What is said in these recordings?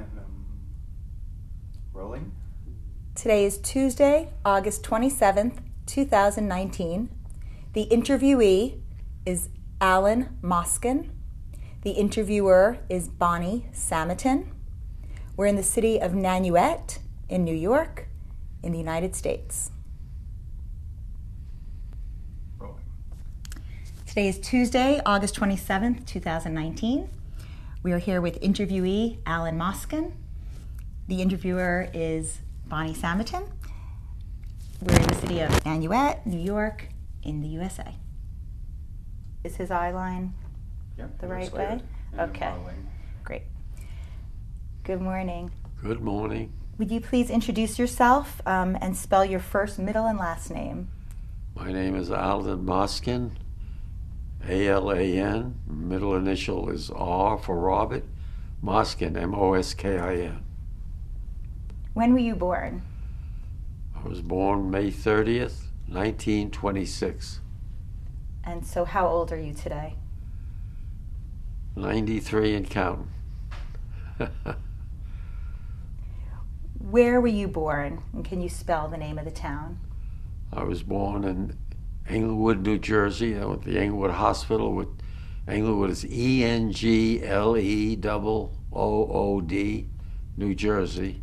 Rolling. Today is Tuesday, August 27th, 2019. The interviewee is Alan Moskin. The interviewer is Bonnie Samatin. We're in the city of Nanuet in New York, in the United States. Rolling. Today is Tuesday, August 27th, 2019. We are here with interviewee Alan Moskin. The interviewer is Bonnie Samatin. We're in the city of Nanuet, New York, in the USA. Is his eye line the right way? Okay, great. Good morning. Good morning. Would you please introduce yourself and spell your first, middle, and last name? My name is Alan Moskin, A-L-A-N. Middle initial is R for Robert. Moskin, M-O-S-K-I-N. When were you born? I was born May 30th, 1926. And so how old are you today? 93 and counting. Where were you born? And can you spell the name of the town? I was born in Englewood, New Jersey. I went to the Englewood Hospital. Englewood is E-N-G-L-E-O-O-D, New Jersey.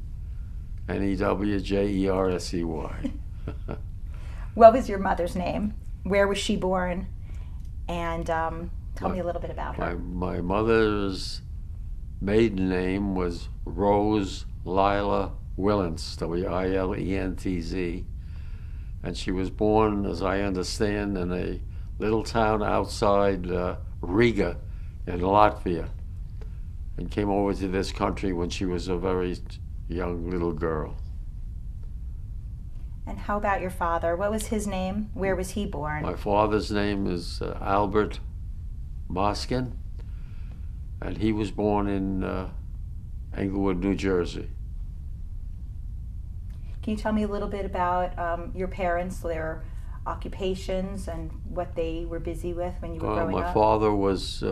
N-E-W-J-E-R-S-E-Y. What was your mother's name? Where was she born? And tell me a little bit about her. My mother's maiden name was Rose Lila Willentz, W-I-L-E-N-T-Z. And she was born, as I understand, in a little town outside Riga in Latvia, and came over to this country when she was a very young little girl. And how about your father? What was his name? Where was he born? My father's name is Albert Moskin, and he was born in Englewood, New Jersey. Can you tell me a little bit about your parents, their occupations, and what they were busy with when you were growing up? My father was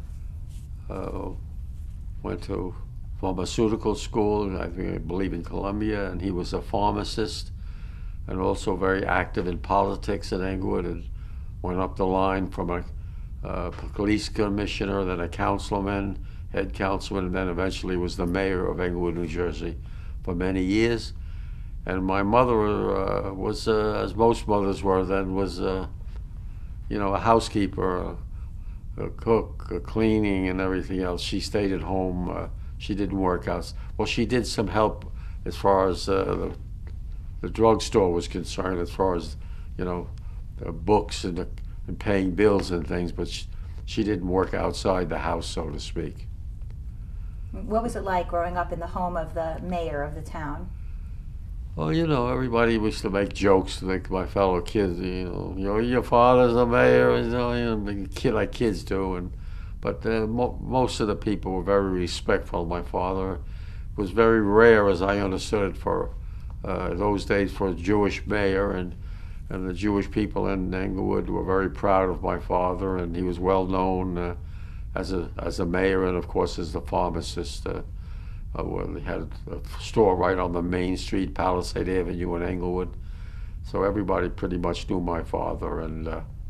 went to pharmaceutical school, I believe in Columbia, and he was a pharmacist and also very active in politics in Englewood, and went up the line from a police commissioner, then a councilman, head councilman, and then eventually was the mayor of Englewood, New Jersey for many years. And my mother was, as most mothers were then, was a housekeeper, a cook, a cleaning and everything else. She stayed at home. She didn't work out. Well, she did some help as far as the drugstore was concerned, as far as, the books and paying bills and things, but she didn't work outside the house, so to speak. What was it like growing up in the home of the mayor of the town? Well, everybody used to make jokes like my fellow kids, your father's a mayor, like kids do, but most of the people were very respectful. My father was very rare, as I understood it, for those days for a Jewish mayor, and the Jewish people in Englewood were very proud of my father, and he was well known as a mayor and of course as the pharmacist. He had a store right on the main street, Palisade Avenue in Englewood, so everybody pretty much knew my father, and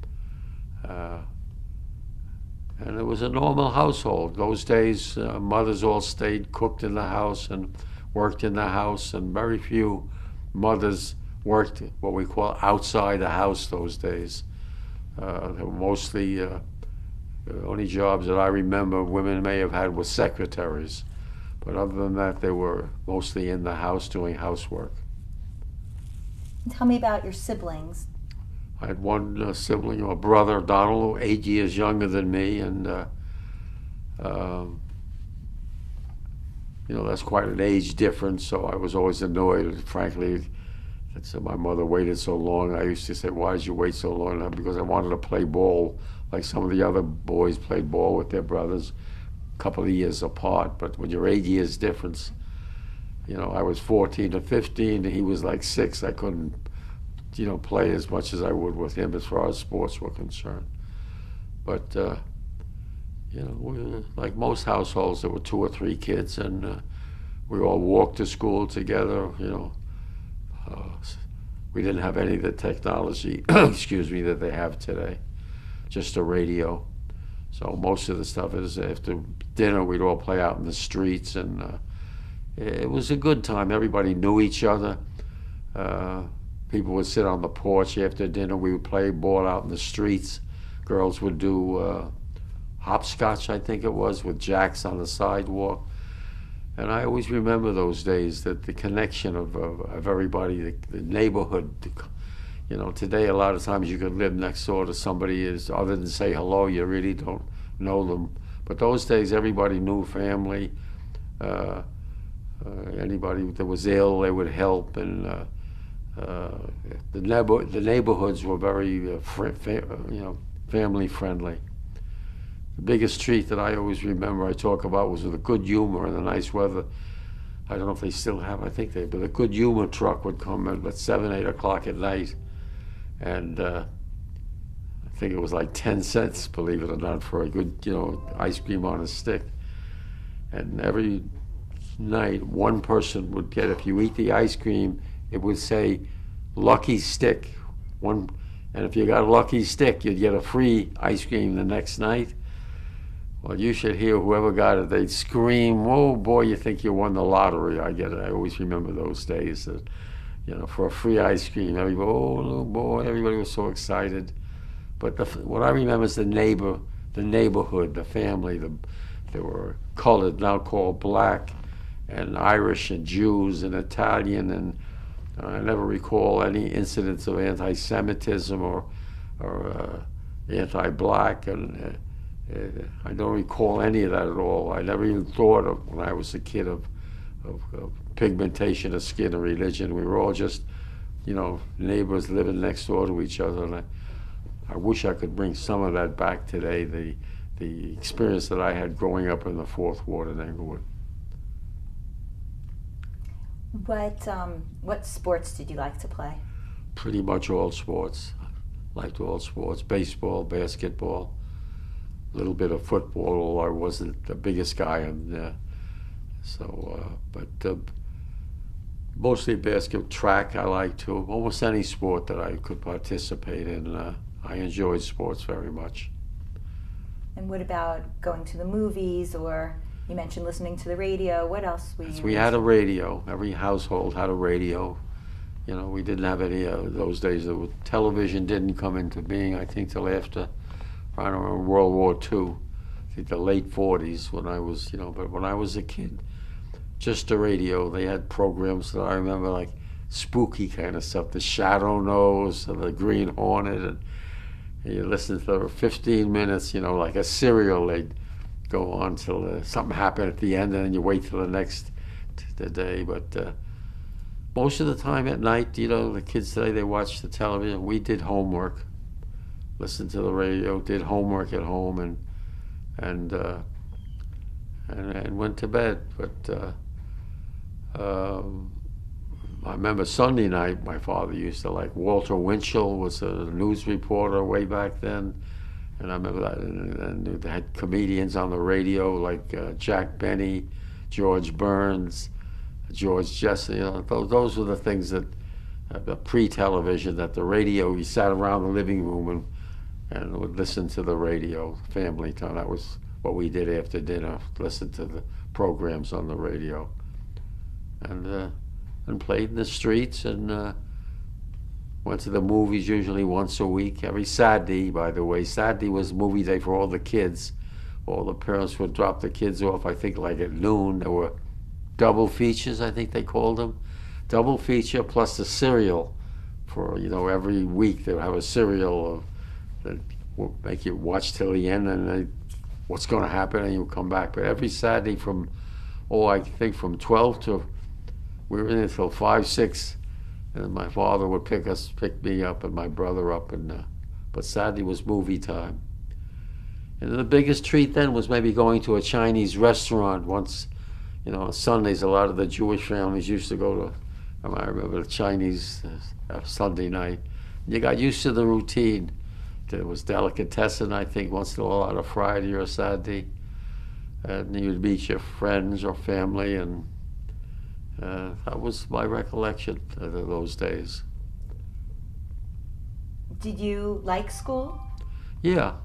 it was a normal household. Those days, mothers all stayed, cooked in the house and worked in the house, and very few mothers worked what we call outside the house those days. They were mostly, the only jobs that I remember women may have had was secretaries. But other than that, they were mostly in the house doing housework. Tell me about your siblings. I had one sibling, a brother, Donald, 8 years younger than me, and that's quite an age difference, so I was always annoyed, frankly, that my mother waited so long. I used to say, why did you wait so long? Because I wanted to play ball like some of the other boys played ball with their brothers, couple of years apart. But when you're 8 years difference, I was 14 or 15 and he was like 6. I couldn't play as much as I would with him as far as sports were concerned. But like most households, there were 2 or 3 kids, and We all walked to school together, you know. We didn't have any of the technology, excuse me, that they have today, just a radio. So most of the stuff is after dinner, we'd all play out in the streets, and it was a good time. Everybody knew each other. People would sit on the porch after dinner. We would play ball out in the streets. Girls would do hopscotch, I think it was, with jacks on the sidewalk. And I always remember those days, that the connection of everybody, the neighborhood. You know, today a lot of times you could live next door to somebody, other than say hello, you really don't know them. But those days everybody knew family. Anybody that was ill, they would help, and the neighborhoods were very family friendly. The biggest treat that I always remember, I talk about, was the good humor and the nice weather. I don't know if they still have, I think they, but the good humor truck would come at 7, 8 o'clock at night, and I think it was like 10 cents, believe it or not, for a good, ice cream on a stick. And every night, one person would get, if you eat the ice cream, it would say, lucky stick. And if you got a lucky stick, you'd get a free ice cream the next night. Well, you should hear whoever got it, they'd scream, "Oh boy, you think you won the lottery." I get it. I always remember those days that, for a free ice cream, everybody, oh boy, everybody was so excited. But what I remember is the neighborhood, the family. They were colored, now called black, and Irish, and Jews, and Italian, and I never recall any incidents of anti-Semitism or anti-black, and I don't recall any of that at all. I never even thought of, when I was a kid, of pigmentation of skin or religion. We were all just, neighbors living next door to each other, and I wish I could bring some of that back today, the experience that I had growing up in the Fourth Ward in Englewood. What sports did you like to play? Pretty much all sports. Liked all sports. Baseball, basketball, a little bit of football, although I wasn't the biggest guy in there. But mostly basketball. Track I liked too. Almost any sport that I could participate in. I enjoyed sports very much. And what about going to the movies, or you mentioned listening to the radio? What else were you? We had a radio. Every household had a radio. We didn't have any those days. The television didn't come into being, I think, till after, I don't know, World War II. I think the late 40s when I was, but when I was a kid, just the radio. They had programs that I remember, like spooky kind of stuff, the Shadow Nose, and the Green Hornet, and you listen for 15 minutes, like a serial. They'd go on till something happened at the end, and then you wait till the next day. But most of the time at night, the kids today, they watch the television. We did homework, listened to the radio, did homework at home, and went to bed. But I remember Sunday night, my father used to like Walter Winchell was a news reporter way back then. And I remember that, and they had comedians on the radio like Jack Benny, George Burns, George Jesse. Those were the things that, pre-television, that the radio, we sat around the living room and would listen to the radio, family time. That was what we did after dinner, listen to the programs on the radio. And played in the streets, and went to the movies usually once a week. Every Saturday, by the way. Saturday was movie day for all the kids. All the parents would drop the kids off, I think, like at noon. There were double features, I think they called them. Double feature plus the serial. For, every week they would have a serial that would make you watch till the end, and what's going to happen, and you come back. But every Saturday I think from 12 to, we were in there till 5, 6, and my father would pick me up and my brother up, but Saturday was movie time. And the biggest treat then was maybe going to a Chinese restaurant once. On Sundays, a lot of the Jewish families used to go to, I remember the Chinese Sunday night. You got used to the routine. There was delicatessen, I think, once in a while on a Friday or a Saturday. And you'd meet your friends or family, and That was my recollection of those days. Did you like school? Yeah.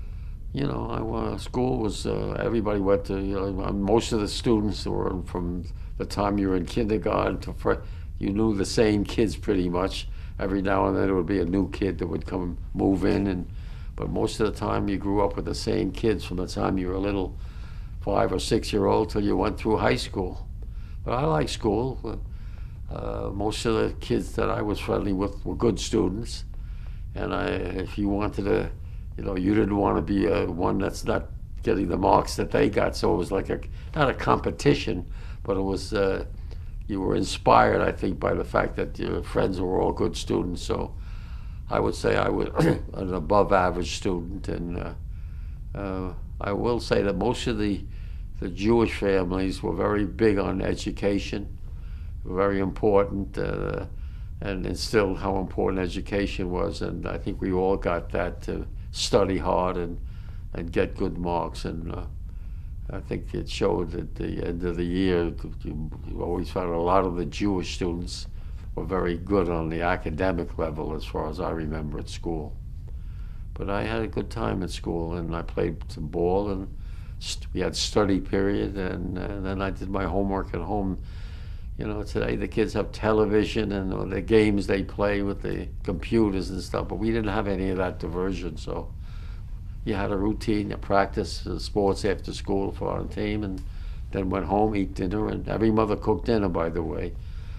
School was, everybody went to, most of the students were from the time you were in kindergarten to you knew the same kids pretty much. Every now and then there would be a new kid that would come move in, but most of the time you grew up with the same kids from the time you were a little 5 or 6 year old till you went through high school. But I liked school. Most of the kids that I was friendly with were good students, and if you wanted to, you didn't want to be one that's not getting the marks that they got. So it was like not a competition, but it was, you were inspired, I think, by the fact that your friends were all good students. So I would say I was an above average student. And I will say that most of the Jewish families were very big on education, very important, and instilled how important education was. And I think we all got that to study hard and get good marks. And I think it showed at the end of the year, you always found a lot of the Jewish students were very good on the academic level as far as I remember at school. But I had a good time at school, and I played some ball, and we had study period, and then I did my homework at home. Today the kids have television and the games they play with the computers and stuff, but we didn't have any of that diversion. So you had a routine, you practice sports after school for our team, and then went home, eat dinner, and every mother cooked dinner, by the way.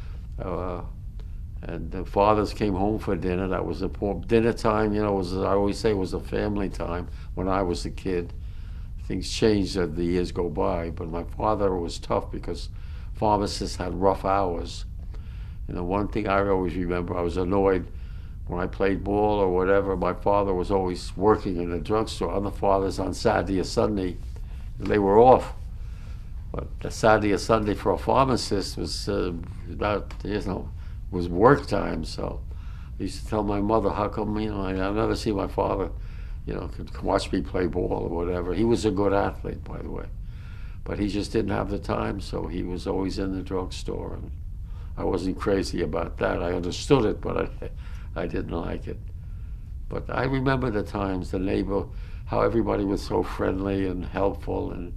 And the fathers came home for dinner. That was important. Dinner time, I always say, was a family time when I was a kid. Things changed as the years go by, but my father was tough because pharmacists had rough hours. One thing I always remember, I was annoyed when I played ball or whatever. My father was always working in the drugstore. Other fathers on Saturday or Sunday, they were off. But the Saturday or Sunday for a pharmacist was was work time. So I used to tell my mother, how come, I've never seen my father, could watch me play ball or whatever. He was a good athlete, by the way. But he just didn't have the time, so he was always in the drugstore. And I wasn't crazy about that. I understood it, but I didn't like it. But I remember the times, the neighbor, how everybody was so friendly and helpful, and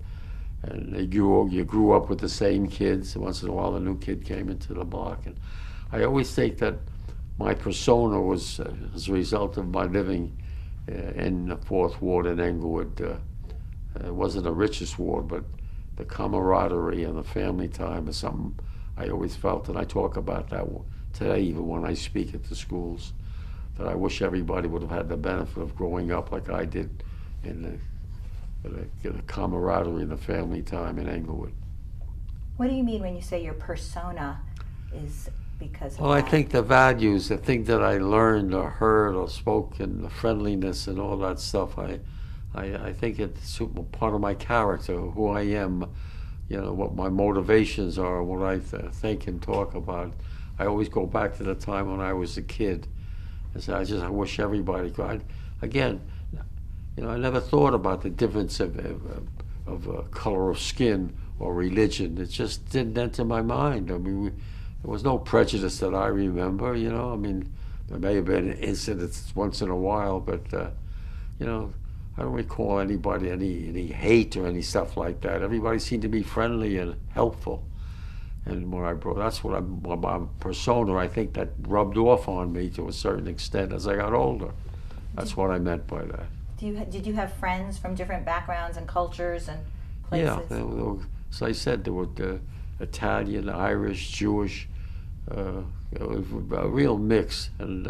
you grew up with the same kids. Once in a while, a new kid came into the block. And I always think that my persona was as a result of my living in the 4th Ward in Englewood. It wasn't the richest ward, but the camaraderie and the family time is something I always felt, and I talk about that today even when I speak at the schools, that I wish everybody would have had the benefit of growing up like I did in the camaraderie and the family time in Englewood. What do you mean when you say your persona is because of Well, I that? think the values, the thing that I learned or heard or spoke, and the friendliness and all that stuff, I think it's part of my character, who I am, what my motivations are, what I think and talk about. I always go back to the time when I was a kid. And so I wish everybody could. Again, I never thought about the difference of color of skin or religion. It just didn't enter my mind. I mean, there was no prejudice that I remember, I mean, there may have been incidents once in a while, but, I don't recall anybody, any hate or any stuff like that. Everybody seemed to be friendly and helpful. And that's what my persona, I think that rubbed off on me to a certain extent as I got older. That's what I meant by that. Did you have friends from different backgrounds and cultures and places? Yeah, as I said, there were Italian, Irish, Jewish, a real mix. And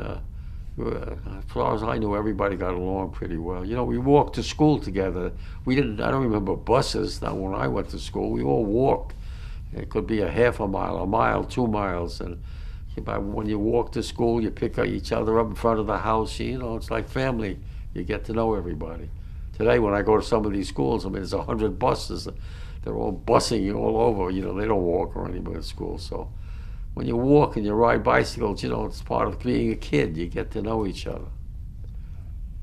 as far as I knew, everybody got along pretty well. We walked to school together. I don't remember buses. Not when I went to school. We all walked. It could be a half a mile, 2 miles. And when you walk to school, you pick each other up in front of the house. It's like family. You get to know everybody. Today, when I go to some of these schools, there's 100 buses. They're all busing you all over. They don't walk or anything at school. So when you walk and you ride bicycles, it's part of being a kid. You get to know each other.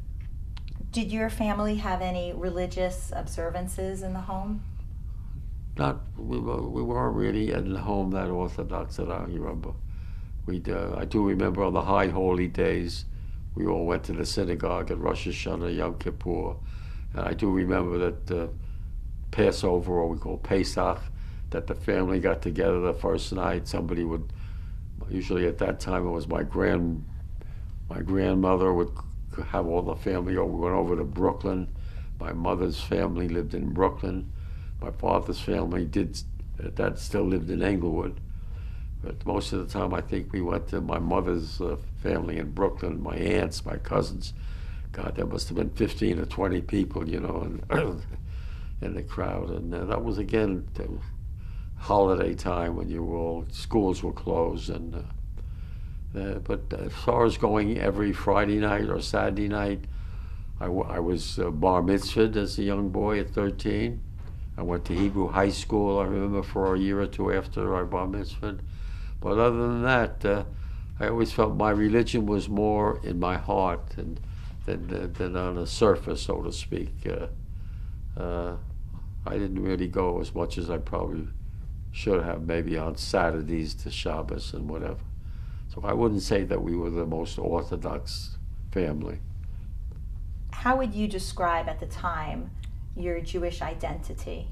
Did your family have any religious observances in the home? we weren't really in the home that Orthodox that I remember. I do remember on the high holy days, we all went to the synagogue at Rosh Hashanah, Yom Kippur, and I do remember that Passover, or we call Pesach, that the family got together the first night. Somebody would, usually at that time it was my grandmother would have all the family over. We went over to Brooklyn. My mother's family lived in Brooklyn. My father's family still lived in Englewood. But most of the time, I think we went to my mother's family in Brooklyn, my aunts, my cousins. God, there must have been 15 or 20 people, you know, in the crowd. And that was, again, the holiday time when schools were closed. But as far as going every Friday night or Saturday night, I was bar mitzvahed as a young boy at 13. I went to Hebrew high school, I remember, for a year or two after I bar mitzvahed. But other than that, I always felt my religion was more in my heart than on the surface, so to speak. I didn't really go as much as I probably should have, maybe on Saturdays to Shabbos and whatever. So I wouldn't say that we were the most Orthodox family. How would you describe at the time your Jewish identity?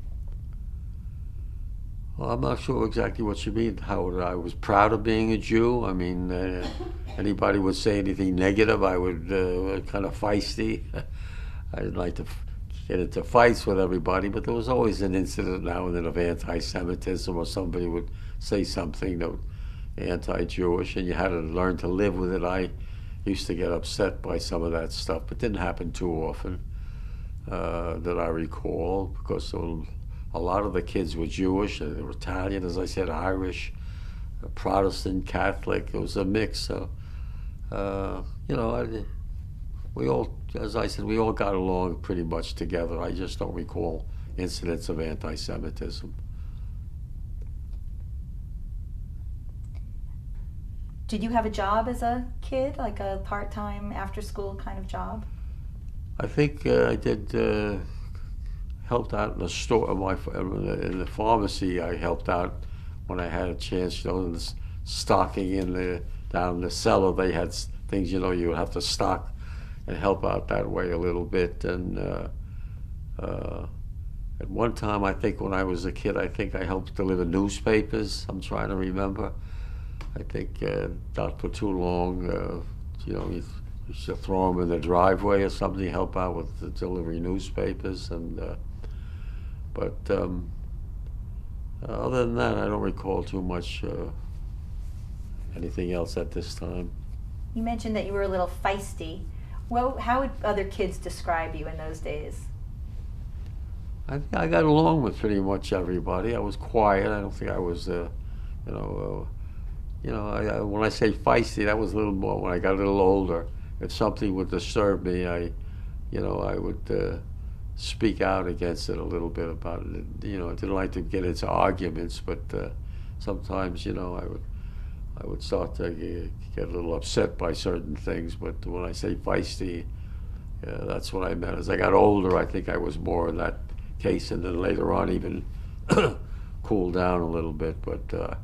Well, I'm not sure exactly what you mean. How I was proud of being a Jew. I mean, anybody would say anything negative, I would kind of feisty. I didn't like to get into fights with everybody, but there was always an incident now and then of anti-Semitism, or somebody would say something that was anti-Jewish, and you had to learn to live with it. I used to get upset by some of that stuff, but it didn't happen too often that I recall, because a lot of the kids were Jewish, they were Italian, as I said, Irish, Protestant, Catholic. It was a mix. So, you know, we all, as I said, we all got along pretty much together. I just don't recall incidents of anti-Semitism. Did you have a job as a kid, like a part-time, after-school kind of job? I think I did. Helped out in the store, in the pharmacy. I helped out when I had a chance. You know, in the stocking down in the cellar, they had things. You know, you would have to stock and help out that way a little bit. And at one time, I think when I was a kid, I think I helped deliver newspapers. I'm trying to remember. I think not for too long. You know, you should throw them in the driveway or something, help out with the delivery newspapers. And but other than that, I don't recall too much anything else at this time. You mentioned that you were a little feisty. Well, how would other kids describe you in those days? I got along with pretty much everybody. I was quiet. I don't think I was, when I say feisty, that was a little more when I got a little older. If something would disturb me, I would speak out against it a little bit about it. You know, I didn't like to get into arguments, but sometimes, you know, I would start to get a little upset by certain things. But when I say feisty, that's what I meant. As I got older, I think I was more in that case, and then later on even cooled down a little bit. But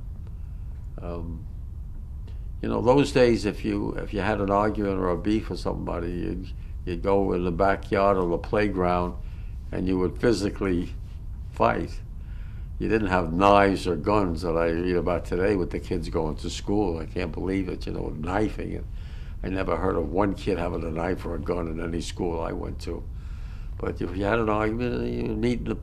you know, those days, if you had an argument or a beef with somebody, you'd go in the backyard or the playground, and you would physically fight. You didn't have knives or guns that I read about today with the kids going to school. I can't believe it, you know, knifing. And I never heard of one kid having a knife or a gun in any school I went to. But if you had an argument, you meet in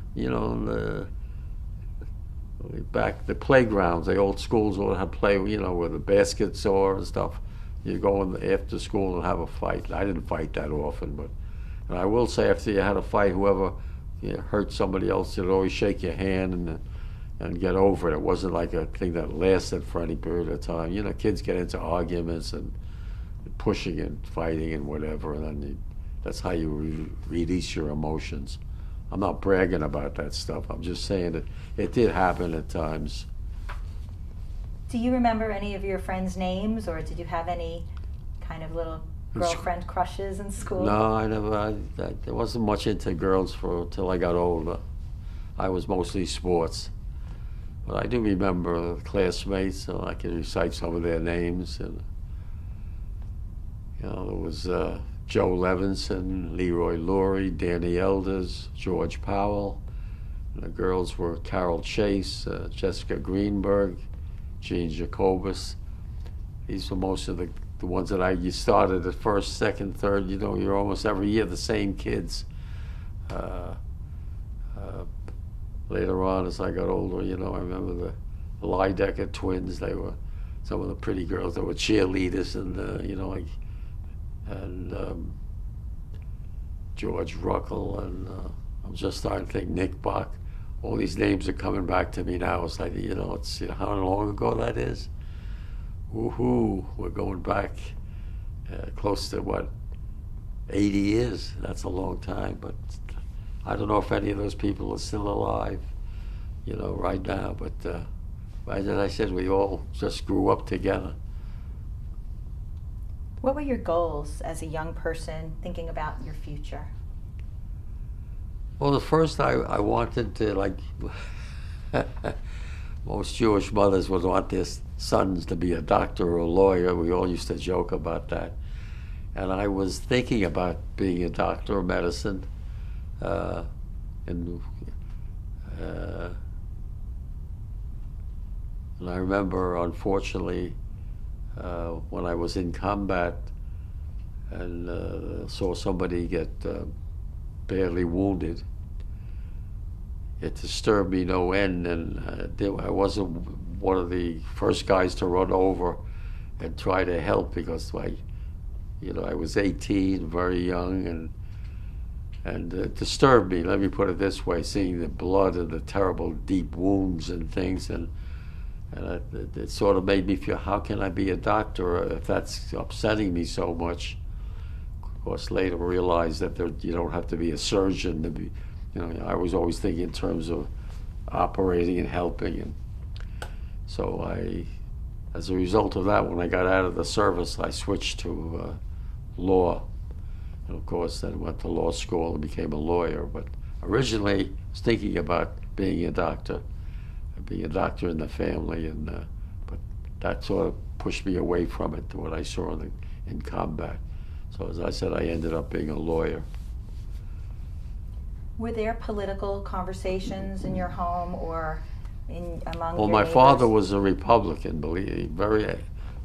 the playgrounds, the old schools would have play, you know, where the baskets are and stuff. You go in after school and have a fight. I didn't fight that often, but and I will say, after you had a fight, whoever hurt somebody else, you'd always shake your hand and get over it. It wasn't like a thing that lasted for any period of time. You know, kids get into arguments and pushing and fighting and whatever, and then that's how you release your emotions. I'm not bragging about that stuff. I'm just saying that it did happen at times. Do you remember any of your friends' names, or did you have any kind of little girlfriend crushes in school? No, I never. I wasn't much into girls till I got older. I was mostly sports. But I do remember classmates, so I can recite some of their names. And there was Joe Levinson, Leroy Lurie, Danny Elders, George Powell. And the girls were Carol Chase, Jessica Greenberg, Jean Jacobus. These were most of the ones that you started at first, second, third. You're almost every year the same kids. Later on, as I got older, I remember the Lydecker twins. They were some of the pretty girls. They were cheerleaders, and George Ruckel, and I'm just starting to think Nick Bach. All these names are coming back to me now. It's like, it's how long ago that is. Woohoo! We're going back close to 80 years. That's a long time, but I don't know if any of those people are still alive, right now. But as I said, we all just grew up together. What were your goals as a young person thinking about your future? Well, the first I wanted to, like most Jewish mothers would want their sons to be a doctor or a lawyer. We all used to joke about that. And I was thinking about being a doctor of medicine. And I remember, unfortunately, when I was in combat and saw somebody get badly wounded, it disturbed me no end, and I wasn't one of the first guys to run over and try to help, because I was 18, very young, and it disturbed me. Let me put it this way: seeing the blood and the terrible deep wounds and things, and it sort of made me feel, how can I be a doctor if that's upsetting me so much? Of course, later realized that you don't have to be a surgeon to be. I was always thinking in terms of operating and helping, and so as a result of that, when I got out of the service, I switched to law. And of course, then went to law school and became a lawyer. But originally, I was thinking about being a doctor in the family, and but that sort of pushed me away from it, to what I saw in combat. So as I said, I ended up being a lawyer. Were there political conversations in your home or among your my neighbors? father was a Republican, very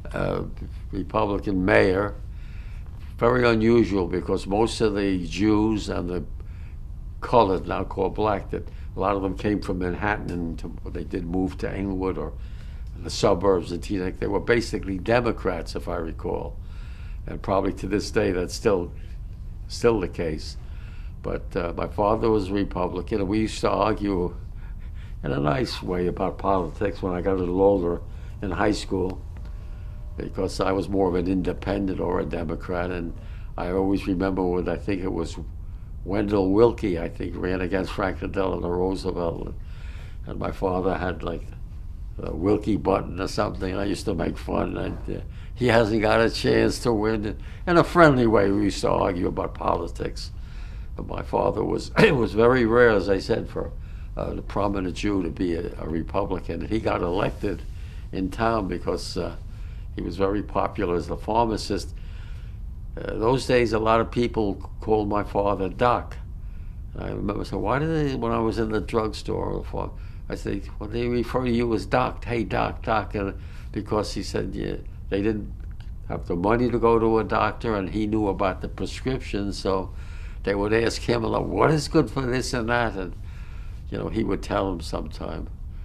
Republican mayor. Very unusual, because most of the Jews and the colored, now called black, that a lot of them came from Manhattan, and they did move to Englewood or the suburbs of Teaneck. They were basically Democrats, if I recall, and probably to this day that's still the case. But my father was a Republican, and we used to argue in a nice way about politics when I got a little older in high school, because I was more of an independent or a Democrat. And I always remember when, I think it was Wendell Willkie, I think, ran against Franklin Delano Roosevelt, and my father had like a Willkie button or something. I used to make fun, and he hasn't got a chance to win. In a friendly way, we used to argue about politics. But my father it was very rare, as I said, for a prominent Jew to be a Republican. He got elected in town because he was very popular as the pharmacist. Those days, a lot of people called my father Doc. And I remember saying, why did they, when I was in the drugstore, I said, well, they refer to you as Doc. Hey, Doc, Doc. And because he said, yeah, they didn't have the money to go to a doctor, and he knew about the prescriptions, so they would ask him, like, what is good for this and that? And, he would tell them sometime.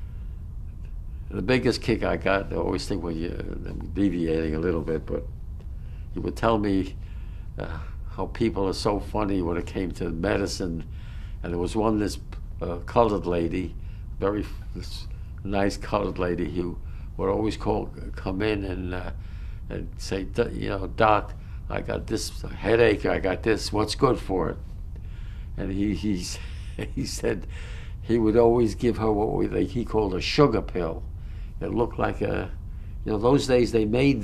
The biggest kick I got, I always think I'm deviating a little bit, but he would tell me how people are so funny when it came to medicine. And there was this colored lady, this nice colored lady, who would always come in and say, Doc, I got this headache, I got this, what's good for it? And he said he would always give her what he called a sugar pill. It looked like those days they made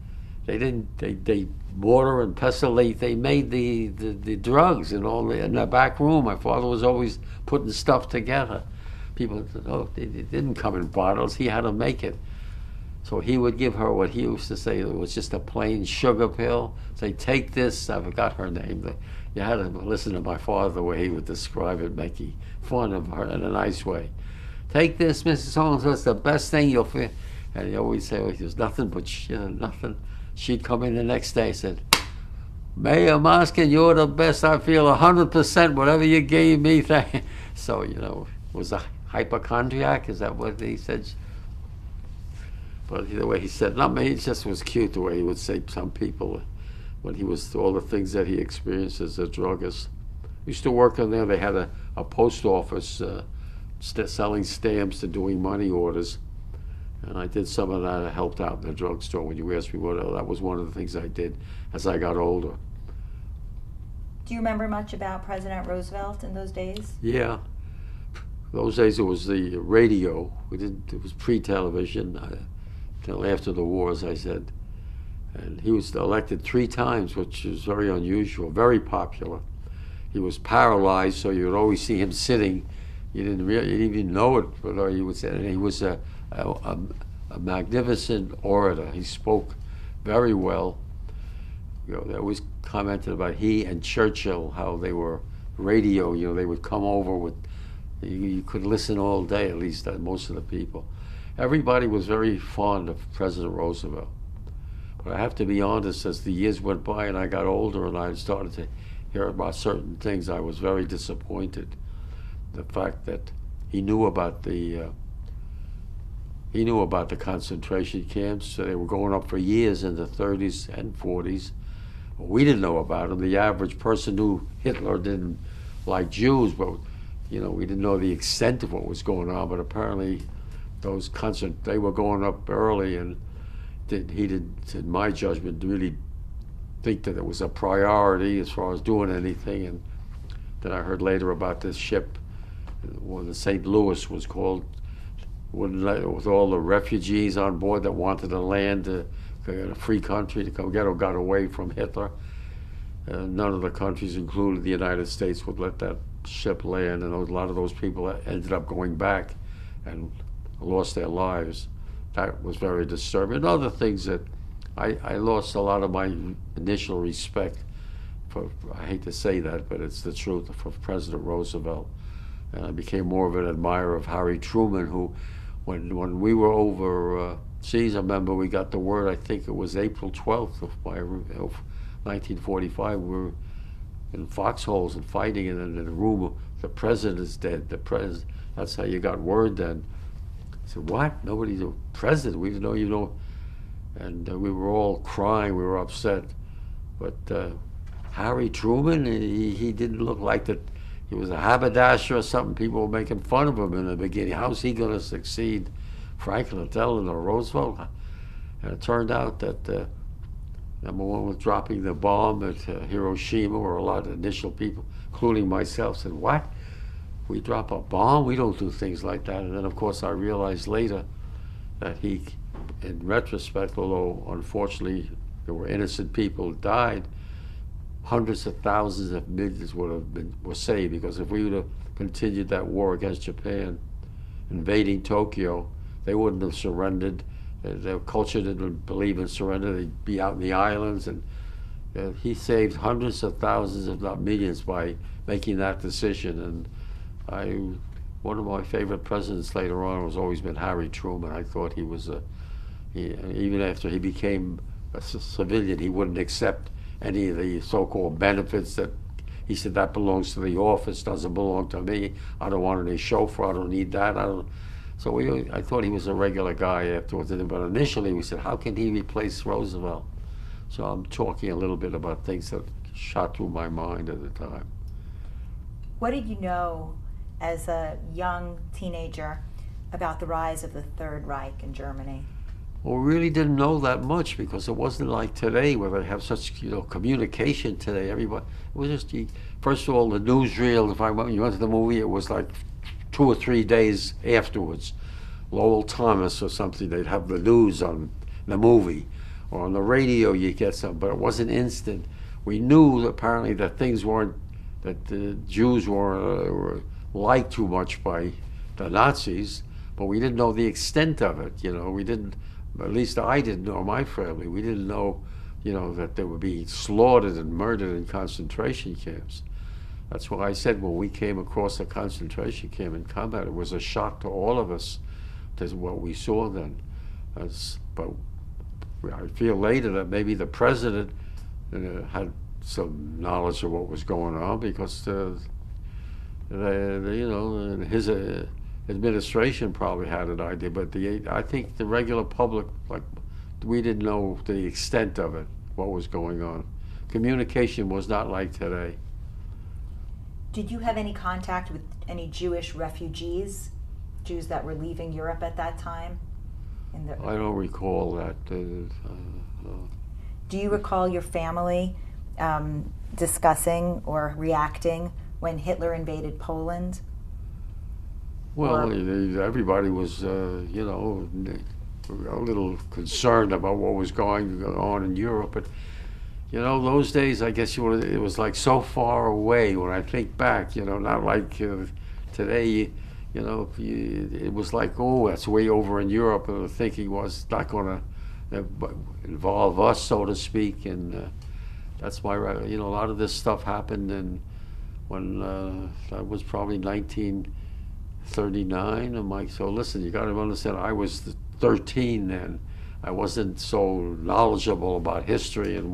they mortar and pestle, they made the drugs and all in the back room. My father was always putting stuff together. people said, oh, it didn't come in bottles. He had to make it. So he would give her what he used to say it was just a plain sugar pill. Say, take this. I forgot her name. You had to listen to my father the way he would describe it, making fun of her in a nice way. Take this, Mrs. Holmes. It's the best thing you'll feel. And he always say, well, there's nothing but nothing. She'd come in the next day and said, Mayor Moskin, you're the best. I feel 100%. Whatever you gave me, so was a hypochondriac. Is that what he said? But the way he said, not me. It just was cute the way he would say some people when he was all the things that he experienced as a druggist. Used to work in there. They had a post office selling stamps and doing money orders. And I did some of that. I helped out in the drugstore. When you asked me what, that was one of the things I did as I got older. Do you remember much about President Roosevelt in those days? Yeah. Those days it was the radio. It was pre-television until after the war, as I said. And he was elected 3 times, which is very unusual, very popular. He was paralyzed, so you would always see him sitting. You didn't even know it, but he would say. And he was a magnificent orator. He spoke very well. They always commented about he and Churchill, how they were radio. They would come over with. You could listen all day, at least most of the people. Everybody was very fond of President Roosevelt. But I have to be honest, as the years went by and I got older and I started to hear about certain things, I was very disappointed. The fact that he knew about the concentration camps. So they were going up for years in the 30s and 40s. We didn't know about them. The average person knew Hitler didn't like Jews, but we didn't know the extent of what was going on. But apparently, they were going up early, and he didn't, in my judgment, really think that it was a priority as far as doing anything. And then I heard later about this ship, when the St. Louis was called, with all the refugees on board that wanted to land in a free country to come get or got away from Hitler. None of the countries, including the United States, would let that ship land, and a lot of those people ended up going back and lost their lives. That was very disturbing. And other things that I lost a lot of my initial respect for, I hate to say that, but it's the truth, for President Roosevelt. And I became more of an admirer of Harry Truman, who, when we were overseas, I remember we got the word, I think it was April 12th of 1945, we were in foxholes and fighting, and in the room, the president is dead. That's how you got word then. I said, what? Nobody's a president. We didn't know, And we were all crying. We were upset. But Harry Truman, he didn't look like that. He was a haberdasher or something. People were making fun of him in the beginning. How's he going to succeed Franklin Delano Roosevelt? And it turned out that number one was dropping the bomb at Hiroshima, where a lot of initial people, including myself, said, what? We drop a bomb? We don't do things like that. And then, of course, I realized later that he, in retrospect, although unfortunately there were innocent people who died, hundreds of thousands of millions were saved, because if we would have continued that war against Japan, invading Tokyo, they wouldn't have surrendered. Their culture didn't believe in surrender. They'd be out in the islands, and he saved hundreds of thousands, if not millions, by making that decision. And one of my favorite presidents later on has always been Harry Truman. I thought he was even after he became a civilian, he wouldn't accept any of the so-called benefits that he said that belongs to the office, doesn't belong to me. I don't want any chauffeur. I don't need that. So I thought he was a regular guy afterwards. But initially we said, how can he replace Roosevelt? So I'm talking a little bit about things that shot through my mind at the time. What did you know as a young teenager about the rise of the Third Reich in Germany? Well, we really didn't know that much, because it wasn't like today where they have such communication today. Everybody, it was just, first of all, the newsreel. If you went to the movie, it was like 2 or 3 days afterwards. Lowell Thomas or something, they'd have the news on the movie, or on the radio you get some, but it wasn't instant. We knew apparently that things weren't, that the Jews were liked too much by the Nazis, but we didn't know the extent of it. We didn't, at least I didn't know, my family, we didn't know, that they would be slaughtered and murdered in concentration camps. That's why I said when we came across a concentration camp in combat, it was a shock to all of us to what we saw then. But I feel later that maybe the president had some knowledge of what was going on, because his administration probably had an idea, but I think the regular public, we didn't know the extent of it, what was going on. Communication was not like today. Did you have any contact with any Jewish refugees, Jews that were leaving Europe at that time? I don't recall that. Do you recall your family discussing or reacting when Hitler invaded Poland? Well, everybody was, a little concerned about what was going on in Europe. But, those days, I guess it was like so far away when I think back, not like today, it was like, oh, that's way over in Europe. And the thinking was not going to involve us, so to speak. And that's why, a lot of this stuff happened when that was probably 1939. I'm like, so listen, you got to understand, I was 13 then. I wasn't so knowledgeable about history and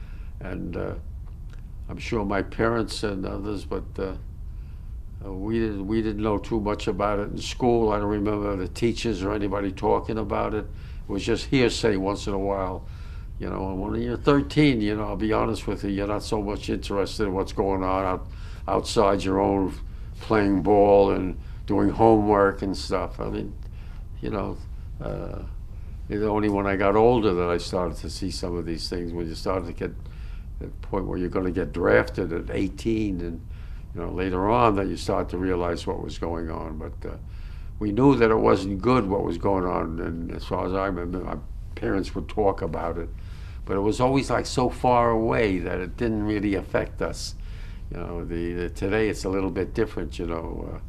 I'm sure my parents and others, but we didn't know too much about it in school. I don't remember the teachers or anybody talking about it. It was just hearsay once in a while. And when you're 13, I'll be honest with you, you're not so much interested in what's going on outside your own, playing ball and doing homework and stuff. I mean, it's only when I got older that I started to see some of these things, when you started to get to the point where you're going to get drafted at 18, and later on that you start to realize what was going on. But we knew that it wasn't good what was going on, and as far as I remember, my parents would talk about it, but it was always like so far away that it didn't really affect us. Today it's a little bit different. It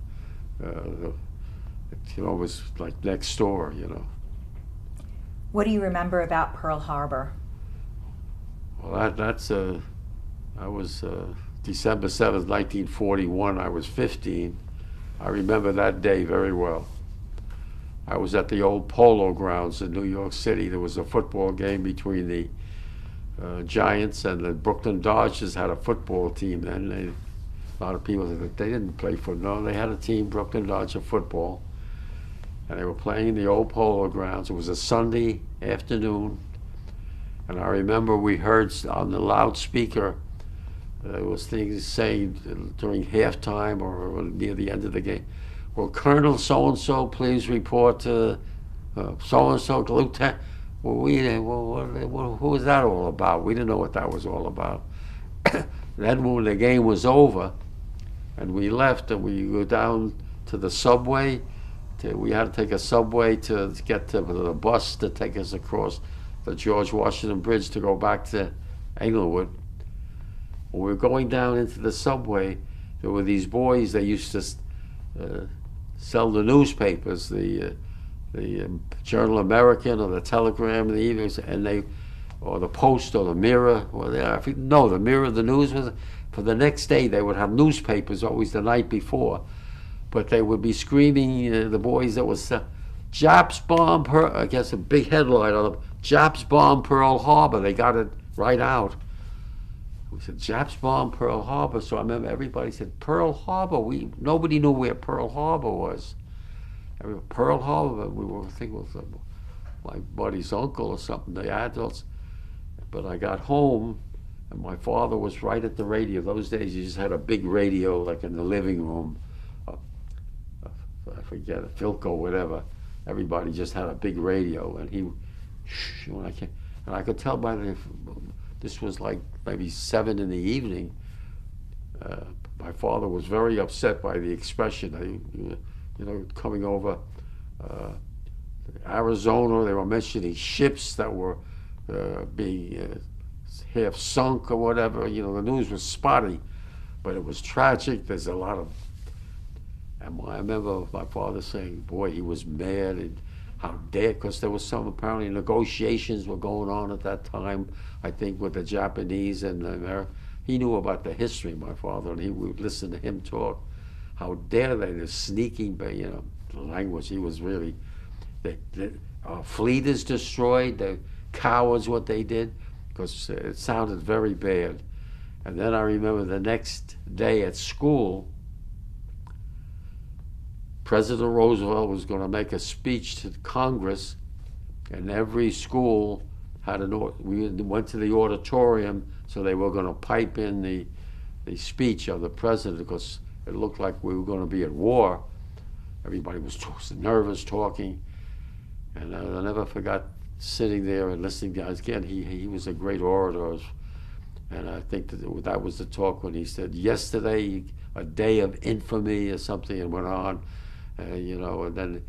was like next door. What do you remember about Pearl Harbor? Well, I was December 7th, 1941. I was 15. I remember that day very well. I was at the old Polo Grounds in New York City. There was a football game between the Giants and the Brooklyn Dodgers. Had a football team then. A lot of people said they didn't play football. No, they had a team, Brooklyn Dodger football. And they were playing in the old Polo Grounds. It was a Sunday afternoon. And I remember we heard on the loudspeaker, there was things saying during halftime or near the end of the game, well, Colonel so-and-so, please report to so-and-so, Lieutenant. Well, who was that all about? We didn't know what that was all about. Then when the game was over and we left and we go down to the subway, we had to take a subway to get to the bus to take us across the George Washington Bridge to go back to Englewood. When we were going down into the subway, there were these boys. They used to sell the newspapers, the Journal American or the Telegram, the evenings, or the Post or the Mirror. The Mirror, the news was for the next day. They would have newspapers always the night before, but they would be screaming. The boys that was Japs bomb Pearl. I guess a big headline on them. Japs bomb Pearl Harbor. They got it right out. We said Japs bomb Pearl Harbor. So I remember everybody said Pearl Harbor. Nobody knew where Pearl Harbor was. Pearl Harbor. We were thinking it was my buddy's uncle or something. The adults. But I got home, and my father was right at the radio. Those days you just had a big radio like in the living room. I forget, a Philco, whatever. Everybody just had a big radio, and when I came, and I could tell by this was like maybe 7 in the evening. My father was very upset by the expression. Coming over Arizona, they were mentioning ships that were being half sunk or whatever. The news was spotty, but it was tragic. There's a lot of And I remember my father saying, boy, he was mad, and how dare, because there was some apparently negotiations were going on at that time, I think, with the Japanese and the Americans. He knew about the history, my father, and he would listen to him talk. How dare they, the sneaking, the language, he was really, our fleet is destroyed, the cowards what they did, because it sounded very bad. And then I remember the next day at school, President Roosevelt was going to make a speech to Congress, and every school had we went to the auditorium, so they were going to pipe in the speech of the president, because it looked like we were going to be at war. Everybody was nervous talking, and I never forgot sitting there and listening to, again, he was a great orator, and I think that was the talk when he said, yesterday, a day of infamy or something, and went on. And then,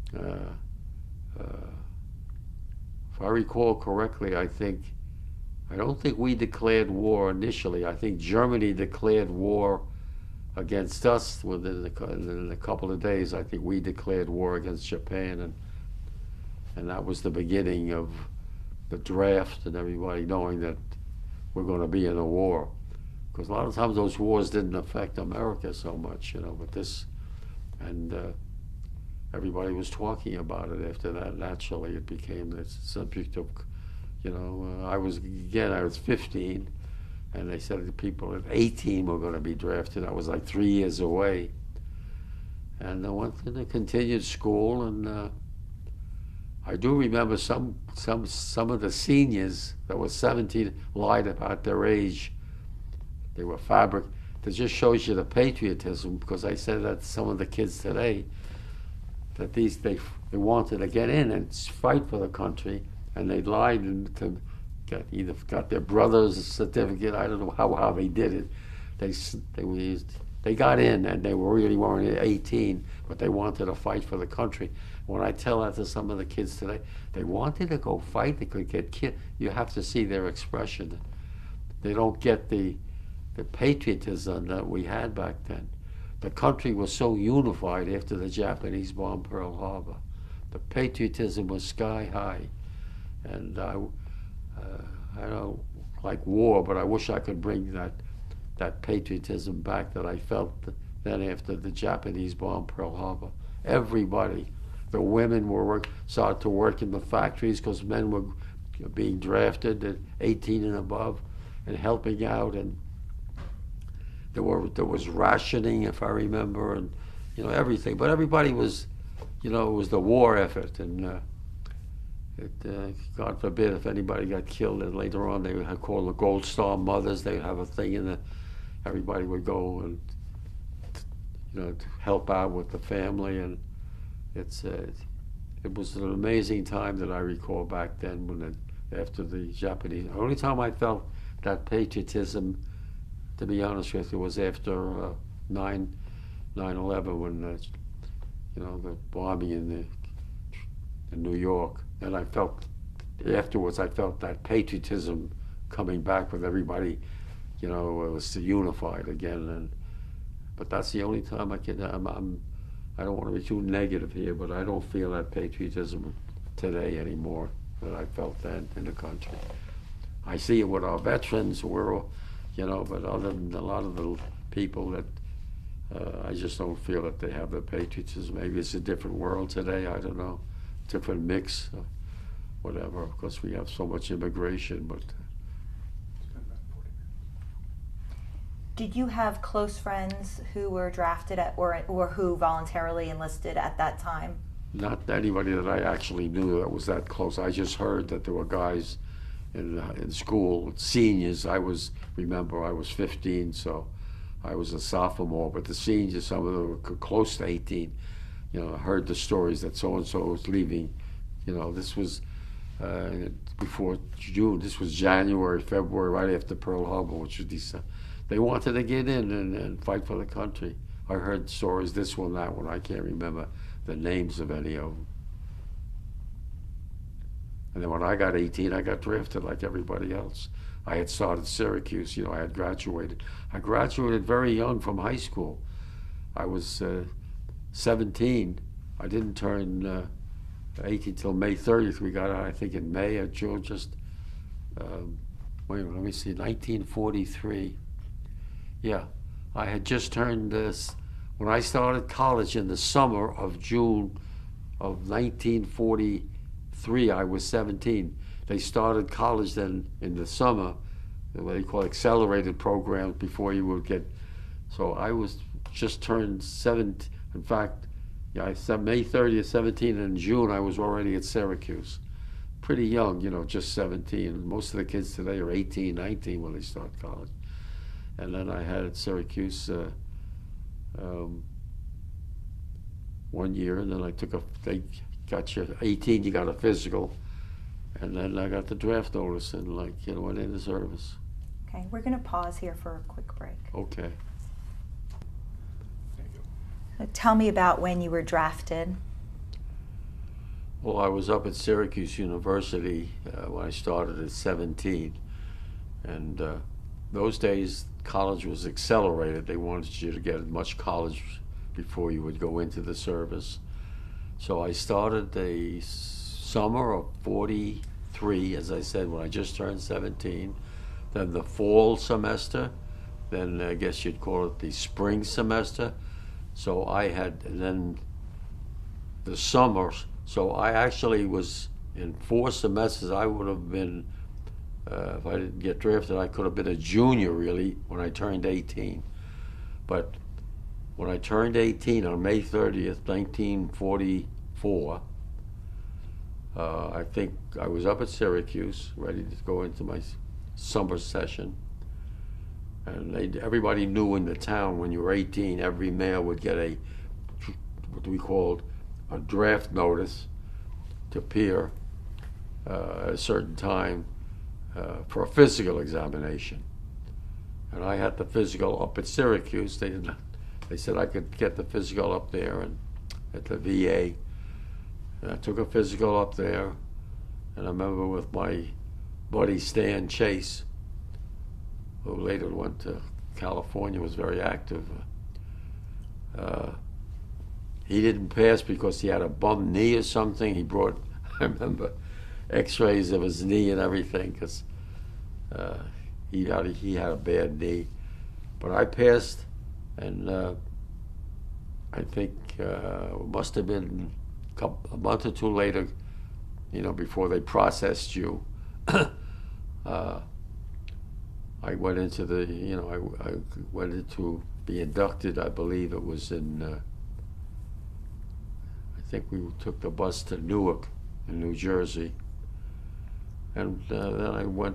if I recall correctly, I don't think we declared war initially. I think Germany declared war against us within a couple of days. I think we declared war against Japan, and that was the beginning of the draft and everybody knowing that we're going to be in a war. Because a lot of times those wars didn't affect America so much, but this. And everybody was talking about it after that. Naturally, it became the subject of, I was 15, and they said the people at 18 were going to be drafted. I was like 3 years away. And I went to the continued school, and I do remember some of the seniors that were 17 lied about their age. They were fabric. That just shows you the patriotism, because I said that to some of the kids today, that they wanted to get in and fight for the country, and they lied to either got their brother's certificate. I don't know how they did it. They got in, and they really weren't 18, but they wanted to fight for the country. When I tell that to some of the kids today, they wanted to go fight. They could get killed. You have to see their expression. They don't get the patriotism that we had back then. The country was so unified after the Japanese bombed Pearl Harbor. The patriotism was sky high. And I don't like war, but I wish I could bring that patriotism back that I felt then after the Japanese bombed Pearl Harbor. Everybody, the women started to work in the factories, because men were being drafted at 18 and above and helping out, and there was rationing, if I remember, and everything. But everybody was, it was the war effort, and God forbid if anybody got killed. And later on, they would call the Gold Star Mothers. They would have a thing, and everybody would go and to help out with the family. And it was an amazing time that I recall back then, after the Japanese. The only time I felt that patriotism, to be honest with you, was after 9/11, when the bombing in New York. And I felt afterwards, that patriotism coming back with everybody, it was unified again. But that's the only time I don't want to be too negative here, but I don't feel that patriotism today anymore that I felt then in the country. I see it with our veterans, but other than a lot of the people that I just don't feel that they have the patriotism. Maybe it's a different world today, I don't know, different mix, whatever, because we have so much immigration. But did you have close friends who were drafted or who voluntarily enlisted at that time? Not anybody that I actually knew that was that close. I just heard that there were guys in school, seniors. I was 15, so I was a sophomore, but the seniors, some of them were close to 18. I heard the stories that so-and-so was leaving. This was before June. This was January, February, right after Pearl Harbor, which was December. They wanted to get in and fight for the country. I heard stories, this one, that one. I can't remember the names of any of them. And then when I got 18, I got drafted like everybody else. I had started Syracuse, I had graduated. I graduated very young from high school. I was, 17, I didn't turn 18 till May 30th. We got out, I think, in May or June, just, wait a minute, let me see, 1943. Yeah, I had just turned this, when I started college in the summer of June of 1943, I was 17. They started college then in the summer, what they call accelerated programs before you would get, so I was just turned 17. In fact, yeah, I said May 30th, 17, and in June I was already at Syracuse. Pretty young, you know, just 17. Most of the kids today are 18, 19 when they start college. And then I had at Syracuse 1 year, and then I took they got you 18, you got a physical, and then I got the draft notice and, like, you know, went into service. Okay, we're going to pause here for a quick break. Okay. So tell me about when you were drafted. Well, I was up at Syracuse University when I started at 17, and those days college was accelerated. They wanted you to get as much college before you would go into the service. So I started the summer of 43, as I said, when I just turned 17. Then the fall semester, then I guess you'd call it the spring semester. So I had, and then the summer, so I actually was in 4 semesters. I would have been, if I didn't get drafted, I could have been a junior really when I turned 18. But when I turned 18 on May 30th, 1944, I think I was up at Syracuse, ready to go into my summer session. And everybody knew in the town when you were 18, every male would get a, what we called a draft notice to appear at a certain time for a physical examination. And I had the physical up at Syracuse. They said I could get the physical up there and at the VA. And I took a physical up there, and I remember with my buddy Stan Chase, who later went to California, was very active. He didn't pass because he had a bum knee or something. He brought, I remember, x-rays of his knee and everything, because he had a bad knee. But I passed, and I think it must have been a month or two later, you know, before they processed you. I went into the, you know, I went into be inducted. I believe it was in, I think we took the bus to Newark in New Jersey. And then I went,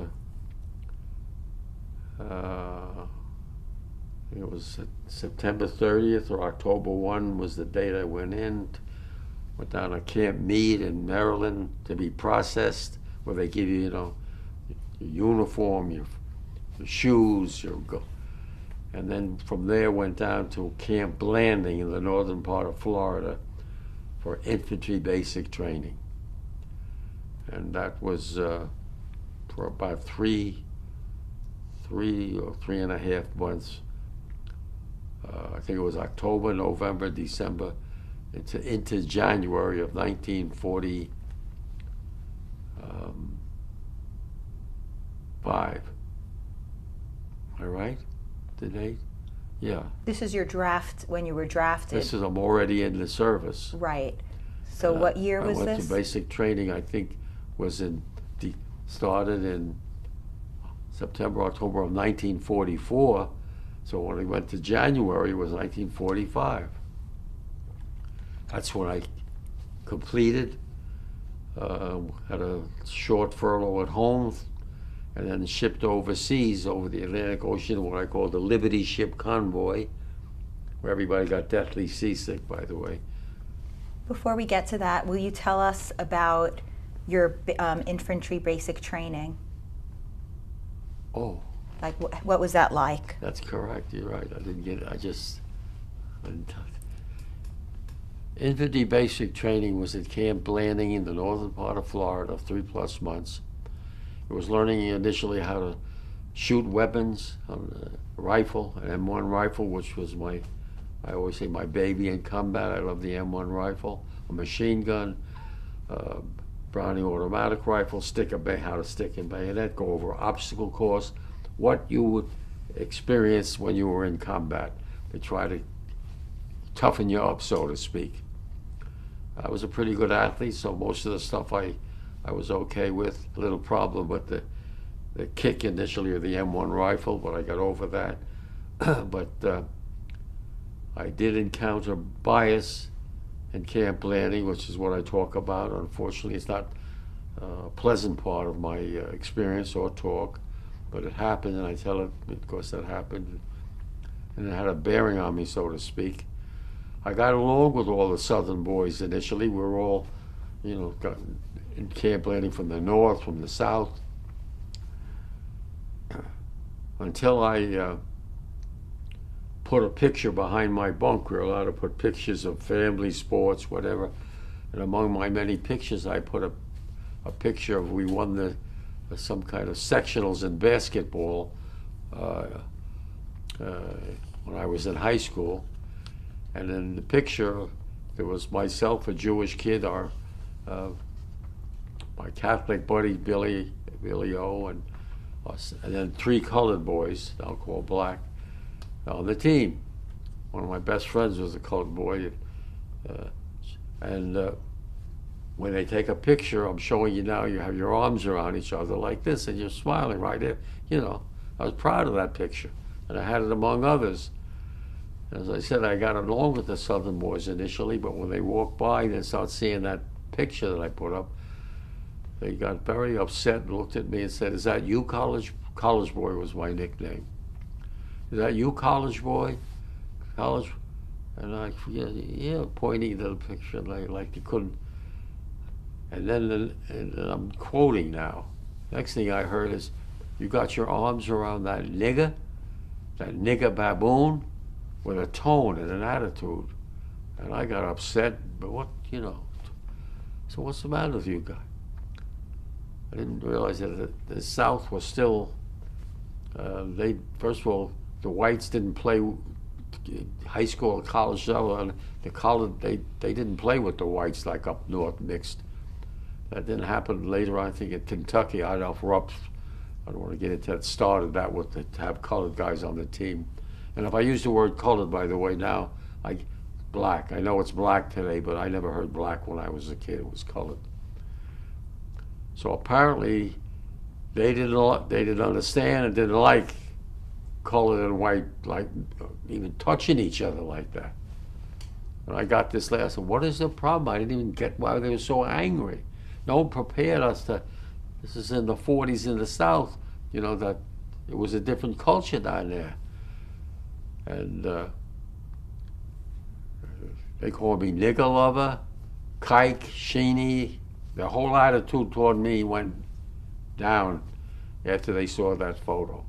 it was September 30th or October 1 was the date I went in. Went down to Camp Meade in Maryland to be processed, where they give you, you know, your uniform, your shoes, and then from there went down to Camp Blanding in the northern part of Florida for infantry basic training. And that was for about three or 3.5 months. I think it was October, November, December, into January of 1945. Am I right? The date? Yeah. This is your draft, when you were drafted. This is, I'm already in the service. Right. So what year was this? I went this? to basic training, I think, was started in September, October of 1944. So when I went to January, it was 1945. That's when I completed, had a short furlough at home, and then shipped overseas over the Atlantic Ocean, what I call the Liberty Ship Convoy, where everybody got deathly seasick, by the way. Before we get to that, will you tell us about your infantry basic training? Oh. Like, what was that like? That's correct, you're right. I didn't get it, I didn't. Infantry basic training was at Camp Blanding in the northern part of Florida, 3+ months. It was learning initially how to shoot weapons, a rifle, an M1 rifle, which was my I always say my baby in combat. I love the M1 rifle, a machine gun, Browning automatic rifle, how to stick and bayonet, go over obstacle course, what you would experience when you were in combat. They try to toughen you up, so to speak. I was a pretty good athlete, so most of the stuff I was okay with. A little problem with the kick initially of the M1 rifle, but I got over that. But I did encounter bias in camp planning, which is what I talk about. Unfortunately, it's not a pleasant part of my experience or talk, but it happened, and I tell it because that happened, and it had a bearing on me, so to speak. I got along with all the Southern boys initially. We were all, got in camp planning from the north, from the south, until I put a picture behind my bunk. We were allowed to put pictures of family, sports, whatever. And among my many pictures, I put a picture of we won some kind of sectionals in basketball when I was in high school. And in the picture, there was myself, a Jewish kid, my Catholic buddy Billy O, and then 3 colored boys, now called black, on the team. One of my best friends was a colored boy, and when they take a picture, I'm showing you now, you have your arms around each other like this, and you're smiling right there. I was proud of that picture, and I had it among others. As I said, I got along with the Southern boys initially, but when they walked by and start seeing that picture that I put up, they got very upset and looked at me and said, "Is that you, college? College boy" was my nickname. "Is that you, college boy? College?" And I, yeah, pointing to the picture like they couldn't. And then and I'm quoting now. Next thing I heard is, "You got your arms around that nigger baboon," with a tone and an attitude. And I got upset, but so what's the matter with you guys? I didn't realize that the South was still, first of all, the whites didn't play high school or college level, and the college, they didn't play with the whites like up north mixed. That didn't happen later on, I think, in Kentucky. I don't know if Rupp, I don't want to get into that, started that with to have colored guys on the team. And if I use the word colored, by the way, now, black. I know it's black today, but I never heard black when I was a kid. It was colored. So apparently, they didn't understand and didn't like colored and white, like even touching each other like that. And I got this last one. What is the problem? I didn't even get why they were so angry. No one prepared us to. This is in the 40s in the South. That it was a different culture down there. And they called me nigger lover, kike, sheeny. Their whole attitude toward me went down after they saw that photo.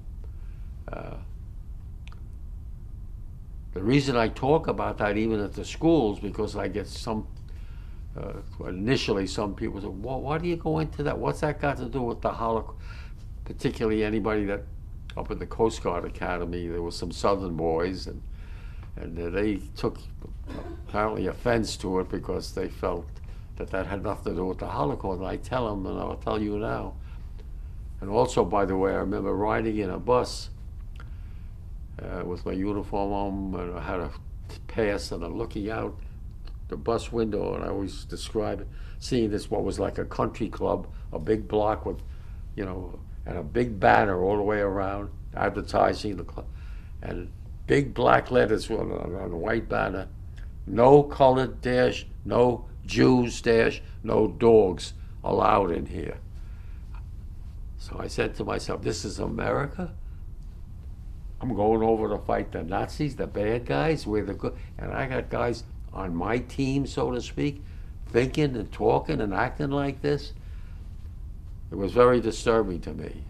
The reason I talk about that even at the schools, because I get initially some people say, "Well, why do you go into that? What's that got to do with the Holocaust?" Particularly anybody that up at the Coast Guard Academy, there was some Southern boys, and they took apparently offense to it because they felt that had nothing to do with the Holocaust. And I tell them, and I'll tell you now. And also, by the way, I remember riding in a bus with my uniform on, and I had a pass, and I'm looking out the bus window, and I always describe it, seeing this, what was like a country club, a big block with, and a big banner all the way around advertising the club, and big black letters on a white banner, "No colored dash, no Jews dash, no dogs allowed in here." So I said to myself, this is America? I'm going over to fight the Nazis, the bad guys, we're the good, and I got guys on my team, so to speak, thinking and talking and acting like this. It was very disturbing to me.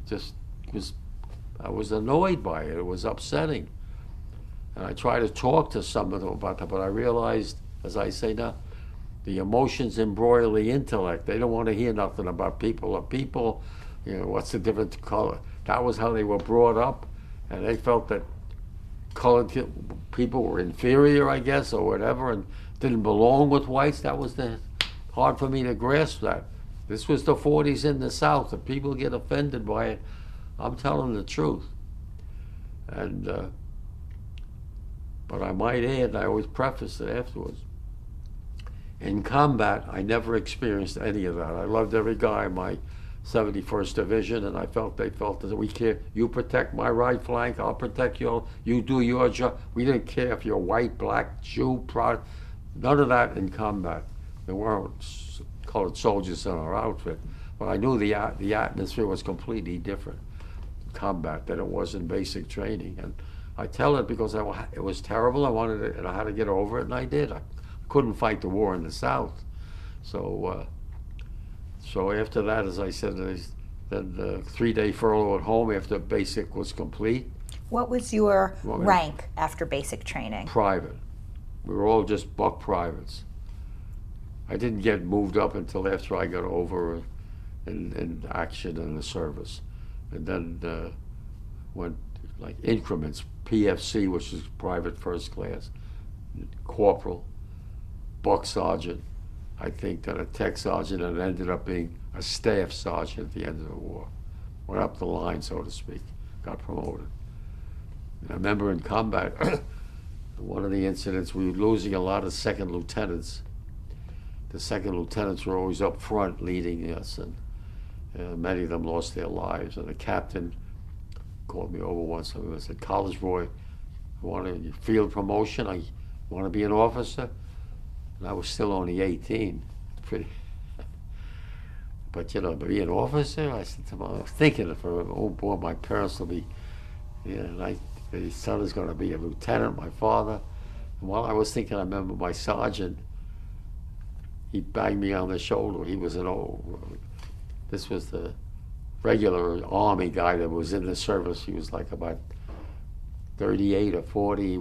I was annoyed by it. It was upsetting. And I tried to talk to some of them about that, but I realized, as I say now, the emotions embroil the intellect. They don't want to hear nothing about people. What's the difference color? That was how they were brought up, and they felt that colored people were inferior, I guess, or whatever, and didn't belong with whites. That was hard for me to grasp that. This was the 40s in the South. If people get offended by it, I'm telling the truth. And but I might add, and I always preface it afterwards, in combat, I never experienced any of that. I loved every guy in my 71st Division, and they felt that we care. You protect my right flank, I'll protect you. You do your job. We didn't care if you're white, black, Jew, none of that in combat. There weren't colored soldiers in our outfit, but I knew the atmosphere was completely different in combat than it was in basic training. And I tell it because it was terrible. I wanted it, and I had to get over it, and I did. I couldn't fight the war in the South, so after that, as I said, then the 3-day furlough at home after basic was complete. What was your rank after basic training? Private. We were all just buck privates. I didn't get moved up until after I got over in action in the service, and then went like increments. PFC, which is private first class, corporal, buck sergeant, I think that a tech sergeant, and ended up being a staff sergeant at the end of the war. Went up the line, so to speak, got promoted. And I remember in combat, one of the incidents, we were losing a lot of second lieutenants. The second lieutenants were always up front leading us, and many of them lost their lives. And the captain called me over once and said, "College boy, I want a field promotion. I want to be an officer." And I was still only 18. Pretty. But you know, to be an officer, I said to myself, I was thinking of, oh boy, my parents will be, his son is going to be a lieutenant, my father. And while I was thinking, I remember my sergeant, he banged me on the shoulder. He was this was the regular Army guy that was in the service. He was like about 38 or 40.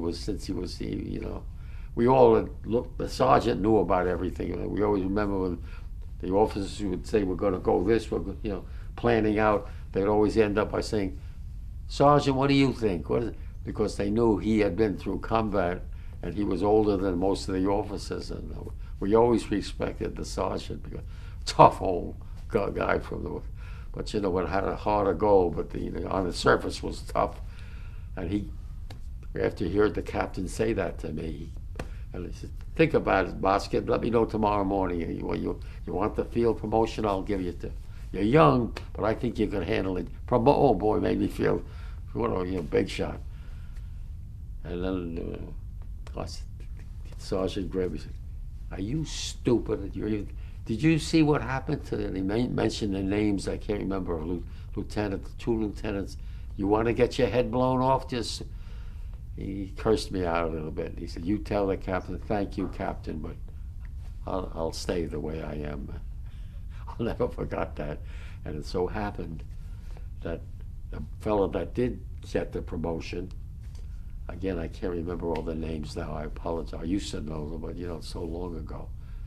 We all the sergeant knew about everything. We always remember when the officers would say, "We're going to go this," planning out. They'd always end up by saying, "Sergeant, what do you think?" Because they knew he had been through combat, and he was older than most of the officers, and we always respected the sergeant, because tough old guy from the. But it had a harder goal, but on the surface was tough. And after he heard the captain say that to me, and he said, "Think about it, Moskin. Let me know tomorrow morning. You want the field promotion? I'll give you You're young, but I think you can handle it." Oh boy, made me feel, big shot. And then Sergeant Greb said, "Are you stupid? Did you see what happened to?" And he mentioned the names. I can't remember. Lieutenant, 2 lieutenants. "You want to get your head blown off? Just." He cursed me out a little bit. He said, "You tell the captain, thank you, Captain, but I'll stay the way I am." I'll never forgot that. And it so happened that the fellow that did get the promotion, again, I can't remember all the names now. I apologize. I used to know them, but it's so long ago.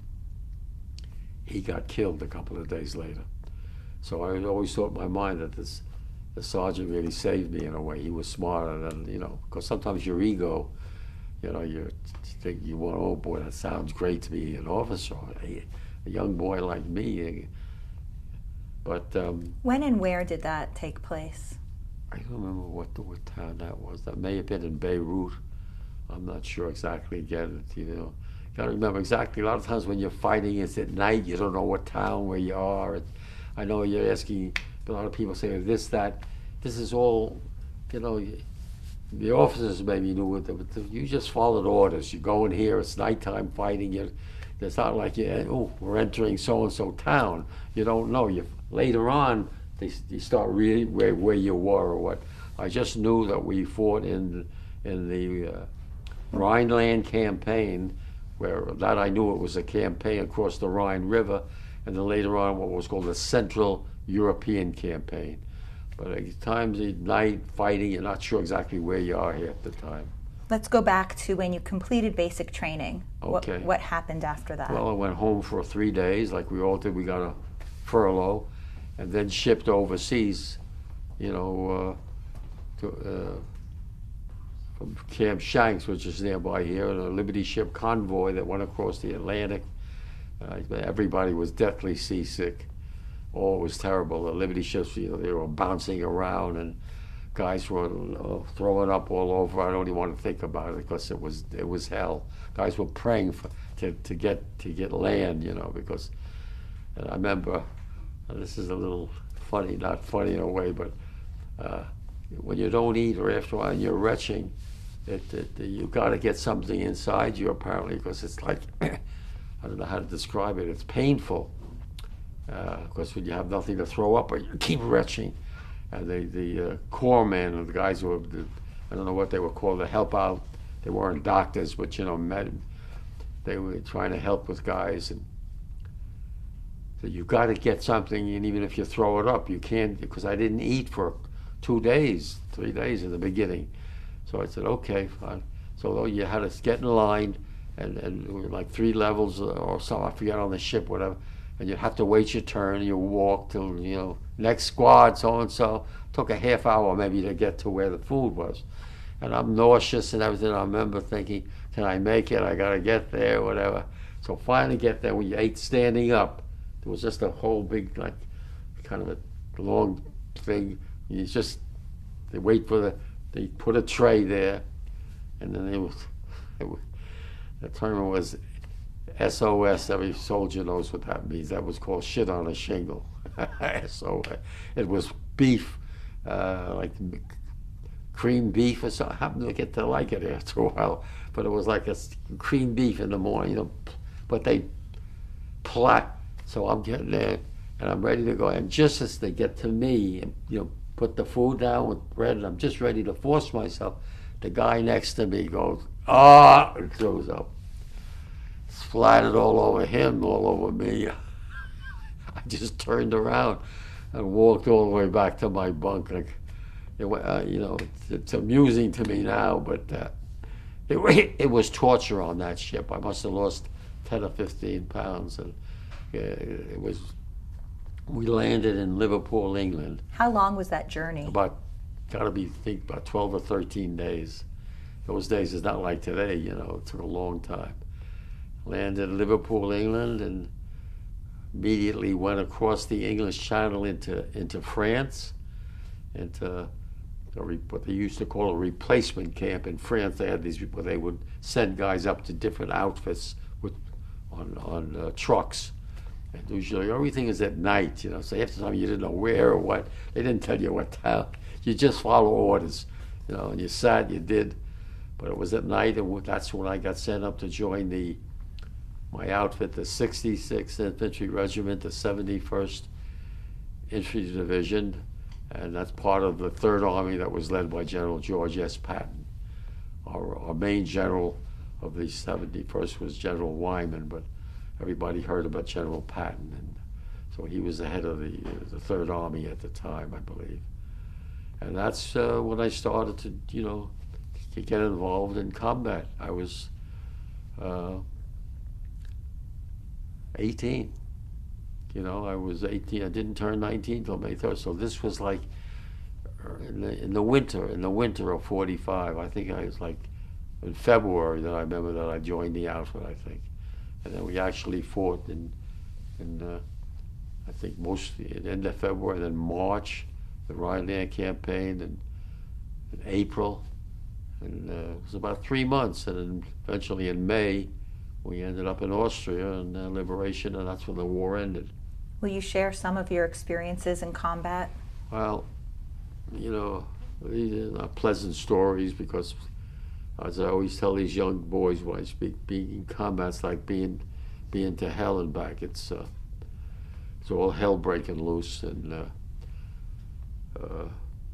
He got killed a couple of days later. So I always thought in my mind that the sergeant really saved me in a way. He was smarter than, because sometimes your ego, you think oh boy, that sounds great to be an officer, a young boy like me. But when and where did that take place? I don't remember what town that was. That may have been in Beirut. I'm not sure exactly again. Got to remember exactly. A lot of times when you're fighting, it's at night. You don't know what town where you are. I know you're asking. A lot of people say this, that. This is all, the officers maybe knew it, but you just followed orders. You go in here, it's nighttime fighting. It's not like we're entering so-and-so town. You don't know. Later on, you start reading where you were or what. I just knew that we fought in the Rhineland campaign, where that I knew it was a campaign across the Rhine River, and then later on what was called the Central European Campaign. But at times at night fighting, you're not sure exactly where you are here at the time. Let's go back to when you completed basic training. Okay. What happened after that? Well, I went home for 3 days, like we all did. We got a furlough, and then shipped overseas, from Camp Shanks, which is nearby here, and a Liberty ship convoy that went across the Atlantic. Everybody was deathly seasick. Oh, it was terrible. The Liberty ships, you know, they were bouncing around, and guys were throwing up all over. I don't even want to think about it because it was hell. Guys were praying to get land, you know, because. And I remember, and this is a little funny, not funny in a way, but when you don't eat or after a while you're retching, you got to get something inside you apparently, because it's like I don't know how to describe it. It's painful because when you have nothing to throw up, but you keep retching. And the corpsmen, or the guys who were, I don't know what they were called, to help out. They weren't doctors, but you know, they were trying to help with guys. And so you got to get something, and even if you throw it up, you can't, because I didn't eat for 2 days, 3 days in the beginning. So I said, okay, fine. So you had to get in line, and we were like 3 levels or something, I forget, on the ship, whatever. And you have to wait your turn, you walk till, you know, next squad, so-and-so. Took a half hour maybe to get to where the food was. And I'm nauseous and everything. I remember thinking, can I make it? I got to get there, whatever. So finally get there. We ate standing up. There was just a whole big, like, kind of a long thing. You just, they put a tray there, and then the term was SOS. Every soldier knows what that means. That was called shit on a shingle. So it was beef, like cream beef or something. I happened to get to like it after a while, but it was like a cream beef in the morning, you know. But they plat. So I'm getting there, and I'm ready to go. And just as they get to me, and, you know, put the food down with bread, and I'm just ready to force myself, the guy next to me goes, and throws up. Splattered all over him, all over me. I just turned around and walked all the way back to my bunk. Like, you know, it's amusing to me now, but it was torture on that ship. I must have lost 10 or 15 pounds, and it was. We landed in Liverpool, England. How long was that journey? About 12 or 13 days. Those days is not like today, you know. It took a long time. Landed in Liverpool, England, and immediately went across the English Channel into France, into what they used to call a replacement camp in France. They had these people. They would send guys up to different outfits on trucks. And usually everything is at night, you know. So half the time you didn't know where or what. They didn't tell you what town. You just follow orders, you know. And you sat, you did. But it was at night, and that's when I got sent up to join my outfit, the 66th Infantry Regiment, the 71st Infantry Division, and that's part of the 3rd Army that was led by General George S. Patton. Our main general of the 71st was General Wyman, but everybody heard about General Patton, and so he was the head of the 3rd Army at the time, I believe. And that's when I started to, you know, to get involved in combat. I was 18. You know, I was 18. I didn't turn 19 till May 3rd. So this was like in the winter of 45. I think I was like in February that I remember that I joined the outfit, I think. And then we actually fought in I think mostly at the end of February, then March, the Rhineland campaign, and in April. And it was about 3 months. And then eventually in May, we ended up in Austria and liberation, and that's when the war ended. Will you share some of your experiences in combat? Well, you know, these are not pleasant stories, because as I always tell these young boys when I speak, being in combat's like being to hell and back. It's all hell breaking loose, and I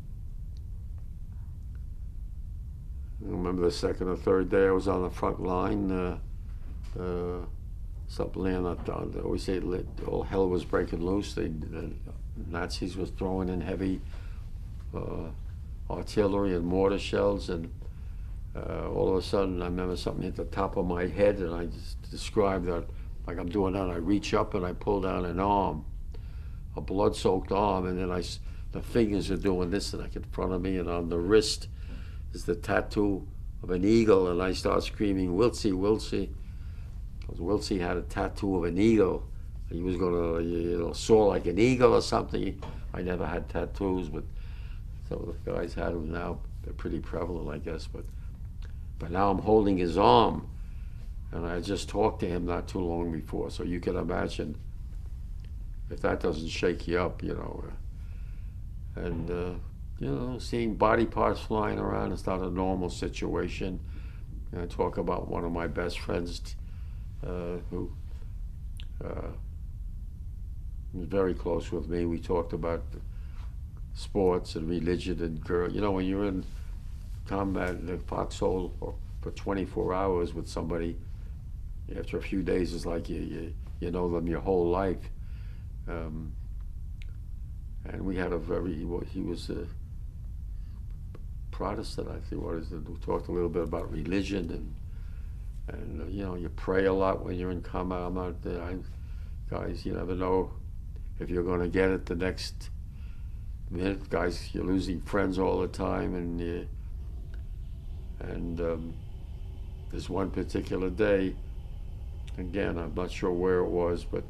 remember the 2nd or 3rd day I was on the front line. Something I always say all hell was breaking loose. The Nazis was throwing in heavy artillery and mortar shells, and all of a sudden I remember something hit the top of my head, and I just described that like I'm doing that. I reach up and I pull down an arm, a blood-soaked arm, and then the fingers are doing this, and like in front of me, and on the wrist is the tattoo of an eagle, and I start screaming, Wiltsy, Wiltsy. Because Wiltsy had a tattoo of an eagle. He was going to, soar like an eagle or something. I never had tattoos, but some of the guys had them now. They're pretty prevalent, I guess. But now I'm holding his arm, and I just talked to him not too long before. So you can imagine if that doesn't shake you up, And, seeing body parts flying around is not a normal situation. And I talk about one of my best friends who was very close with me. We talked about sports and religion and girl. When you're in combat in the foxhole for 24 hours with somebody, after a few days, it's like you know them your whole life. And we had he was a Protestant, I think. We talked a little bit about religion and you pray a lot when you're in combat. I'm not, guys, you never know if you're going to get it the next minute. Guys, you're losing friends all the time, and there's one particular day, again, I'm not sure where it was, but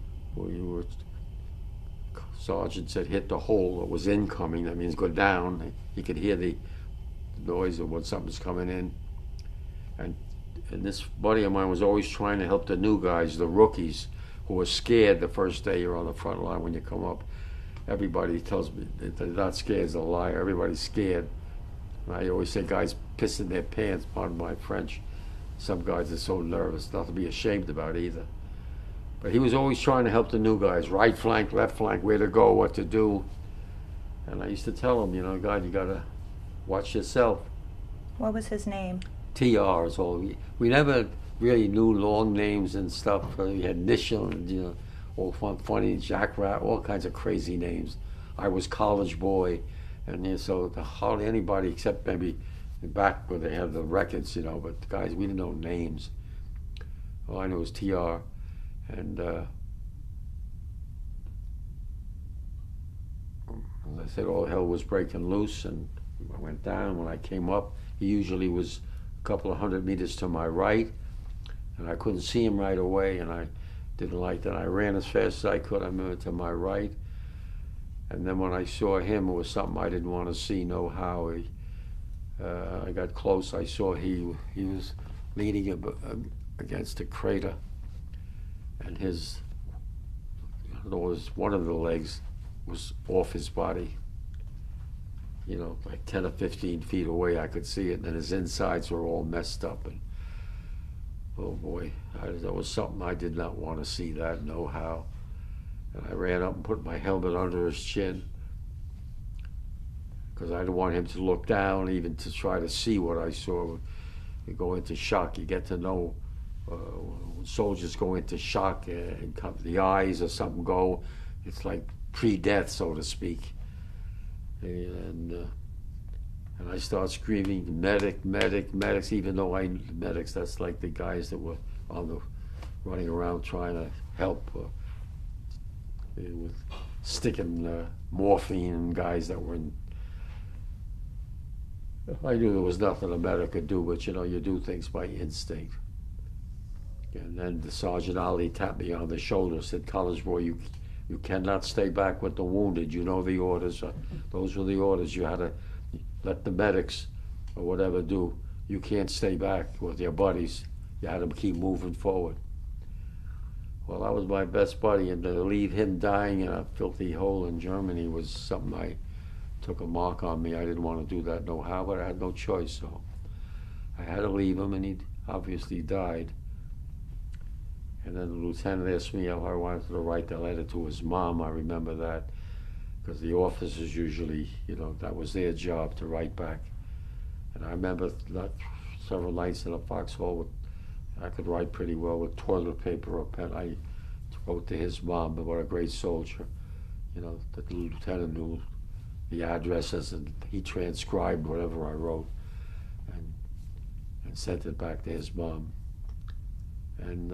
sergeant said hit the hole. It was incoming. That means go down. You could hear the noise of when something's coming in. And this buddy of mine was always trying to help the new guys, the rookies, who were scared the first day you're on the front line when you come up. Everybody tells me that they're not scared is a liar. Everybody's scared. And I always say guys pissing their pants, pardon my French. Some guys are so nervous, not to be ashamed about either. But he was always trying to help the new guys, right flank, left flank, where to go, what to do. And I used to tell him, God, you got to watch yourself. What was his name? TR is all. We never really knew long names and stuff. We had initial, all funny, Jack Rat, all kinds of crazy names. I was college boy, and so hardly anybody except maybe back where they had the records, but the guys, we didn't know names. All I knew was TR. And as I said, all hell was breaking loose, and I went down. When I came up, he usually was a couple of 100 meters to my right, and I couldn't see him right away, and I didn't like that. I ran as fast as I could. I moved to my right, and then when I saw him, it was something I didn't want to see, no how. I got close. I saw he was leaning against a crater, and one of the legs was off his body, like 10 or 15 feet away. I could see it, and then his insides were all messed up. And oh boy, that was something I did not want to see, that, no how. And I ran up and put my helmet under his chin, because I didn't want him to look down, even to try to see what I saw. You go into shock. You get to know when soldiers go into shock and the eyes or something go. It's like pre-death, so to speak. And I start screaming, medic, medic, medics, even though medics, that's like the guys that were running around trying to help with sticking morphine in guys that were in. I knew there was nothing a medic could do, but you do things by instinct. And then the Sergeant Ali tapped me on the shoulder and said, college boy, you cannot stay back with the wounded. You know the orders. Those were the orders. You had to let the medics or whatever do. You can't stay back with your buddies. You had to keep moving forward. Well, that was my best buddy, and to leave him dying in a filthy hole in Germany was something I took a mark on me. I didn't want to do that no how, but I had no choice, so I had to leave him, and he obviously died. And then the lieutenant asked me if I wanted to write the letter to his mom. I remember that, because the officers usually, that was their job to write back. And I remember several nights in a foxhole, I could write pretty well with toilet paper or pen. I wrote to his mom, but what a great soldier. The lieutenant knew the addresses, and he transcribed whatever I wrote and sent it back to his mom. And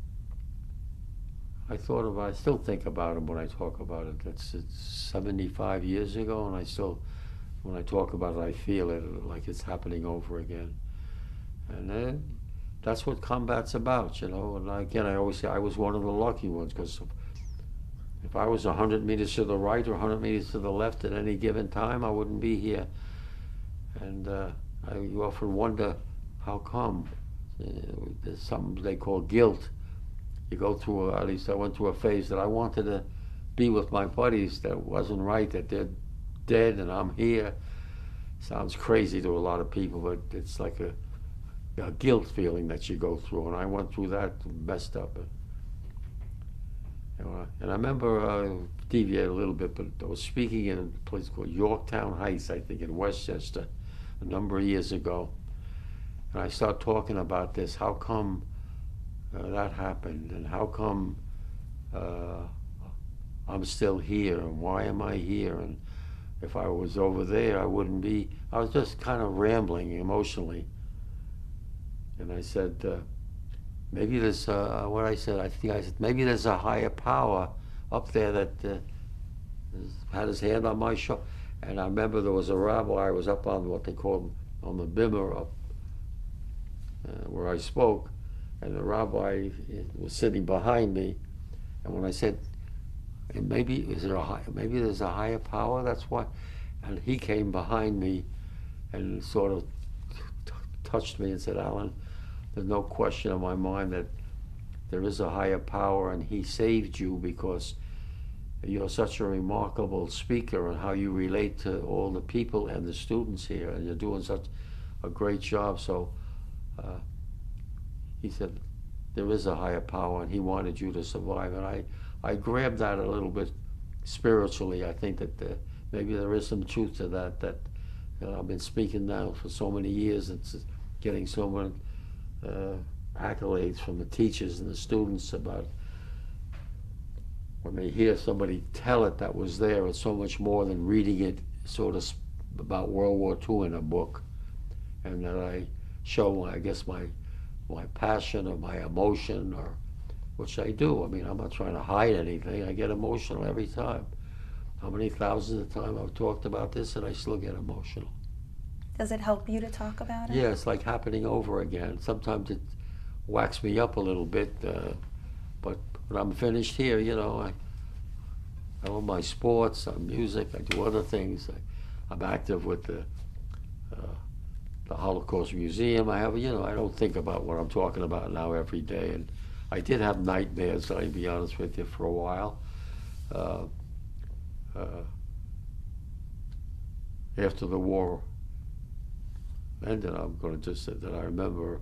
I still think about him when I talk about it. It's 75 years ago, and I still when I talk about it, I feel it like it's happening over again. And then that's what combat's about, you know. And again, I always say I was one of the lucky ones, because if I was 100 meters to the right or 100 meters to the left at any given time, I wouldn't be here. And you often wonder, how come? There's something they call guilt. You go through, at least I went through a phase that I wanted to be with my buddies. That wasn't right, that they're dead and I'm here. Sounds crazy to a lot of people, but it's like a guilt feeling that you go through, and I went through that, messed up. And I remember, deviate a little bit, but I was speaking in a place called Yorktown Heights, I think, in Westchester, a number of years ago. And I started talking about this, how come that happened, and how come I'm still here, and why am I here, and if I was over there, I wouldn't be. I was just kind of rambling emotionally. And I said, maybe there's, what I said, I said, maybe there's a higher power up there that had his hand on my shoulder. And I remember there was a rabbi, I was up on what they call, on the bimmer up where I spoke, and the rabbi was sitting behind me. And when I said, maybe maybe there's a higher power, that's why. And he came behind me and sort of touched me and said, Alan, there's no question in my mind that there is a higher power, and he saved you because you're such a remarkable speaker and how you relate to all the people and the students here, and you're doing such a great job. So he said, there is a higher power, and he wanted you to survive. And I grabbed that a little bit spiritually. I think that maybe there is some truth to that, that I've been speaking now for so many years. It's getting so many accolades from the teachers and the students about when they hear somebody tell it that was there. It's so much more than reading it sort of about World War II in a book. And that I show, I guess, my passion or my emotion, or which I do. I mean, I'm not trying to hide anything. I get emotional every time. How many thousands of times I've talked about this and I still get emotional. Does it help you to talk about it? Yeah, it's like happening over again. Sometimes it whacks me up a little bit, but when I'm finished here, you know, I love my sports, music, I do other things. I'm active with the Holocaust Museum. I have, you know, I don't think about what I'm talking about now every day. And I did have nightmares, I'll be honest with you, for a while. After the war ended, I'm going to just say that I remember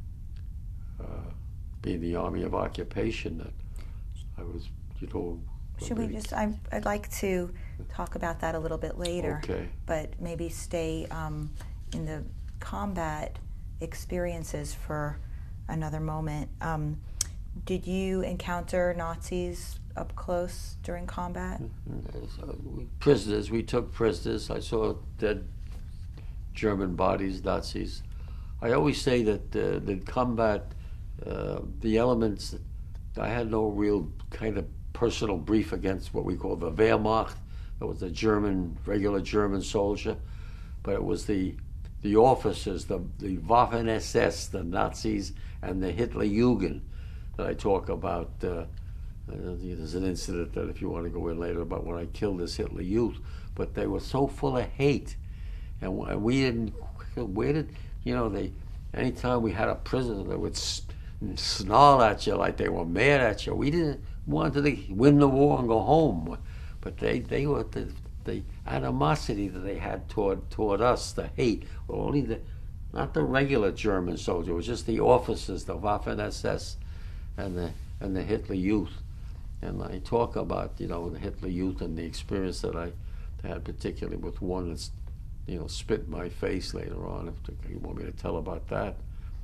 being in the Army of Occupation, that I was, you know. Should we just, I'd like to talk about that a little bit later. Okay. But maybe stay in the combat experiences for another moment. Did you encounter Nazis up close during combat? Prisoners, we took prisoners. I saw dead German bodies, Nazis. I always say that the combat, the elements, I had no real kind of personal brief against what we call the Wehrmacht. It was the German, regular German soldier, but it was the officers, the Waffen-SS, the Nazis, and the Hitlerjugend that I talk about. There's an incident that if you want to go in later about when I killed this Hitler youth, but they were so full of hate, and we didn't, where did, you know, anytime we had a prisoner that would snarl at you like they were mad at you, we didn't want to win the war and go home, but they were the animosity that they had toward us, the hate, only not the regular German soldier, it was just the officers, the Waffen-SS and the Hitler Youth. And I talk about, you know, the Hitler Youth and the experience that I had, particularly with one that's, you know, spit in my face later on, if you want me to tell about that.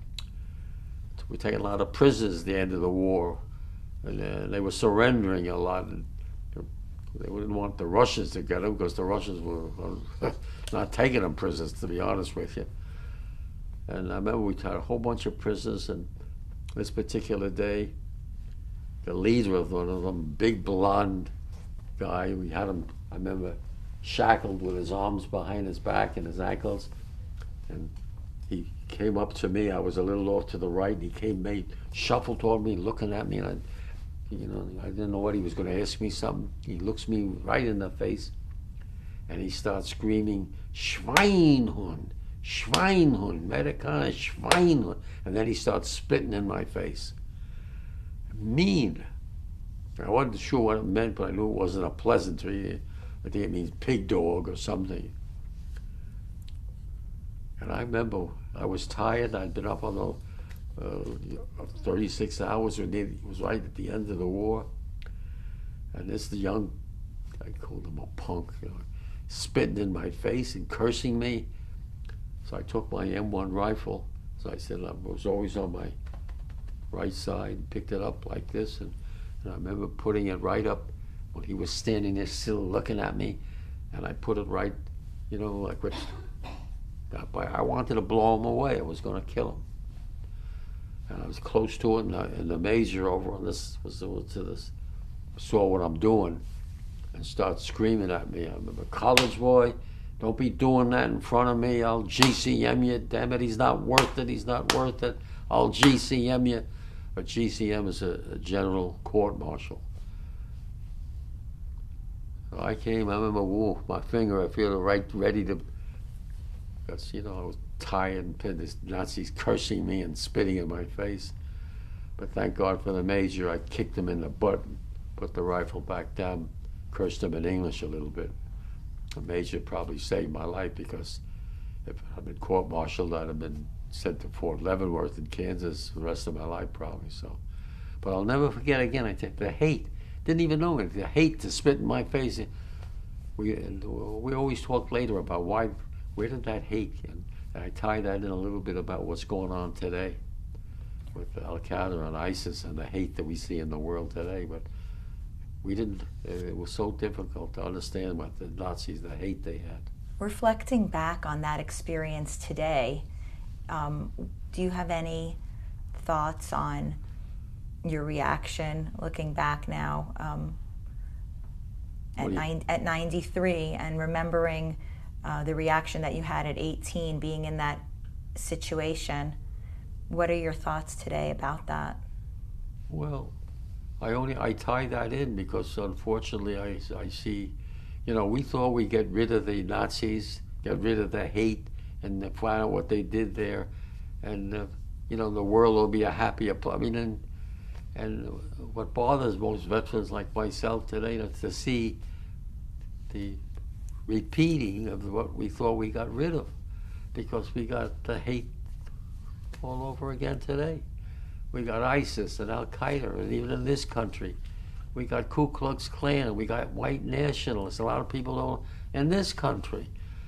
We take a lot of prisoners at the end of the war, and they were surrendering a lot. And they didn't want the Russians to get them because the Russians were not taking them prisoners, to be honest with you. And I remember we had a whole bunch of prisoners, and this particular day, the leader of one of them, big blonde guy, we had him, I remember shackled with his arms behind his back and his ankles. And he came up to me. I was a little off to the right, and he shuffled toward me, looking at me, and I didn't know what he was going to ask me something. He looks me right in the face, and he starts screaming, "Schweinhund, Schweinhund, Amerikaner, Schweinhund," and then he starts spitting in my face. Mean. I wasn't sure what it meant, but I knew it wasn't a pleasantry. I think it means pig dog or something. And I remember I was tired. I'd been up on 36 hours. It was right at the end of the war. And the young, I called him a punk, spitting in my face and cursing me. So I took my M1 rifle. So I said, I was always on my right side, picked it up like this. And I remember putting it right up when he was standing there still looking at me. And I put it right, like what, I wanted to blow him away. I was going to kill him. And I was close to it, and the major over on this saw what I'm doing and started screaming at me. I remember, "College boy, don't be doing that in front of me. I'll GCM you. Damn it, he's not worth it. He's not worth it. I'll GCM you." But GCM is a general court martial. So I remember, my finger, I feel ready to, because, I was tired, and the Nazis cursing me and spitting in my face. But thank God for the major. I kicked him in the butt, put the rifle back down, cursed him in English a little bit. The major probably saved my life, because if I'd been court-martialed, I'd have been sent to Fort Leavenworth in Kansas the rest of my life probably. So, but I'll never forget again. I think the hate, didn't even know it. The hate to spit in my face. We always talk later about where did that hate, and I tie that in a little bit about what's going on today with Al Qaeda and ISIS and the hate that we see in the world today. But we didn't. It was so difficult to understand what the Nazis, the hate they had. Reflecting back on that experience today, do you have any thoughts on your reaction looking back now at 93 and remembering the reaction that you had at 18, being in that situation? What are your thoughts today about that? Well, I tie that in because unfortunately I see, we thought we'd get rid of the Nazis, get rid of the hate, and find out what they did there, and the world will be a happier place. I mean, and what bothers most veterans like myself today is to see the repeating of what we thought we got rid of, because we got the hate all over again today. We got ISIS and Al Qaeda, and even in this country, we got Ku Klux Klan, we got white nationalists. A lot of people don't in this country.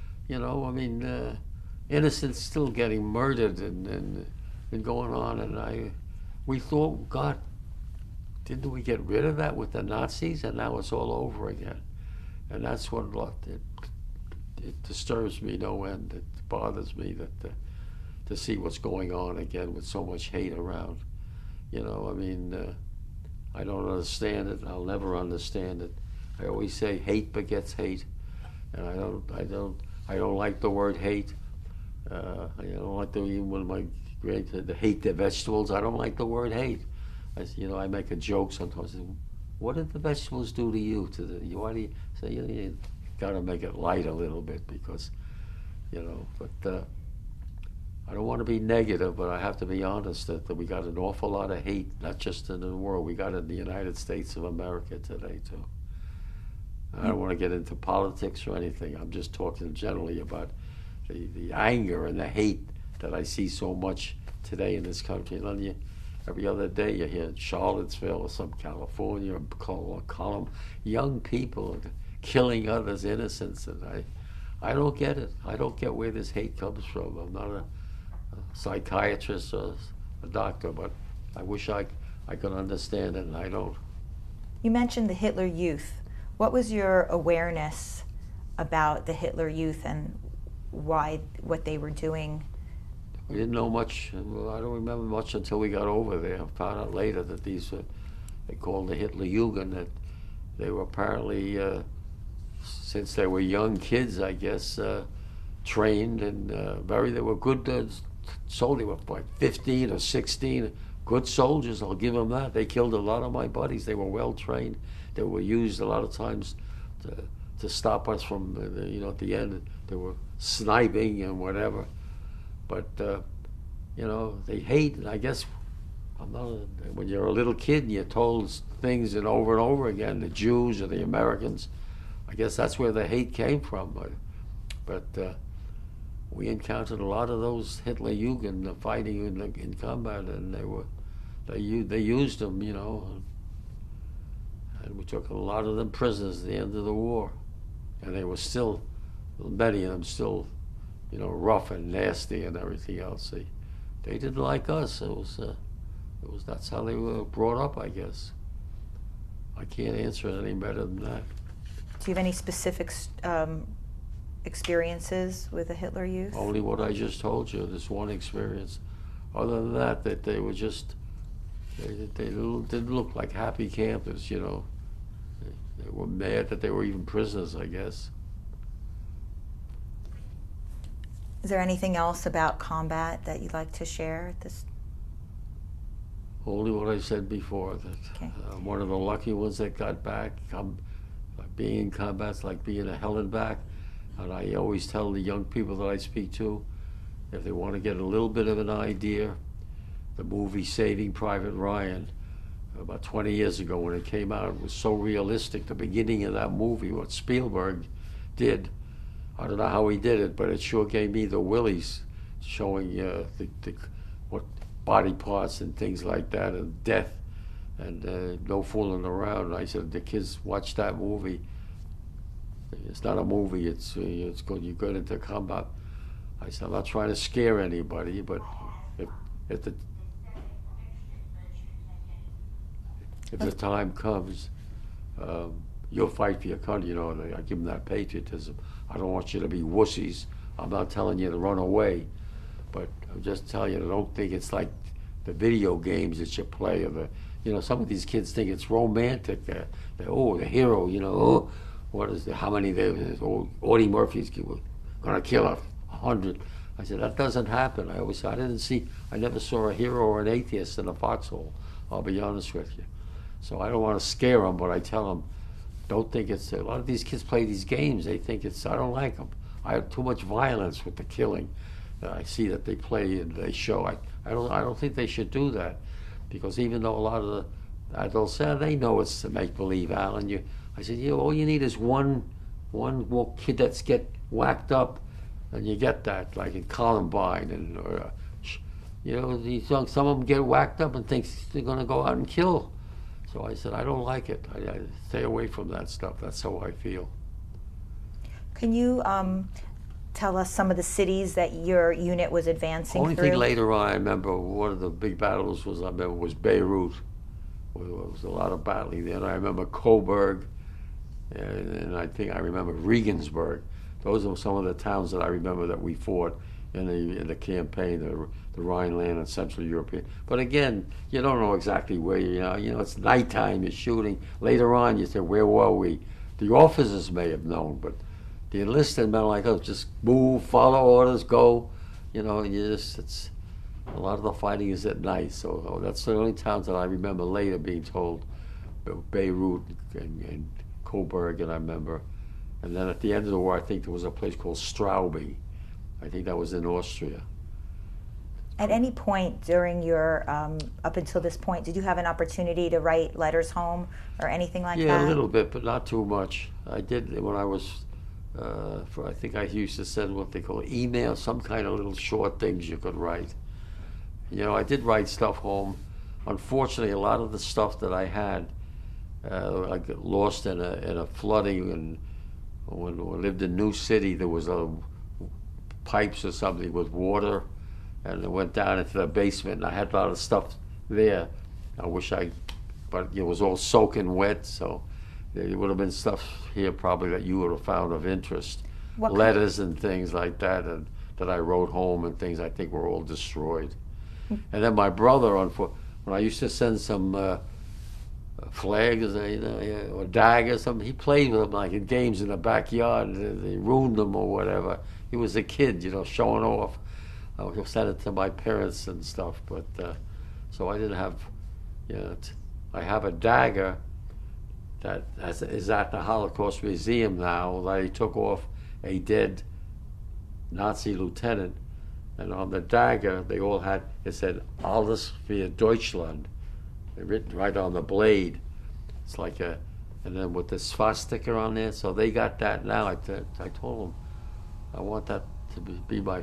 Innocents still getting murdered and going on, and we thought, God, didn't we get rid of that with the Nazis? And now it's all over again. And that's what it disturbs me no end. It bothers me that to see what's going on again with so much hate around. I don't understand it. I'll never understand it. I always say hate begets hate, and I don't like the word hate. I don't like even when my the hate the vegetables. I don't like the word hate. I make a joke sometimes. What did the vegetables do to you? Why do you say you got to make it light a little bit, because But I don't want to be negative, but I have to be honest that we got an awful lot of hate, not just in the world. We got it in the United States of America today too. I don't want to get into politics or anything. I'm just talking generally about the anger and the hate that I see so much today in this country. And then every other day you hear in Charlottesville or some California or Column, young people killing others, innocents, and I don't get it. I don't get where this hate comes from. I'm not a psychiatrist or a doctor, but I wish I could understand it, and I don't. You mentioned the Hitler Youth. What was your awareness about the Hitler Youth and what they were doing? We didn't know much. Well, I don't remember much until we got over there. I found out later that they called the Hitler Jugend, that they were apparently since they were young kids, I guess, trained and they were good soldiers. They were like 15 or 16, good soldiers, I'll give them that. They killed a lot of my buddies. They were well trained. They were used a lot of times to stop us from, at the end, they were sniping and whatever. But, they hate, and I guess, when you're a little kid and you're told things and over again, the Jews or the Americans, I guess that's where the hate came from. But we encountered a lot of those Hitlerjugend fighting in combat, and they used them, and we took a lot of them prisoners at the end of the war, and they were still, many of them still, rough and nasty and everything else. They didn't like us. That's how they were brought up, I guess. I can't answer it any better than that. Do you have any specific experiences with the Hitler Youth? Only what I just told you, this one experience. Other than that they were just, they didn't look like happy campers, They were mad that they were even prisoners, I guess. Is there anything else about combat that you'd like to share at this? Only what I said before, that Okay. I'm one of the lucky ones that got back. Being in combat's like being a hell and back. And I always tell the young people that I speak to, if they want to get a little bit of an idea, the movie Saving Private Ryan, about 20 years ago when it came out, it was so realistic. The beginning of that movie, what Spielberg did, I don't know how he did it, but it sure gave me the willies, showing what body parts and things like that, and death, and no fooling around. I said, the kids watch that movie. It's not a movie. It's good. You get into combat. I said, I'm not trying to scare anybody, but if the time comes, you'll fight for your country. I give them that patriotism. I don't want you to be wussies. I'm not telling you to run away, but I'm just telling you, don't think it's like the video games that you play, or some of these kids think it's romantic. The hero, what is it? How many Audie Murphy's gonna kill 100. I said, that doesn't happen. I never saw a hero or an atheist in a foxhole. I'll be honest with you. So I don't want to scare them, but I tell them, don't think it's, a lot of these kids play these games, they think it's, I don't like them. I have too much violence with the killing. I see that they play and they show. I don't think they should do that, because even though a lot of the adults say they know it's to make believe, Alan. I said, all you need is one more kid that's get whacked up, and you get that, like in Columbine, and some of them get whacked up and think they're going to go out and kill. So I said, I don't like it. I stay away from that stuff. That's how I feel. Can you tell us some of the cities that your unit was advancing Only through? thing later on, I remember one of the big battles was Beirut. There was a lot of battling there. And I remember Coburg, and I think I remember Regensburg. Those are some of the towns that I remember that we fought in the campaign, the Rhineland and Central European. But again, you don't know exactly where you are. It's nighttime, you're shooting. Later on, you say, where were we? The officers may have known, but the enlisted men are like, oh, just move, follow orders, go. It's a lot of the fighting is at night. So that's the only towns that I remember later being told, Beirut and Coburg, and I remember. And then at the end of the war, I think there was a place called Straubing. I think that was in Austria. At any point during your, up until this point, did you have an opportunity to write letters home or anything like that? Yeah, a little bit, but not too much. I did when I was, I think I used to send what they call email, some kind of little short things you could write. I did write stuff home. Unfortunately, a lot of the stuff that I had, I got lost in a flooding, and when I lived in New City, there was pipes or something with water, and it went down into the basement, and I had a lot of stuff there. But it was all soaking wet, so there would have been stuff here probably that you would have found of interest. Letters and things like that, and that I wrote home, and things I think were all destroyed. And then my brother, when I used to send some flags, or daggers, something. He played with them like in games in the backyard. They ruined them or whatever. He was a kid, showing off. I sent it to my parents and stuff, but so I didn't have. I have a dagger that is at the Holocaust Museum now that he took off a dead Nazi lieutenant, and on the dagger they all had, it said "Alles für Deutschland," written right on the blade. It's like and then with the swastika on there, so they got that now. I told them I want that to be my,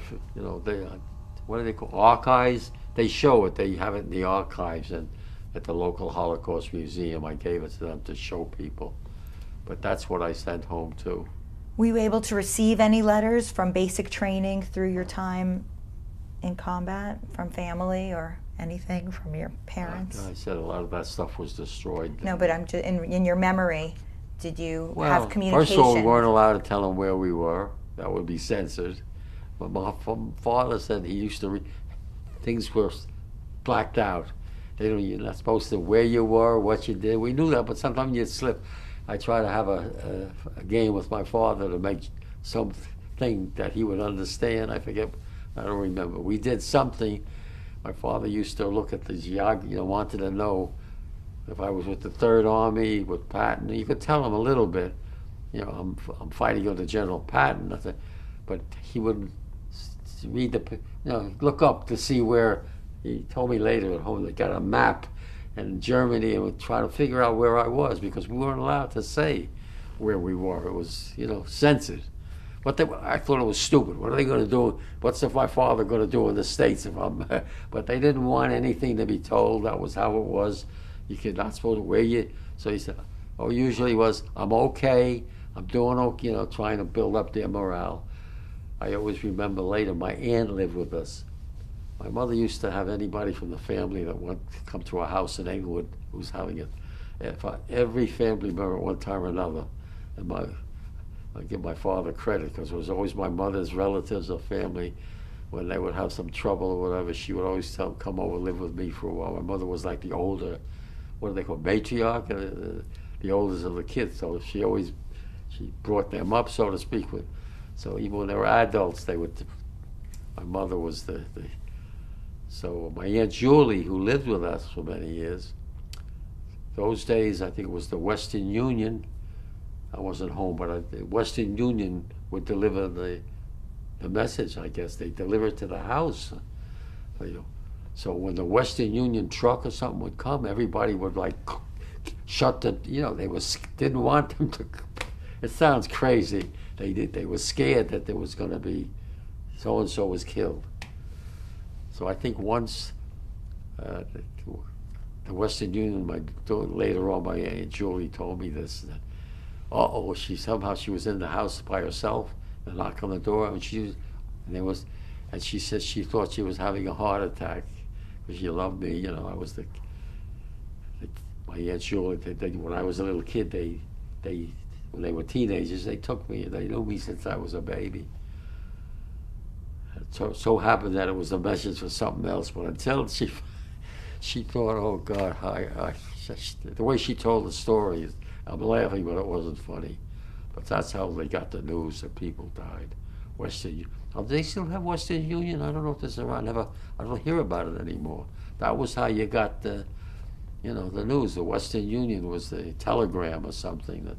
what do they call, archives? They show it. They have it in the archives and at the local Holocaust Museum. I gave it to them to show people. But that's what I sent home too. Were you able to receive any letters from basic training through your time in combat, from family or anything from your parents? I said a lot of that stuff was destroyed. No, but I'm just, in your memory, did you have communication? First of all, we weren't allowed to tell them where we were. That would be censored. But my father said he used to things were blacked out. You're not supposed to where you were, what you did. We knew that, but sometimes you'd slip. I try to have a game with my father to make something that he would understand. I forget, I don't remember. We did something. My father used to look at the geography, wanted to know if I was with the Third Army, with Patton. You could tell him a little bit. I'm fighting under General Patton, but he would read look up to see where. He told me later at home they got a map in Germany and would try to figure out where I was because we weren't allowed to say where we were. It was, censored. But I thought it was stupid. What are they going to do? What's my father going to do in the States if I'm? But they didn't want anything to be told. That was how it was. You're not supposed to wear you. So he said, usually was, I'm okay. I'm doing okay. Trying to build up their morale. I always remember later, my aunt lived with us. My mother used to have anybody from the family that wanted to come to a house in Englewood who's having it. Every family member at one time or another. And I give my father credit because it was always my mother's relatives or family. When they would have some trouble or whatever, she would always tell them, come over, live with me for a while. My mother was like the older, what do they call, matriarch? The oldest of the kids. So she brought them up, so to speak. So even when they were adults, my mother was So my Aunt Julie, who lived with us for many years, those days I think it was the Western Union. I wasn't home, but the Western Union would deliver the message. I guess they deliver it to the house. So when the Western Union truck or something would come, everybody would shut the. They didn't want them to. It sounds crazy. They were scared that there was going to be so and so was killed. So I think once the Western Union, later on, my Aunt Julie told me this. That, she was in the house by herself, and knocked on the door, and she said she thought she was having a heart attack because she loved me. I was my Aunt Julie. When I was a little kid, when they were teenagers, they took me. They knew me since I was a baby. So happened that it was a message for something else, but until she thought, oh God, the way she told the story, I'm laughing, but it wasn't funny. But that's how they got the news that people died. Western Union. Do they still have Western Union? I don't know if this is around. I don't hear about it anymore. That was how you got the news. The Western Union was the telegram or something.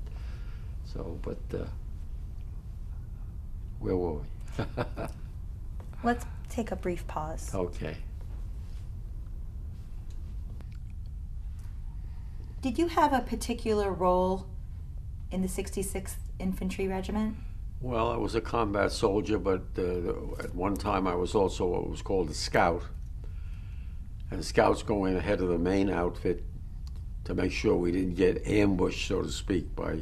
Where were we? Let's take a brief pause. Okay. Did you have a particular role in the 66th Infantry Regiment? Well, I was a combat soldier, but at one time I was also what was called a scout. And scouts going ahead of the main outfit to make sure we didn't get ambushed, so to speak, by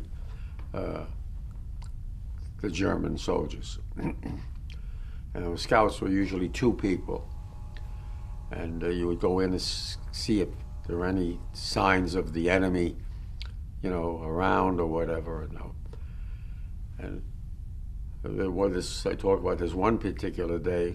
the German soldiers. And the scouts were usually 2 people. And you would go in to see if there were any signs of the enemy, around or whatever. And I talk about this one particular day.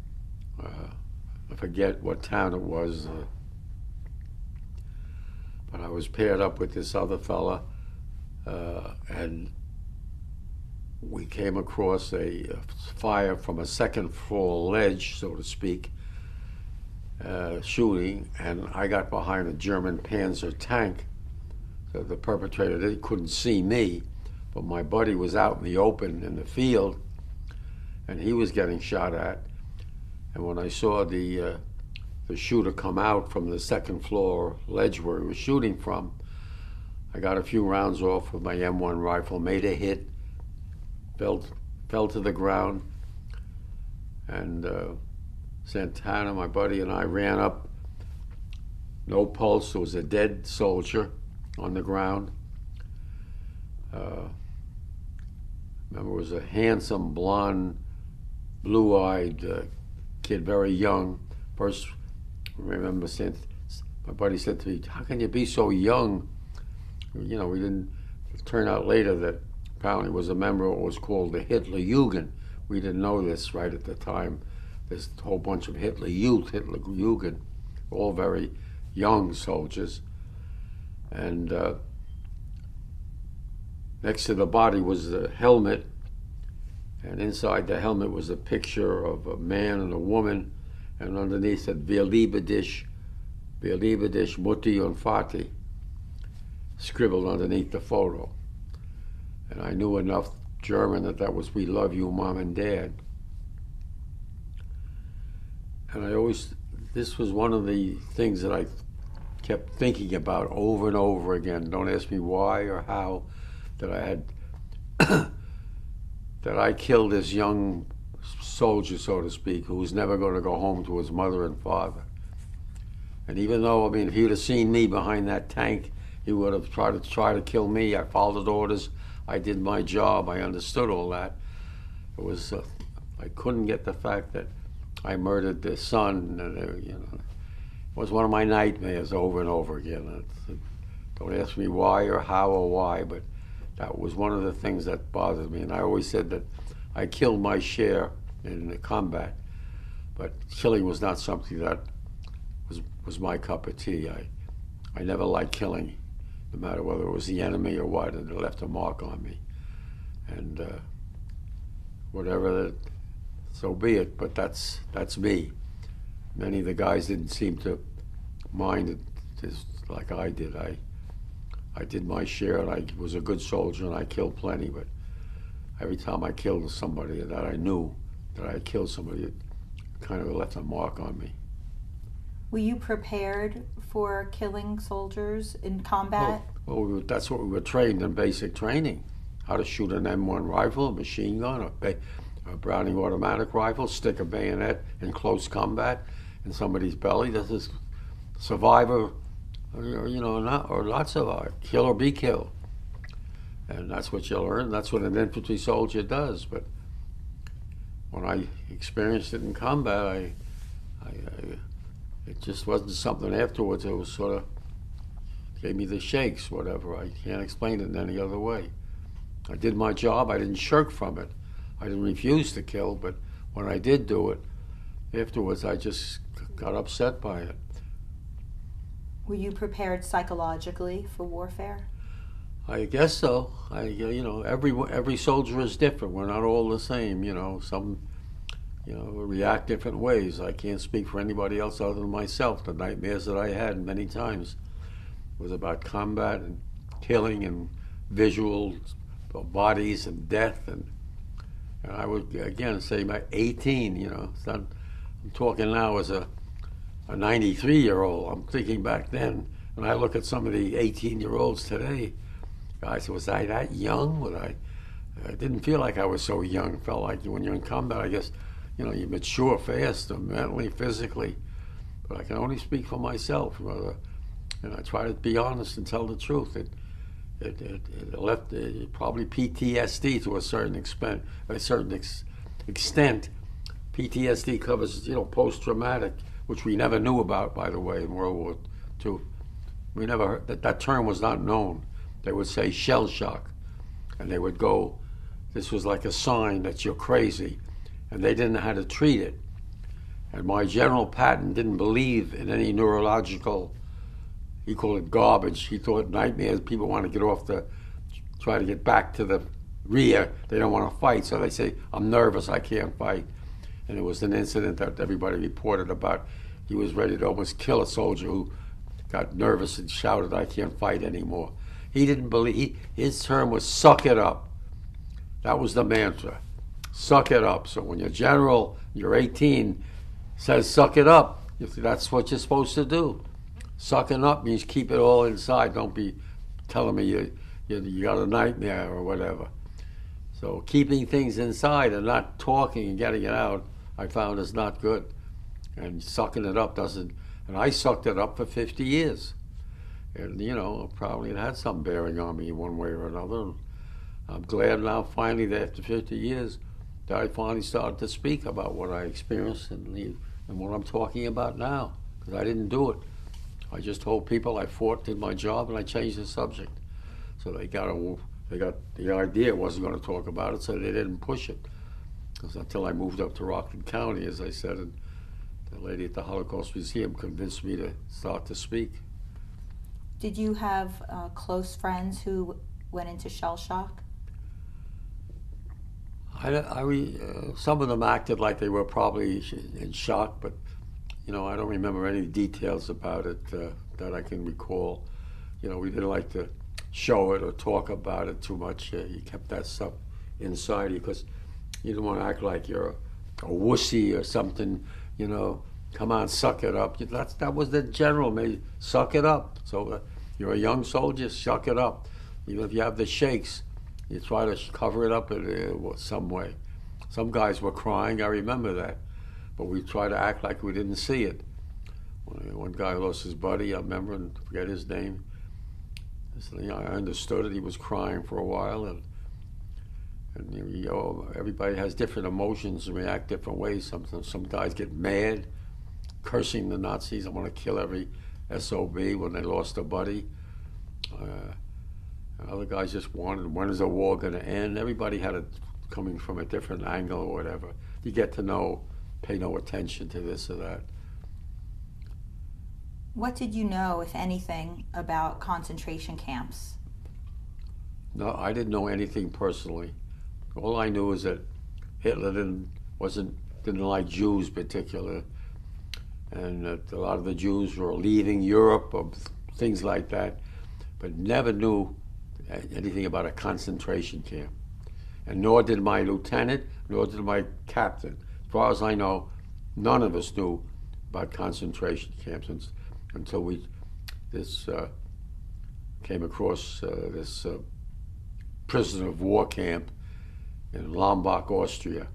I forget what town it was. but I was paired up with this other fella, and we came across a fire from a second floor ledge, so to speak, shooting, and I got behind a German Panzer tank. So the perpetrator, they couldn't see me, but my buddy was out in the open in the field, and he was getting shot at. And when I saw the shooter come out from the second floor ledge where he was shooting from, I got a few rounds off with my M1 rifle, made a hit, fell to the ground, and Santana, my buddy, and I ran up. No pulse. There was a dead soldier on the ground. Remember, it was a handsome, blonde, blue-eyed kid, very young. First, I remember my buddy said to me, "How can you be so young?" You know, we didn't. It turned out later that apparently was a member of what was called the Hitler Jugend. We didn't know this right at the time. There's a whole bunch of Hitler Youth, Hitler Jugend, all very young soldiers. And next to the body was the helmet, and inside the helmet was a picture of a man and a woman, and underneath said, "Wir lieben dich Mutti und Vati," scribbled underneath the photo. And I knew enough German that was "We love you, Mom and Dad." And this was one of the things that I kept thinking about over and over again. Don't ask me why or how, that I had, that I killed this young soldier, so to speak, who was never going to go home to his mother and father. And even though, I mean, if he'd have seen me behind that tank, he would have tried to kill me. I followed orders. I did my job. I understood all that. It was, I couldn't get the fact that I murdered their son. You know, it was one of my nightmares over and over again. Don't ask me why or how or why, but that was one of the things that bothered me. And I always said that I killed my share in the combat, but killing was not something that was my cup of tea. I never liked killing, no matter whether it was the enemy or what, and it left a mark on me. And whatever, so be it, but that's me. Many of the guys didn't seem to mind it just like I did. I did my share, and I was a good soldier, and I killed plenty, but every time I killed somebody that I knew that I killed somebody, it kind of left a mark on me. Were you prepared for killing soldiers in combat? Well, that's what we were trained in, basic training. How to shoot an M1 rifle, a machine gun, a Browning automatic rifle, stick a bayonet in close combat in somebody's belly. This is survivor, you know, not survive, kill or be killed. And that's what you learn. That's what an infantry soldier does. But when I experienced it in combat, it just wasn't something afterwards. It was sort of, gave me the shakes, whatever. I can't explain it in any other way. I did my job. I didn't shirk from it. I didn't refuse to kill, but when I did do it, afterwards I just got upset by it. Were you prepared psychologically for warfare? I guess so. You know, every soldier is different. We're not all the same. You know, some, you know, react different ways. I can't speak for anybody else other than myself. The nightmares that I had many times was about combat and killing and visual bodies and death, and I would again say my 18. You know, it's not, I'm talking now as a 93-year-old. I'm thinking back then, when I look at some of the 18-year-olds today, guys, was I that young? I didn't feel like I was so young. Felt like when you're in combat, I guess, you know, you mature fast, mentally, physically. But I can only speak for myself, and I try to be honest and tell the truth. It left probably PTSD to a certain extent. PTSD covers, you know, post-traumatic, which we never knew about, by the way, in World War II. We never heard that term was not known. They would say shell shock, and they would go, this was like a sign that you're crazy, and they didn't know how to treat it. And my General Patton didn't believe in any neurological he called it garbage. He thought nightmares, people want to get off try to get back to the rear. They don't want to fight, so they say, I'm nervous, I can't fight. And it was an incident that everybody reported about. He was ready to almost kill a soldier who got nervous and shouted, I can't fight anymore. He didn't believe, his term was suck it up. That was the mantra, suck it up. So when your general, you're 18, says suck it up, that's what you're supposed to do. Sucking up means keep it all inside. Don't be telling me you got a nightmare or whatever. So keeping things inside and not talking and getting it out, I found is not good. And sucking it up doesn't, and I sucked it up for 50 years. And, you know, probably it had some bearing on me one way or another. And I'm glad now finally that after 50 years that I finally started to speak about what I experienced and what I'm talking about now, because I didn't do it. I just told people I fought, did my job, and I changed the subject. So they got the idea I wasn't going to talk about it, so they didn't push it. Because until I moved up to Rockland County, as I said, and the lady at the Holocaust Museum convinced me to start to speak. Did you have close friends who went into shell shock? Some of them acted like they were probably in shock, but you know, I don't remember any details about it that I can recall. You know, we didn't like to show it or talk about it too much. You kept that stuff inside you because you didn't want to act like you're a wussy or something. You know, come on, suck it up. That was the general, maybe suck it up. So you're a young soldier, suck it up. Even if you have the shakes, you try to cover it up in some way. Some guys were crying, I remember that. But we try to act like we didn't see it. One guy lost his buddy, I remember, and forget his name. I understood it. He was crying for a while, and you know, everybody has different emotions and react different ways. Sometimes some guys get mad, cursing the Nazis. I want to kill every SOB when they lost a buddy. Other guys just wanted, when is the war going to end? Everybody had it coming from a different angle or whatever. You get to know, pay no attention to this or that. What did you know, if anything, about concentration camps? No, I didn't know anything personally. All I knew is that Hitler didn't like Jews particularly, and that a lot of the Jews were leaving Europe or things like that, but never knew anything about a concentration camp. And nor did my lieutenant, nor did my captain. As far as I know, none of us knew about concentration camps until we came across this prisoner of war camp in Lombok, Austria.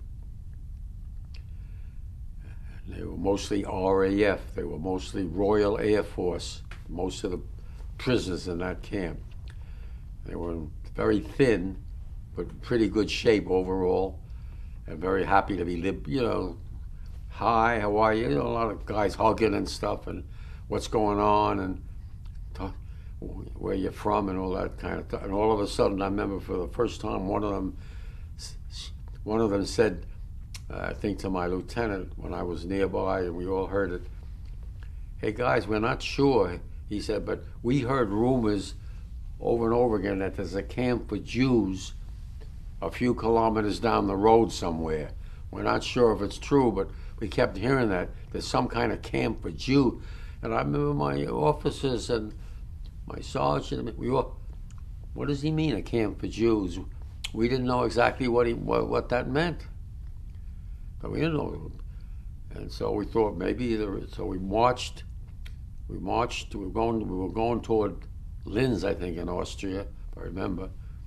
And they were mostly RAF, they were mostly Royal Air Force, most of the prisoners in that camp. They were very thin, but pretty good shape overall, and very happy to be, you know, hi, how are you? You know, a lot of guys hugging and stuff, and what's going on, and where you're from, and all that kind of stuff. And all of a sudden, I remember for the first time, one of them said, I think to my lieutenant when I was nearby, and we all heard it, "Hey guys, we're not sure," he said, "but we heard rumors over and over again that there's a camp for Jews a few kilometers down the road somewhere. We're not sure if it's true, but we kept hearing that there's some kind of camp for Jews." And I remember my officers and my sergeant, what does he mean, a camp for Jews? We didn't know exactly what that meant. But we didn't know. And so we thought maybe so we marched, we were going toward Linz, I think, in Austria, if I remember.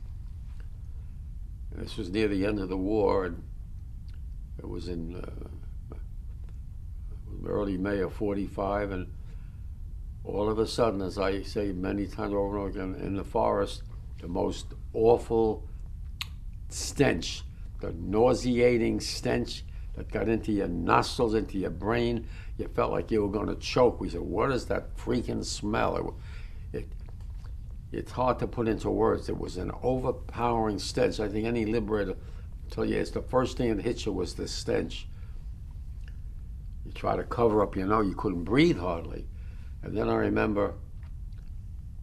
And this was near the end of the war, and it was in early May of '45, and all of a sudden, as I say many times over and over again, in the forest, the most awful stench, the nauseating stench that got into your nostrils, into your brain. You felt like you were going to choke. We said, what is that freaking smell? It's hard to put into words. It was an overpowering stench. I think any liberator will tell you it's the first thing that hit you was the stench. You try to cover up, you know, you couldn't breathe hardly. And then I remember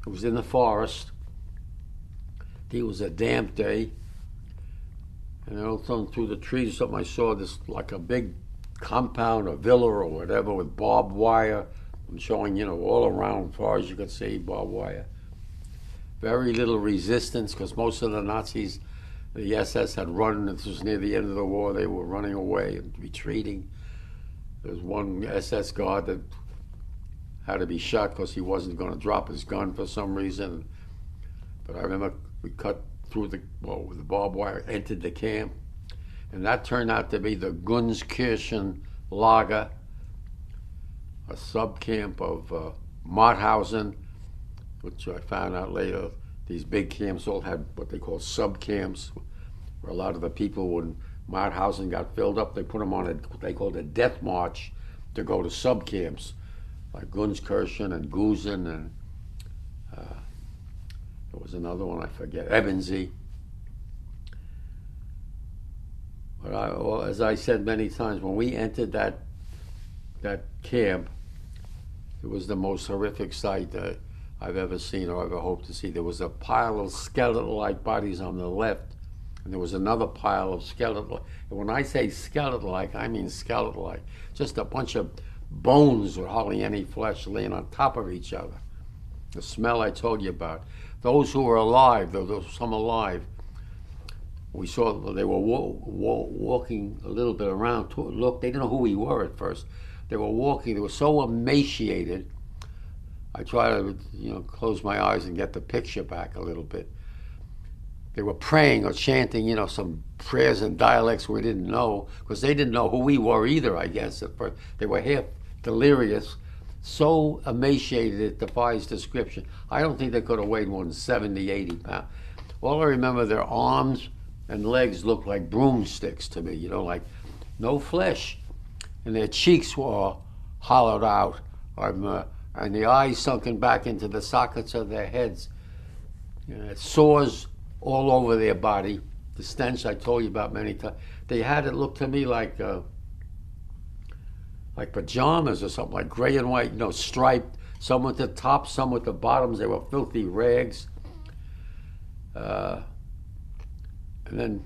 It was in the forest. It was a damp day. And I don't know, through the trees or something, I saw this like a big compound, a villa or whatever, with barbed wire. I'm showing, you know, all around, as far as you could see, barbed wire. Very little resistance, because most of the Nazis, the SS had run. This was near the end of the war. They were running away and retreating. There was one SS guard that had to be shot because he wasn't going to drop his gun for some reason. But I remember we cut through the barbed wire, entered the camp, and that turned out to be the Gunskirchen lager, a sub-camp of Mauthausen, which I found out later. These big camps all had what they call sub-camps, where a lot of the people, when Mauthausen got filled up, they put them on what they called a death march to go to sub-camps, like Gunskirchen and Gusen, and there was another one, I forget, Ebensee. But as I said many times, when we entered that camp, it was the most horrific sight that I've ever seen or ever hoped to see. There was a pile of skeletal-like bodies on the left, and there was another pile of skeletal. And when I say skeletal-like, I mean skeletal-like. Just a bunch of bones with hardly any flesh laying on top of each other. The smell I told you about. Those who were alive, there was some alive, we saw they were walking a little bit around to look. They didn't know who we were at first. They were walking. They were so emaciated. I try to, close my eyes and get the picture back a little bit. They were praying or chanting, some prayers in dialects we didn't know, because they didn't know who we were either, I guess, at first. They were half delirious, so emaciated it defies description. I don't think they could have weighed more than 70, 80 pounds. All I remember, their arms and legs looked like broomsticks to me, like no flesh. And their cheeks were hollowed out, and the eyes sunken back into the sockets of their heads. Sores all over their body. The stench I told you about many times. They had it look to me like pajamas or something, like gray and white, striped. Some with the tops, some with the bottoms. They were filthy rags. And then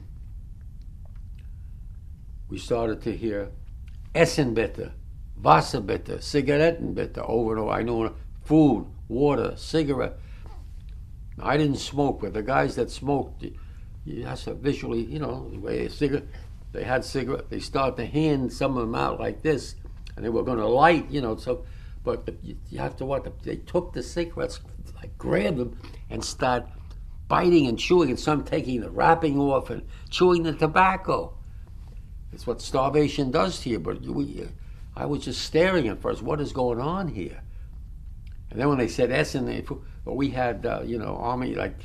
we started to hear Essen bitte, Wasser bitte, Zigaretten bitte, over and over. I knew food, water, cigarette. I didn't smoke, but the guys that smoked, you have to visually, they had cigarette. They started to hand some of them out like this, and they were going to light, but you have to what? They took the cigarettes, grabbed them, and start biting and chewing, and some taking the wrapping off and chewing the tobacco. It's what starvation does to you. But I was just staring at first. What is going on here? And then when they said Essen, we had army like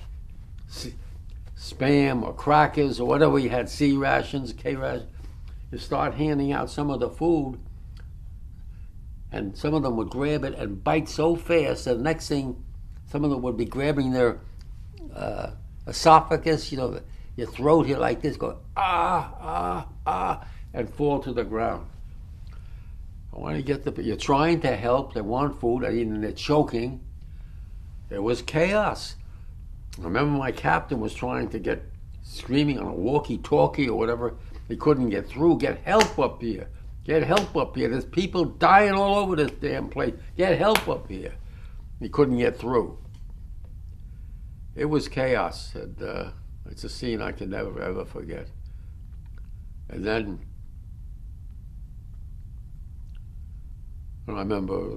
Spam or crackers or whatever. We had C rations, K rations. You start handing out some of the food, and some of them would grab it and bite so fast that the next thing, some of them would be grabbing their esophagus, your throat here like this, go and fall to the ground. I want to get you're trying to help, they want food, and they're choking. There was chaos. I remember my captain was trying to screaming on a walkie-talkie or whatever. He couldn't get through. Get help up here. Get help up here. There's people dying all over this damn place. Get help up here. He couldn't get through. It was chaos, and it's a scene I can never, ever forget. And then I remember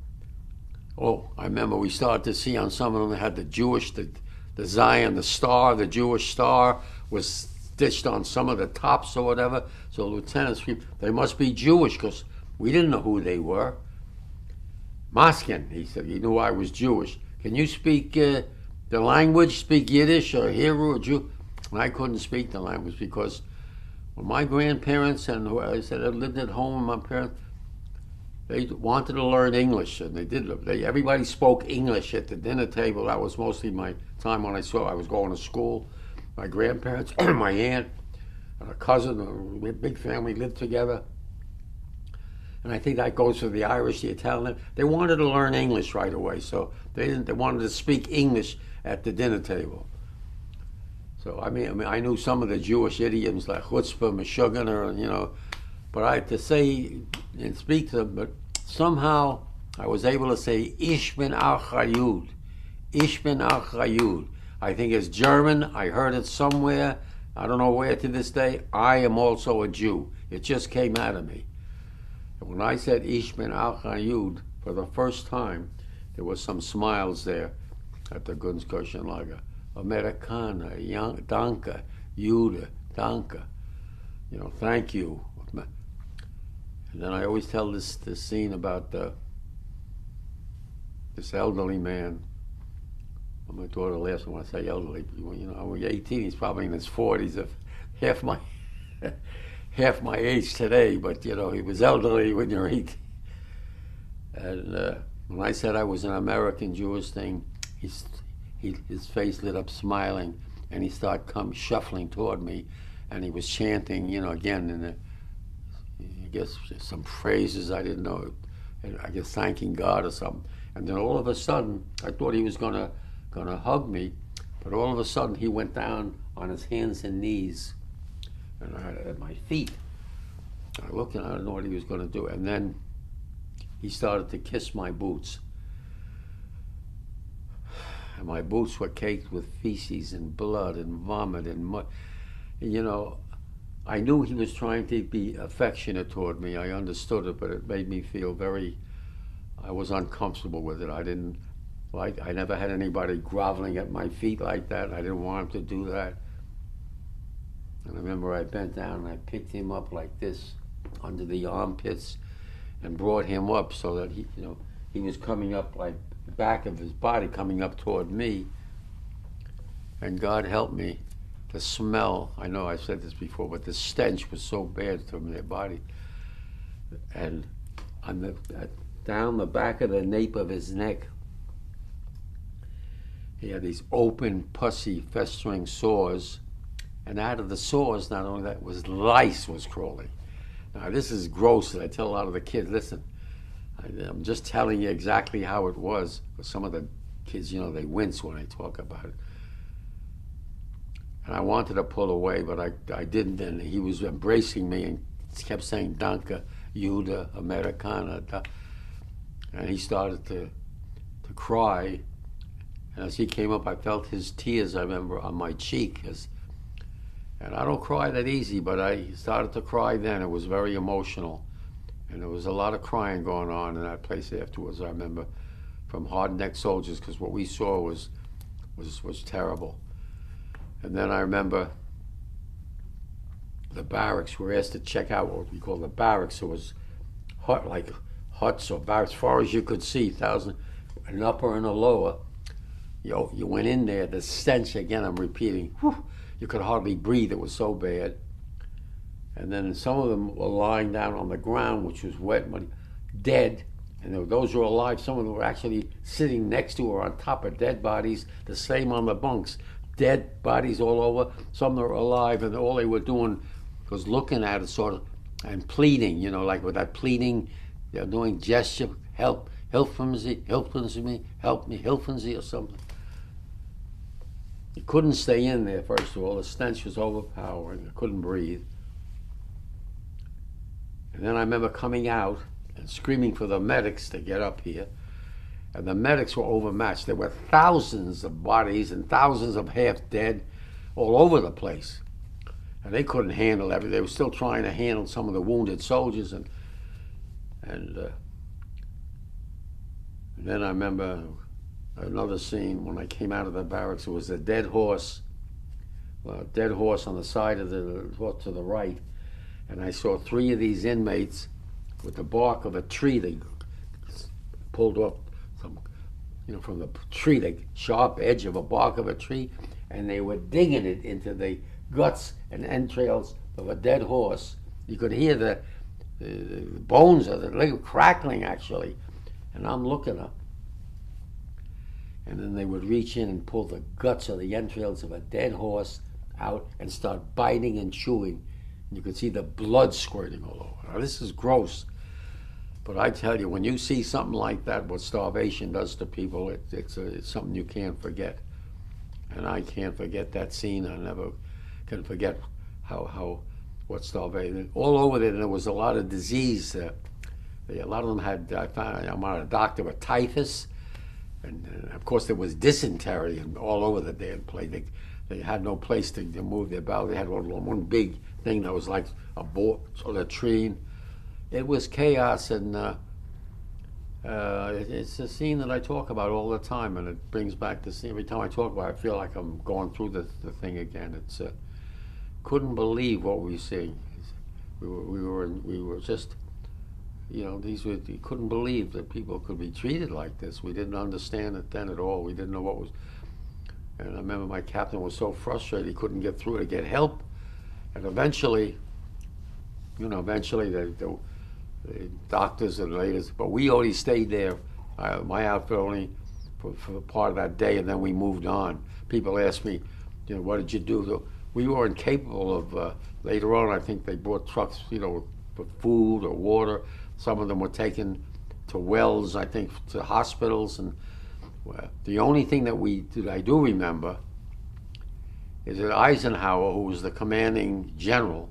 we started to see on some of them, they had the Jewish, the Zion, the star, the Jewish star was stitched on some of the tops or whatever. So lieutenants, they must be Jewish, because we didn't know who they were. Moskin, he said, he knew I was Jewish. Can you speak the language, speak Yiddish or Hebrew or Jew? And I couldn't speak the language, because when my grandparents and who I said I lived at home with my parents, they wanted to learn English, and they did. Everybody spoke English at the dinner table. That was mostly my time when I was going to school. My grandparents, my aunt, and a cousin, a big family lived together. And I think that goes for the Irish, the Italian. They wanted to learn English right away, so they wanted to speak English at the dinner table. So I mean, I knew some of the Jewish idioms like chutzpah, meshuggah, you know, but I had to say and speak to them. But somehow I was able to say "Ich bin auch Yud." Ich bin auch Yud. I think it's German. I heard it somewhere. I don't know where to this day. I am also a Jew. It just came out of me. And when I said Ich bin auch Yud for the first time, there was some smiles there at the Gunskirchen lager. Americana, danke, Jude, danke. You know, thank you. And then I always tell this scene about this elderly man. My daughter laughs when I say elderly. You know, when you're 18, he's probably in his 40s, half my age today. But you know, he was elderly when you're 18. And when I said I was an American Jewish thing, his face lit up smiling, and he started shuffling toward me, and he was chanting, you know, again in I guess some phrases I didn't know, and I guess thanking God or something. And then all of a sudden, I thought he was gonna hug me, but all of a sudden he went down on his hands and knees, and I had at my feet. I looked and I didn't know what he was gonna do, and then he started to kiss my boots. And my boots were caked with feces and blood and vomit and mud. And, you know, I knew he was trying to be affectionate toward me. I understood it, but it made me feel I was uncomfortable with it. I never had anybody groveling at my feet like that. I didn't want him to do that. And I remember I bent down and I picked him up like this under the armpits and brought him up so that he was coming up like the back of his body coming up toward me. And God help me, the smell, I know I've said this before, but the stench was so bad from their body. And on down the back of the nape of his neck, he had these open, pussy, festering sores. And out of the sores, not only that, lice was crawling. Now this is gross, and I tell a lot of the kids, listen, I'm just telling you exactly how it was. But some of the kids, you know, they wince when I talk about it. And I wanted to pull away, but I didn't. And he was embracing me and kept saying, Danke, Jude, Americana. And he started to cry. And as he came up, I felt his tears, I remember, on my cheek. And I don't cry that easy, but I started to cry then. It was very emotional. And there was a lot of crying going on in that place afterwards, I remember, from hard-necked soldiers, because what we saw was terrible. And then I remember the barracks. We were asked to check out what we call the barracks. It was like huts or barracks, as far as you could see, an upper and a lower. You went in there, the stench, again, I'm repeating, whew, you could hardly breathe, it was so bad. And then some of them were lying down on the ground, which was wet, dead. And those were alive. Some of them were actually sitting next to or on top of dead bodies, the same on the bunks. Dead bodies all over. Some were alive, and all they were doing was looking at it sort of and pleading, you know, like with that pleading, they're doing gesture, help me, help me, or something. You couldn't stay in there, first of all. The stench was overpowering. I couldn't breathe. And then I remember coming out and screaming for the medics to get up here. And the medics were overmatched. There were thousands of bodies and thousands of half dead all over the place. And they couldn't handle everything. They were still trying to handle some of the wounded soldiers. And then I remember another scene when I came out of the barracks. It was a dead horse on the side of to the right. And I saw 3 of these inmates with the bark of a tree. They pulled off from the tree, the sharp edge of a bark of a tree, and they were digging it into the guts and entrails of a dead horse. You could hear the bones of the leg crackling, actually. And I'm looking up. And then they would reach in and pull the guts or the entrails of a dead horse out and start biting and chewing. And you could see the blood squirting all over. Now, this is gross. But I tell you, when you see something like that, what starvation does to people, it's something you can't forget. And I can't forget that scene. I never can forget what starvation. All over there was a lot of disease. A lot of them had. I'm not a doctor, but typhus, and of course there was dysentery, and all over the damn place. They had no place to move their bowels. They had one big thing that was like a latrine. It was chaos, and it's a scene that I talk about all the time, and it brings back the scene. Every time I talk about it, I feel like I'm going through the thing again. It's couldn't believe what we were seeing. We were just, you couldn't believe that people could be treated like this. We didn't understand it then at all. We didn't know what was. And I remember my captain was so frustrated he couldn't get through to get help, and eventually the doctors and ladies, but we only stayed there, my outfit only for part of that day, and then we moved on. People ask me, what did you do? We were incapable of, later on I think they brought trucks, for food or water. Some of them were taken to wells, I think, to hospitals, and the only thing that I do remember is that Eisenhower, who was the commanding general,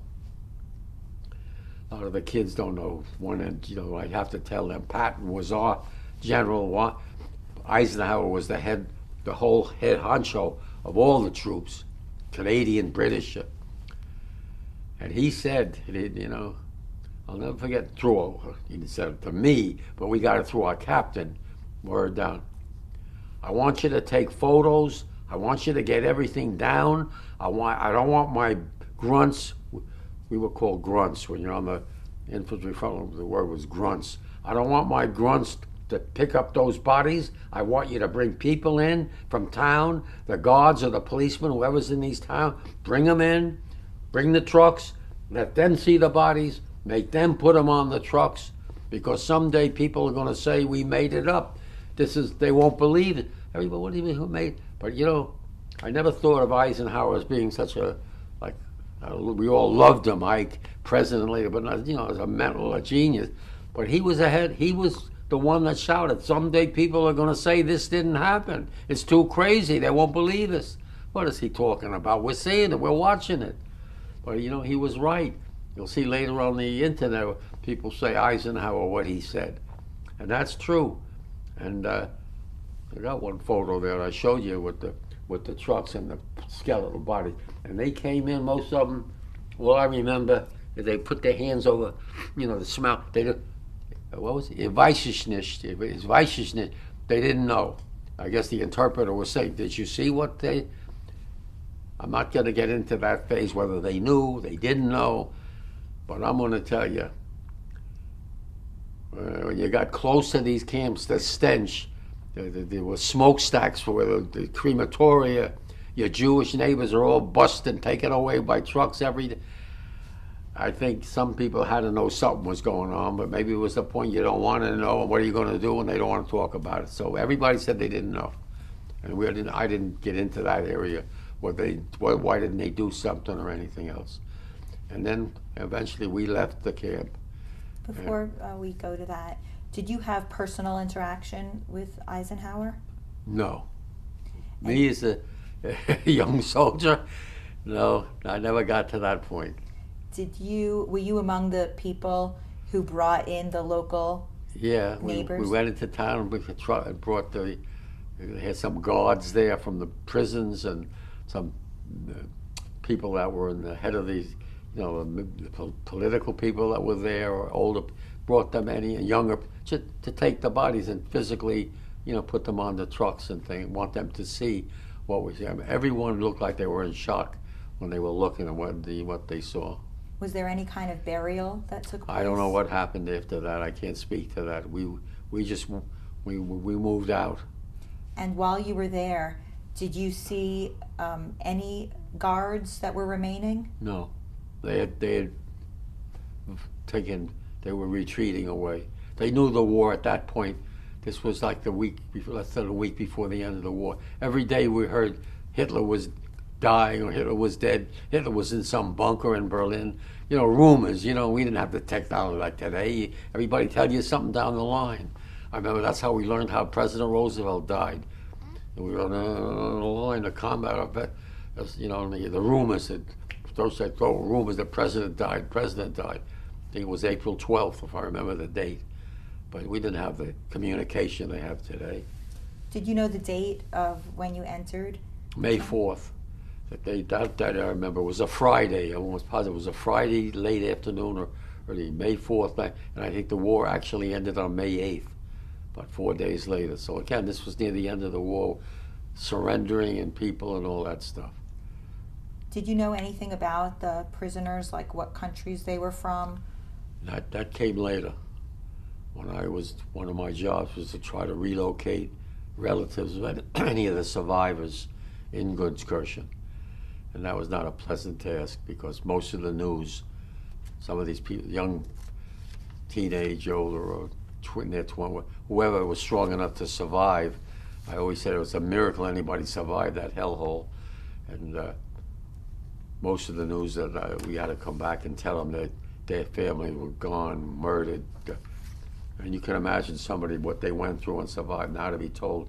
a lot of the kids don't know I have to tell them, Patton was our general. Eisenhower was the whole head honcho of all the troops, Canadian, British. And he said, I'll never forget, he said it to me, but we got it through our captain, word down. I want you to take photos. I want you to get everything down. I don't want my grunts. We were called grunts when you're on the infantry front. The word was grunts. I don't want my grunts to pick up those bodies. I want you to bring people in from town, the guards or the policemen, whoever's in these towns. Bring them in. Bring the trucks. Let them see the bodies. Make them put them on the trucks, because someday people are going to say we made it up. They won't believe it. Everybody, what do you mean, who made? But I never thought of Eisenhower as being such we all loved him, president later, but not, as a genius. But he was ahead. He was the one that shouted, someday people are going to say this didn't happen. It's too crazy. They won't believe us. What is he talking about? We're seeing it. We're watching it. But, he was right. You'll see later on the internet, people say Eisenhower, what he said. And that's true. And I got one photo there I showed you with the trucks and the skeletal body. And they came in, most of them, all I remember is they put their hands over, the smell. What was it? Weissnicht. They didn't know. I guess the interpreter was saying, did you see what they... I'm not going to get into that phase, whether they knew, they didn't know. But I'm going to tell you, when you got close to these camps, the stench, there were smokestacks for the crematoria. Your Jewish neighbors are all busted and taken away by trucks every day. I think some people had to know something was going on, but maybe it was the point you don't want to know, and what are you going to do when they don't want to talk about it? So everybody said they didn't know, and I didn't get into that area. Why didn't they do something or anything else? And then eventually we left the camp. Before we go to that, did you have personal interaction with Eisenhower? No. Me as a young soldier, no, I never got to that point. Were you among the people who brought in the local neighbors? We went into town and we brought they had some guards there from the prisons and some people that were in the head of these, the political people that were there or older, brought them in, younger, to take the bodies and physically, put them on the trucks and things, want them to see what was there. Everyone looked like they were in shock when they were looking at what they saw. Was there any kind of burial that took place? I don't know what happened after that. I can't speak to that. We moved out. And while you were there, did you see any guards that were remaining? No, they had taken. They were retreating away. They knew the war at that point. This was like the week before, less than a week before the end of the war. Every day we heard Hitler was dying or Hitler was dead. Hitler was in some bunker in Berlin. You know, rumors. You know, we didn't have the technology like today. Everybody tell you something down the line. I remember that's how we learned how President Roosevelt died. And we were on a line of combat. You know, the rumors that those that throw rumors that President died. I think it was April 12th, if I remember the date. But we didn't have the communication they have today. Did you know the date of when you entered? May 4th. That I remember was a Friday. I was positive it was a Friday late afternoon or the May 4th night. And I think the war actually ended on May 8th, about 4 days later. So again, this was near the end of the war, surrendering and people and all that stuff. Did you know anything about the prisoners, like what countries they were from? That came later. One of my jobs was to try to relocate relatives of any of the survivors in Gunskirchen. And that was not a pleasant task because most of the news, some of these people, young teenage, older, or whoever was strong enough to survive, I always said it was a miracle anybody survived that hellhole. And most of the news that we had to come back and tell them that their family were gone, murdered. And you can imagine somebody, what they went through and survived. Now to be told,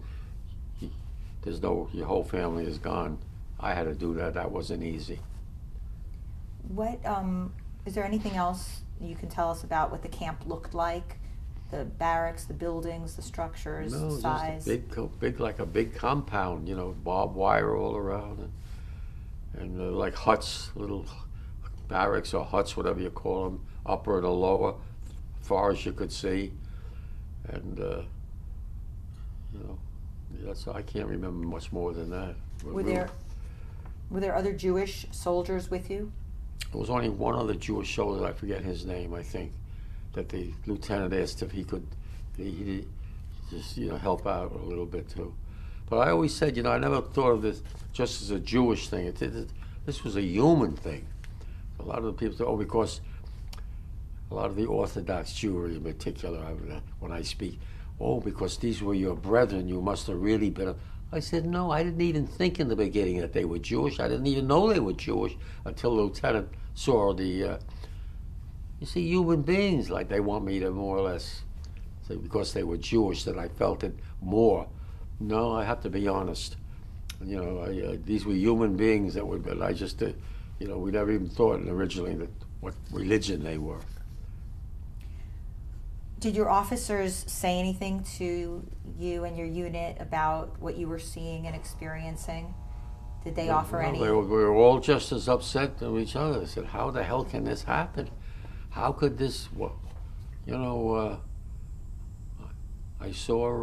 your whole family is gone. I had to do that. That wasn't easy. What, is there anything else you can tell us about what the camp looked like? The barracks, the buildings, the structures, no, size? Just big, like a big compound, you know, barbed wire all around. And like huts, little barracks or huts, whatever you call them, upper and lower, far as you could see. And, you know, I can't remember much more than that. Were there other Jewish soldiers with you? There was only one other Jewish soldier, I forget his name, I think, that the lieutenant asked if he could he just, you know, help out a little bit too. But I always said, you know, I never thought of this just as a Jewish thing. This was a human thing. A lot of the people say, oh, because a lot of the Orthodox Jewry in particular, when I speak, oh, because these were your brethren, you must have really been. I said, no, I didn't even think in the beginning that they were Jewish. I didn't even know they were Jewish until the lieutenant saw you see, human beings, like they want me to more or less say because they were Jewish that I felt it more. No, I have to be honest. You know, these were human beings that were, but I just, you know, we never even thought originally that what religion they were. Did your officers say anything to you and your unit about what you were seeing and experiencing? Did they offer any? We were all just as upset to each other. They said, how the hell can this happen? How could this, you know, I saw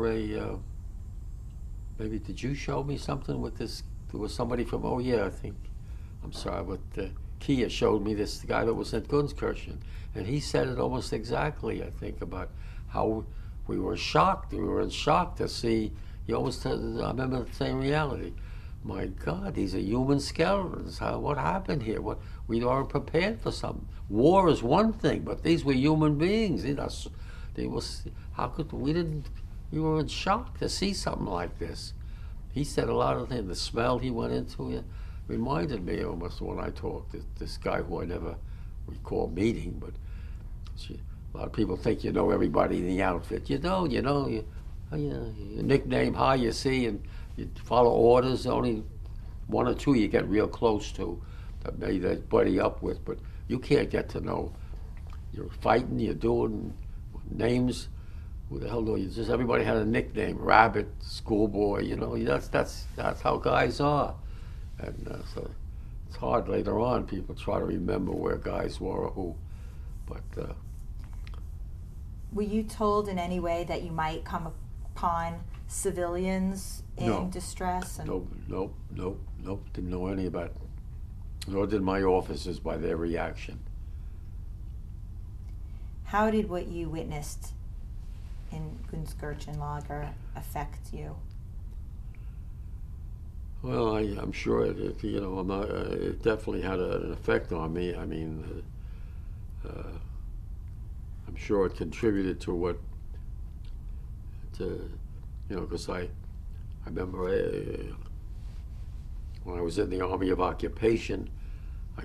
maybe did you show me something with this? There was somebody from, oh yeah, I think, I'm sorry, but Kia showed me this guy that was at Gunskirchen, and he said it almost exactly, I think, about how we were shocked. We were in shock to see, he almost said, I remember the same reality. My God, these are human skeletons. What happened here? We aren't prepared for something. War is one thing, but these were human beings. They was, how could, we were in shock to see something like this. He said a lot of things. The smell he went into it reminded me almost when I talked to this guy who I never recall meeting, but a lot of people think you know everybody in the outfit. You know, your nickname, how you see, and you follow orders. Only one or two you get real close to, that maybe they buddy up with, but you can't get to know. You're fighting, you're doing names. Who the hell do you? Just everybody had a nickname: Rabbit, Schoolboy. You know, that's how guys are, and so it's hard later on. People try to remember where guys were or who, but. Were you told in any way that you might come upon civilians in distress? And Nope. Didn't know any about it. Nor did my officers by their reaction. How did what you witnessed in Gunskirchen lager affect you? Well, I'm sure it you know, it definitely had an effect on me. I mean, I'm sure it contributed to you know, because I remember when I was in the Army of Occupation, I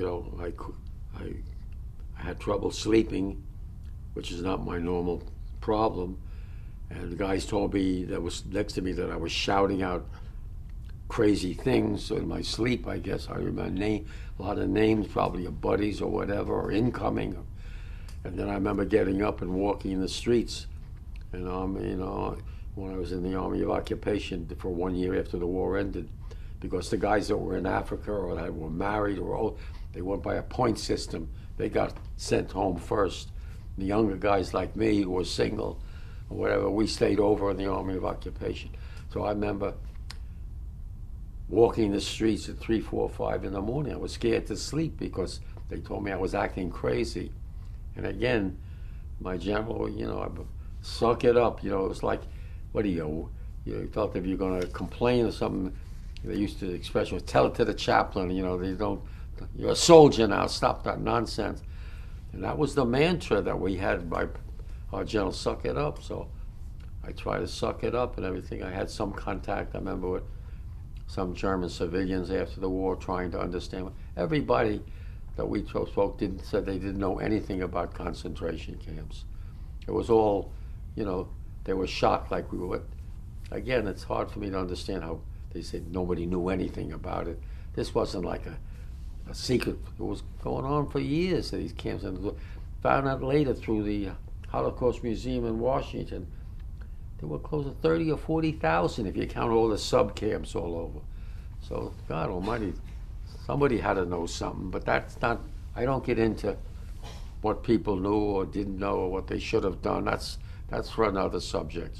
had trouble sleeping, which is not my normal problem. And the guys told me that was next to me that I was shouting out crazy things in my sleep, I guess. I remember a lot of names, probably of buddies or whatever, or incoming. And then I remember getting up and walking in the streets. And when I was in the Army of Occupation for 1 year after the war ended, because the guys that were in Africa or that were married or old, they went by a point system. They got sent home first. The younger guys like me who were single or whatever, we stayed over in the Army of Occupation. So I remember walking the streets at 3, 4, 5 in the morning. I was scared to sleep because they told me I was acting crazy. And again, my general, I suck it up. It was like, what do you felt if you're going to complain or something, they used to expression, tell it to the chaplain, you're a soldier now, stop that nonsense. And that was the mantra that we had by our general, suck it up. So I tried to suck it up and everything. I had some contact, I remember, with some German civilians after the war trying to understand. Everybody that we spoke said they didn't know anything about concentration camps. It was all, they were shocked like we were. Again, it's hard for me to understand how they said nobody knew anything about it. This wasn't like a secret. It was going on for years, these camps. And found out later through the Holocaust Museum in Washington, there were close to 30 or 40,000 if you count all the sub-camps all over. So, God almighty, somebody had to know something, but that's not, I don't get into what people knew or didn't know or what they should have done. That's for another subject,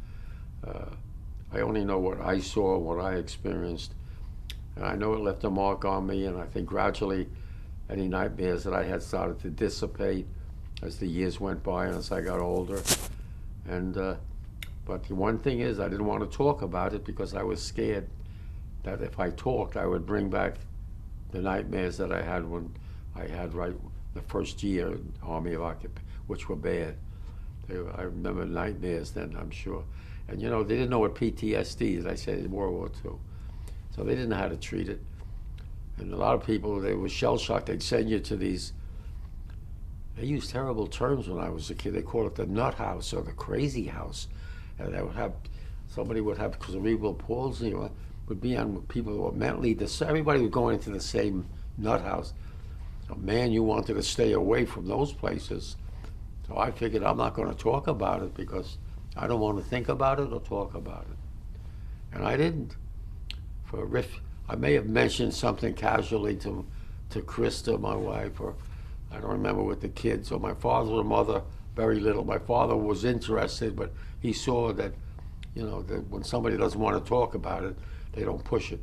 I only know what I saw, what I experienced. And I know it left a mark on me, and I think gradually any nightmares that I had started to dissipate as the years went by and as I got older. And but the one thing is, I didn't want to talk about it because I was scared that if I talked, I would bring back the nightmares that I had when I had right the first year in Army of Occupation, which were bad. I remember nightmares then, I'm sure. And they didn't know what PTSD is, I said, in World War II. So they didn't know how to treat it. And a lot of people, they were shell-shocked. They'd send you to these, they used terrible terms when I was a kid. They called it the nut house or the crazy house. And they would have, somebody would have cerebral palsy or would be on people who were mentally disturbed. Everybody was going into the same nut house. So man, you wanted to stay away from those places. So I figured I'm not going to talk about it because I don't want to think about it or talk about it. And I didn't. I may have mentioned something casually to Krista, my wife, or I don't remember with the kids, or my father or mother, very little. My father was interested, but he saw that, that when somebody doesn't want to talk about it, they don't push it.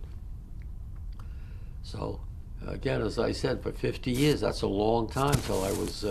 So, again, as I said, for 50 years, that's a long time till I was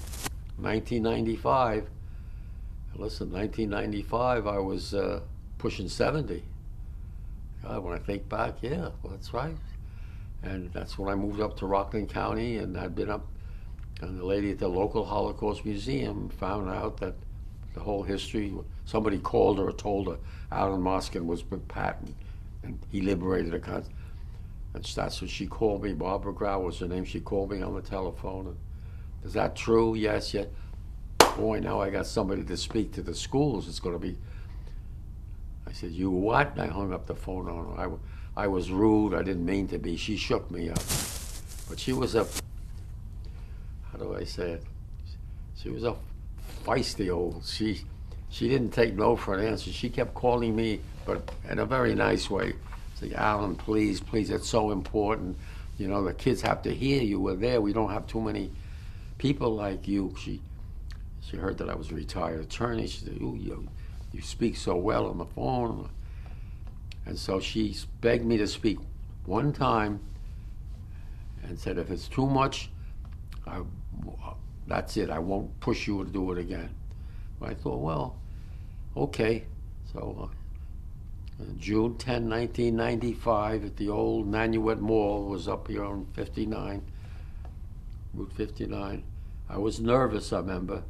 1995. Listen, 1995, I was pushing 70. God, when I think back, yeah, well, that's right. And that's when I moved up to Rockland County, and I'd been up, and the lady at the local Holocaust Museum found out that the whole history, somebody called her or told her Alan Moskin was with Patton, and he liberated a country. And that's what she called me. Barbara Grau was her name. She called me on the telephone. And, is that true? Yes, yes. Boy, now I got somebody to speak to the schools. It's going to be, I said, you what? And I hung up the phone on her. I was rude. I didn't mean to be. She shook me up. But she was a, how do I say it? She was a feisty old, she didn't take no for an answer. She kept calling me, but in a very nice way. Say, Alan, please, it's so important. The kids have to hear you. We're there. We don't have too many people like you. She heard that I was a retired attorney. She said, ooh, you speak so well on the phone. And so she begged me to speak one time and said, if it's too much, that's it. I won't push you to do it again. But I thought, well, okay. So June 10, 1995, at the old Nanuet Mall, was up here on 59, Route 59. I was nervous, I remember.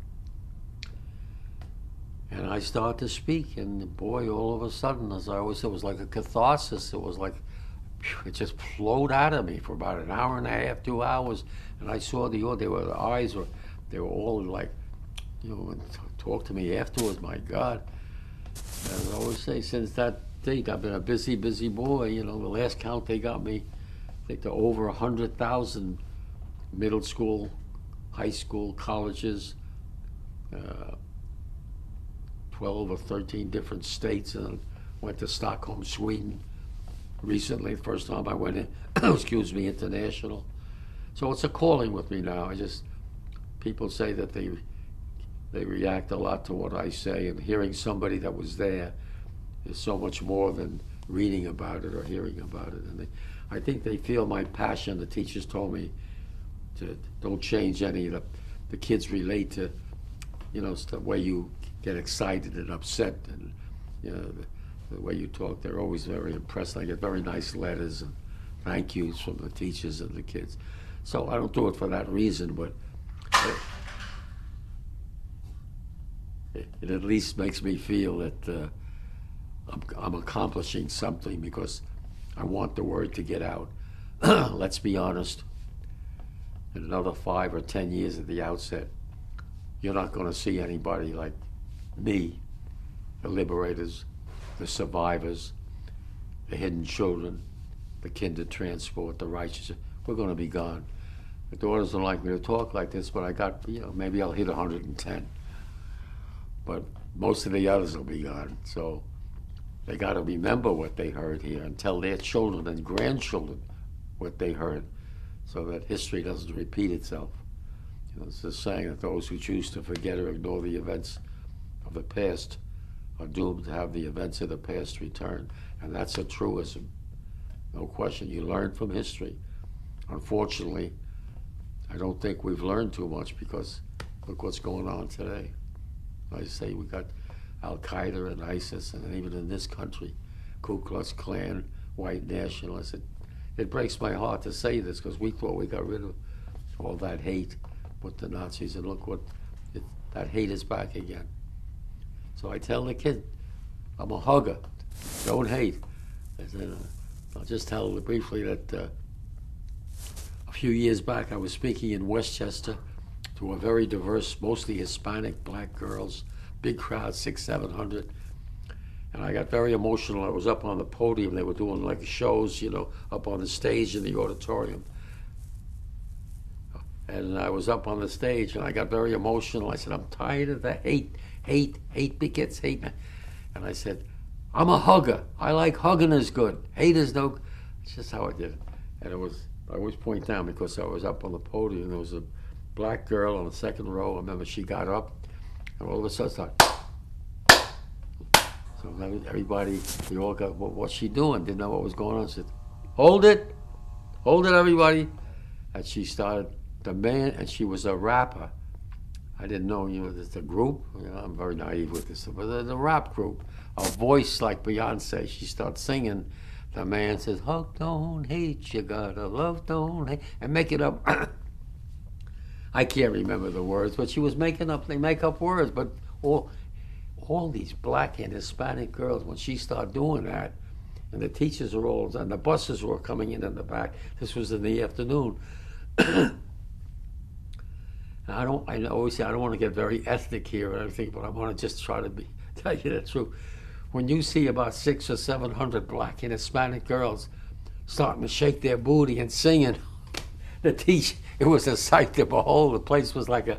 And I started to speak, and boy, all of a sudden, as I always said, it was like a catharsis. It was like it just flowed out of me for about an hour and a half, 2 hours, and I saw the eyes they were all like, and talk to me afterwards. My God, as I always say, since that date, I've been a busy boy. The last count they got me, I think they're over 100,000 middle school, high school, colleges, 12 or 13 different states, and went to Stockholm, Sweden recently, the first time I went in, international. So it's a calling with me now. People say that they react a lot to what I say, and hearing somebody that was there is so much more than reading about it or hearing about it. And I think they feel my passion. The teachers told me to don't change any of the kids relate to, the way you get excited and upset, and the way you talk. They're always very impressed. I get very nice letters and thank yous from the teachers and the kids. So I don't do it for that reason, but it at least makes me feel that I'm accomplishing something, because I want the word to get out. Let's be honest, in another 5 or 10 years at the outset, you're not going to see anybody like me, the liberators, the survivors, the hidden children, the kinder transport, the righteous. We're going to be gone. The daughters don't like me to talk like this, but I got, maybe I'll hit 110. But most of the others will be gone. So they got to remember what they heard here and tell their children and grandchildren what they heard, so that history doesn't repeat itself. It's the saying that those who choose to forget or ignore the events of the past are doomed to have the events of the past return. And that's a truism. No question. You learn from history. Unfortunately, I don't think we've learned too much, because look what's going on today. I say we got Al-Qaeda and ISIS, and even in this country, Ku Klux Klan, white nationalists. It breaks my heart to say this, because we thought we got rid of all that hate with the Nazis, and look that hate is back again. So I tell the kid, I'm a hugger, don't hate. I'll just tell briefly that a few years back I was speaking in Westchester to a very diverse, mostly Hispanic, black girls, big crowd, 600, 700. And I got very emotional. I was up on the podium. They were doing like shows, up on the stage in the auditorium. And I was up on the stage, and I got very emotional. I said, I'm tired of the hate. Hate begets hate. And I said, I'm a hugger. I like hugging is good. Hate is no. It's just how I did it. And I always point down, because I was up on the podium. There was a black girl on the second row. I remember she got up, and all of a sudden started. So everybody, we all got, what's she doing? Didn't know what was going on. She said, hold it, everybody. And she started and she was a rapper. I didn't know, there's a group. I'm very naive with this, but there's a rap group. A voice like Beyonce. She starts singing. The man says, hug, don't hate, you gotta love, don't hate, and make it up. I can't remember the words, but she was they make up words, but all these black and Hispanic girls, when she started doing that, and the teachers and the buses were coming in the back. This was in the afternoon. I always say I don't want to get very ethnic here or anything, but I want to just try to tell you the truth. When you see about 600 or 700 black and Hispanic girls starting to shake their booty and singing, it was a sight to behold. The place was like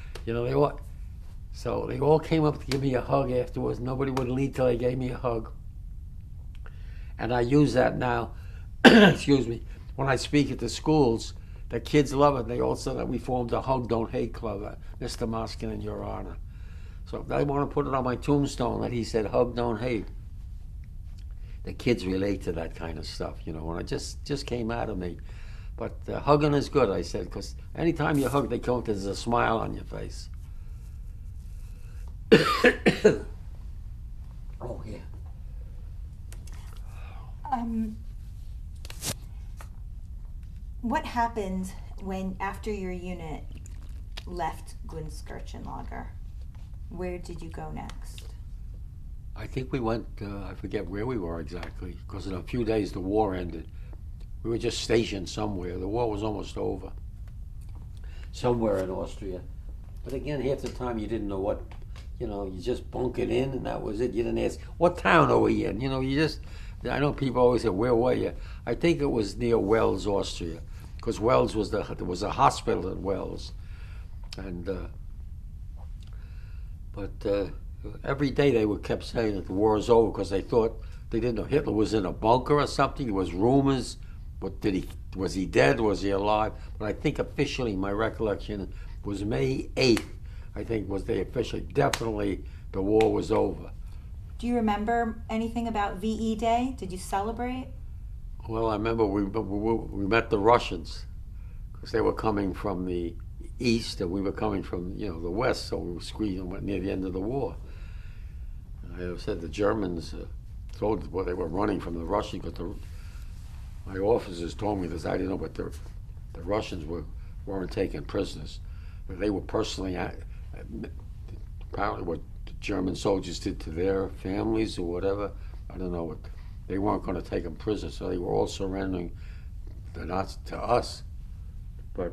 so they all came up to give me a hug afterwards. Nobody would leave till they gave me a hug. And I use that now, excuse me, when I speak at the schools. The kids love it. They all said that we formed a Hug Don't Hate Club, Mr. Moskin, in your honor. So if they want to put it on my tombstone that he said hug, don't hate, the kids relate to that kind of stuff, when it just came out of me. But hugging is good, I said, because anytime you hug, they come because there's a smile on your face. Oh, yeah. What happened after your unit left Gunskirchen lager? Where did you go next? I think we went, I forget where we were exactly, because in a few days the war ended. We were just stationed somewhere. The war was almost over. Somewhere in Austria. But again, half the time you didn't know what, you just bunkered in and that was it. You didn't ask, what town are we in? I know people always say, where were you? I think it was near Wels, Austria, because Wels there was a hospital in Wels. And, but every day they kept saying that the war is over because they thought, they didn't know Hitler was in a bunker or something. There was rumors. But was he dead? Was he alive? But I think officially, my recollection was May 8th, I think was the officially, definitely the war was over. Do you remember anything about VE Day? Did you celebrate? Well, I remember we met the Russians because they were coming from the east and we were coming from, the west, so we were squeezing near the end of the war. I said the Germans told, well, they were running from the Russians, but my officers told me this. I didn't know, but the Russians weren't taking prisoners. They were personally, apparently what the German soldiers did to their families or whatever. I don't know. They weren't going to take them prisoners, so they were all surrendering the Nazis to us. But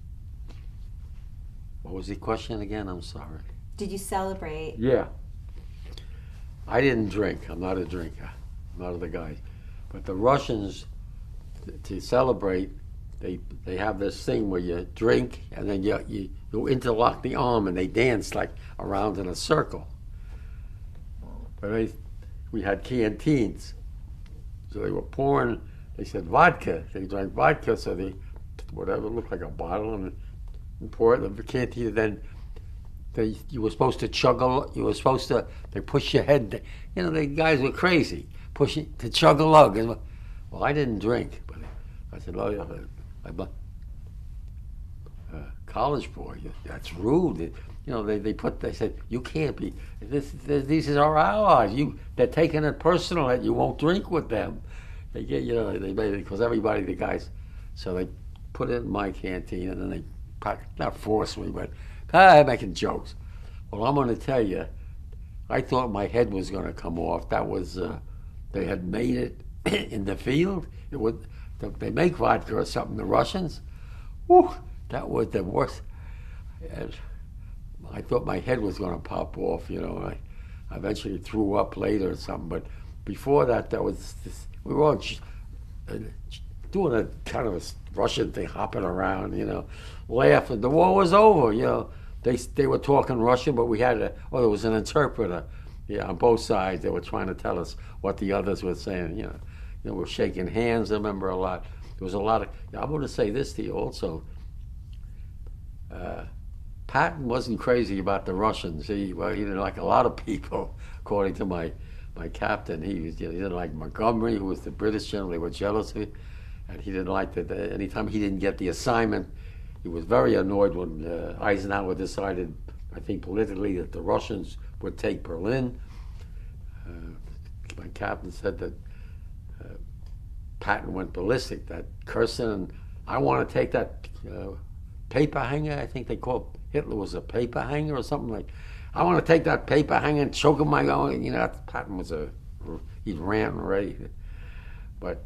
what was the question again? I'm sorry. Did you celebrate? Yeah. I didn't drink. I'm not a drinker. I'm not the guy. But the Russians, to celebrate, they have this thing where you drink and then you interlock the arm and they dance like around in a circle. But we had canteens, so they were pouring. They said vodka. They drank vodka, so they whatever looked like a bottle and pour it in the canteen. And then you were supposed to chug. You were supposed to. They push your head. The guys were crazy, pushing to chug a lug. And well, I didn't drink, but I said, "Oh yeah, I'm a college boy. That's rude." They said, "You can't be. These are our allies. They're taking it personal that you won't drink with them." They get, they made it because everybody, the guys, so they put it in my canteen and then they not force me, but making jokes. Well, I'm going to tell you, I thought my head was going to come off. That was they had made it in the field. They make vodka or something, the Russians. Whew, that was the worst. And I thought my head was going to pop off, I eventually threw up later or something. But before that, we were all doing a kind of a Russian thing, hopping around, laughing. The war was over, They were talking Russian, but we had there was an interpreter, on both sides. They were trying to tell us what the others were saying, we were shaking hands, I remember a lot. There was a lot of, I'm going to say this to you also. Patton wasn't crazy about the Russians. He didn't like a lot of people, according to my captain. He didn't like Montgomery, who was the British general. They were jealous of him. And he didn't like that anytime he didn't get the assignment, he was very annoyed when Eisenhower decided, I think politically, that the Russians would take Berlin. My captain said that Patton went ballistic, that Curson, I want to take that paper hanger, I think they called Hitler was a paper hanger or something like, I want to take that paper hanger and choke him my own, Patton was he ran already. But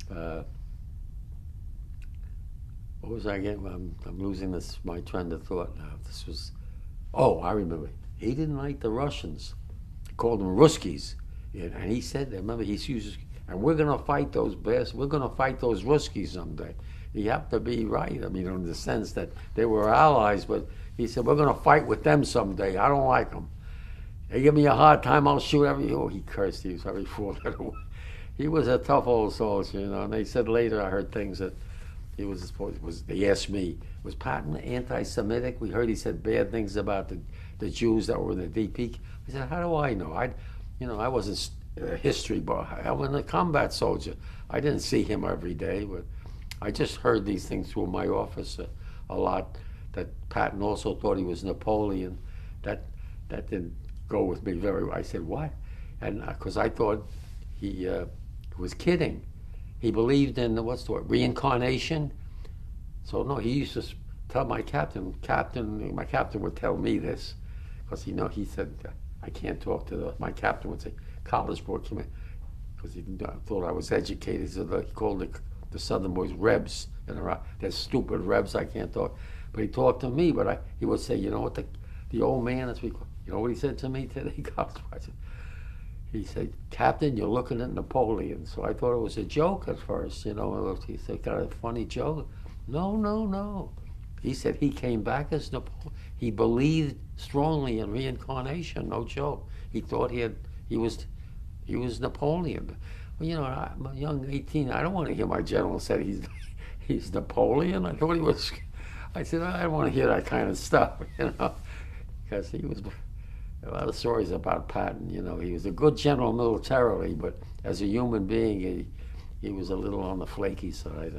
what was I getting? I'm losing my trend of thought now. This was, I remember. He didn't like the Russians. He called them Ruskies. And he said, remember, he uses, and we're going to fight those bastards. We're going to fight those Ruskies someday. He happened to be right. I mean, in the sense that they were allies, but he said, we're going to fight with them someday. I don't like them. They give me a hard time, I'll shoot he cursed. He was very full. He was a tough old soldier, and they said later, I heard things that they asked me, was Patton anti-Semitic? We heard he said bad things about the Jews that were in the DP. I said, how do I know? I wasn't a history boy. I wasn't a combat soldier. I didn't see him every day, but I just heard these things through my office a lot, that Patton also thought he was Napoleon. That didn't go with me very well. I said, what? And because I thought he was kidding. He believed in reincarnation. So no, he used to tell my captain. My captain would tell me this, because he said I can't talk to my captain would say, college boy, come in, because he thought I was educated. So he called the Southern boys, Rebs, and they're stupid Rebs. I can't talk, but he talked to me. But he would say, you know what, the old man, as we call, you know what he said to me today? He said, Captain, you're looking at Napoleon. So I thought it was a joke at first, you know. He said, got a funny joke. No, no, no. He said he came back as Napoleon. He believed strongly in reincarnation. No joke. He thought he was Napoleon. Well, you know, I'm a young 18. I don't want to hear my general say he's Napoleon. I thought he was. I said I don't want to hear that kind of stuff, you know, because he was. A lot of stories about Patton. You know, he was a good general militarily, but as a human being, he was a little on the flaky side.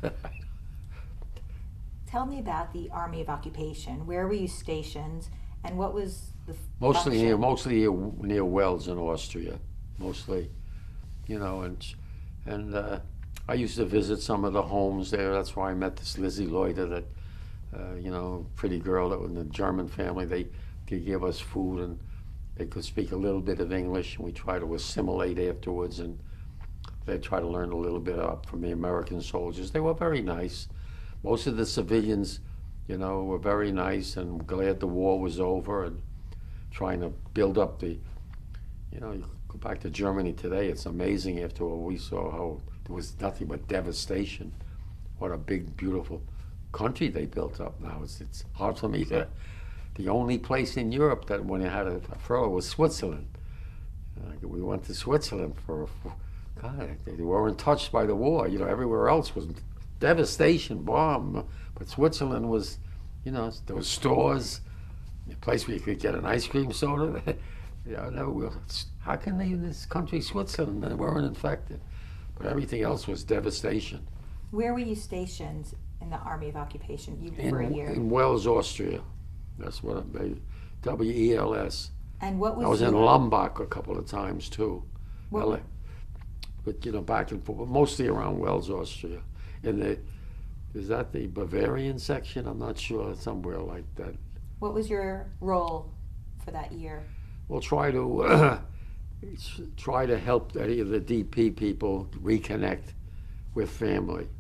Tell me about the Army of Occupation. Where were you stationed, and what was the mostly function? near Wels in Austria, mostly, you know, and I used to visit some of the homes there. That's why I met this Lizzie Loiter, that you know, pretty girl that was in a German family. They give us food, and they could speak a little bit of English, and we try to assimilate afterwards, and they try to learn a little bit up from the American soldiers. They were very nice. Most of the civilians, you know, were very nice and glad the war was over, and trying to build up the, you know, you go back to Germany today, it's amazing after what we saw, how there was nothing but devastation. What a big, beautiful country they built up now. It's hard for me to. The only place in Europe that when it had a furlough was Switzerland. We went to Switzerland God, they weren't touched by the war. You know, everywhere else was devastation, bomb. But Switzerland was, you know, there was stores, a place where you could get an ice cream soda. How can they in this country, Switzerland, they weren't infected? But everything else was devastation. Where were you stationed in the Army of Occupation? You were a year. In Wels, Austria. That's what I made. WELS. And what was I was in Lumbach a couple of times too. But you know, back and forth, mostly around Wels, Austria. Is that the Bavarian section? I'm not sure. Somewhere like that. What was your role for that year? We'll try to help any of the DP people reconnect with family.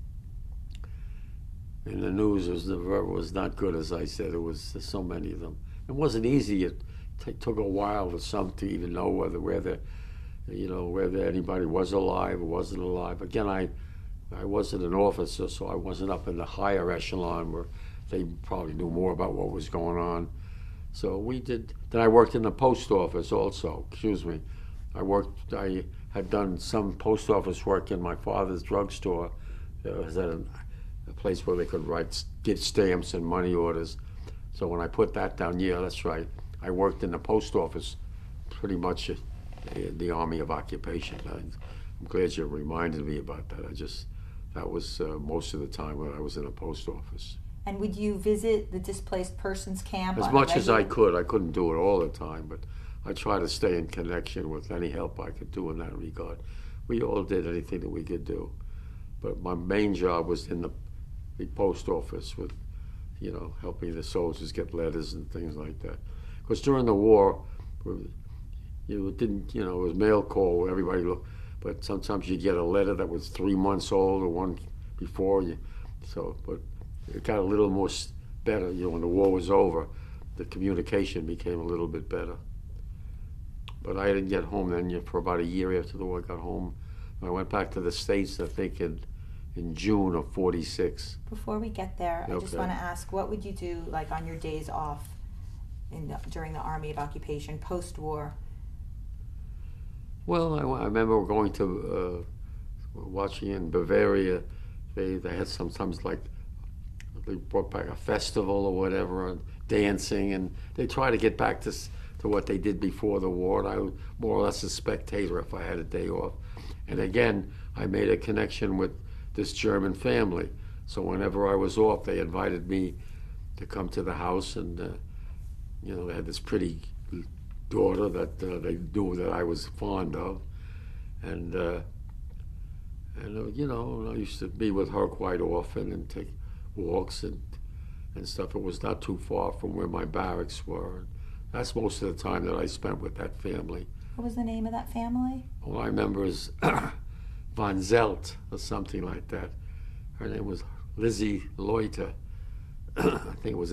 And the news was not good, as I said. It was so many of them. It wasn't easy. It took a while for some to even know whether anybody was alive or wasn't alive. Again, I wasn't an officer, so I wasn't up in the higher echelon where they probably knew more about what was going on. So we did. Then I worked in the post office also. Excuse me. I had done some post office work in my father's drugstore. It was at a place where they could give stamps and money orders. So when I put that down, yeah, that's right. I worked in the post office pretty much at the Army of Occupation. I'm glad you reminded me about that. That was most of the time when I was in a post office. And would you visit the displaced persons camp? As much as I could. I couldn't do it all the time, but I try to stay in connection with any help I could do in that regard. We all did anything that we could do. But my main job was in the post office with, you know, helping the soldiers get letters and things like that. Because during the war, you didn't, you know, it was mail call, everybody looked, but sometimes you get a letter that was 3 months old or one before you. So, but it got a little more better, you know, when the war was over, the communication became a little bit better. But I didn't get home then for about a year after the war. I got home. I went back to the States, I think, in June of '46. Before we get there, I just want to ask, what would you do, like, on your days off during the Army of Occupation, post-war? Well, I remember going to watching in Bavaria. They had sometimes, like, they brought back a festival or whatever, and dancing, and they try to get back to what they did before the war. And I was more or less a spectator if I had a day off. And again, I made a connection with this German family. So whenever I was off, they invited me to come to the house, and you know, they had this pretty daughter that they knew that I was fond of, and you know, I used to be with her quite often and take walks and stuff. It was not too far from where my barracks were. That's most of the time that I spent with that family. What was the name of that family? All I remember is von Zelt or something like that. Her name was Lizzie Loiter. I think it was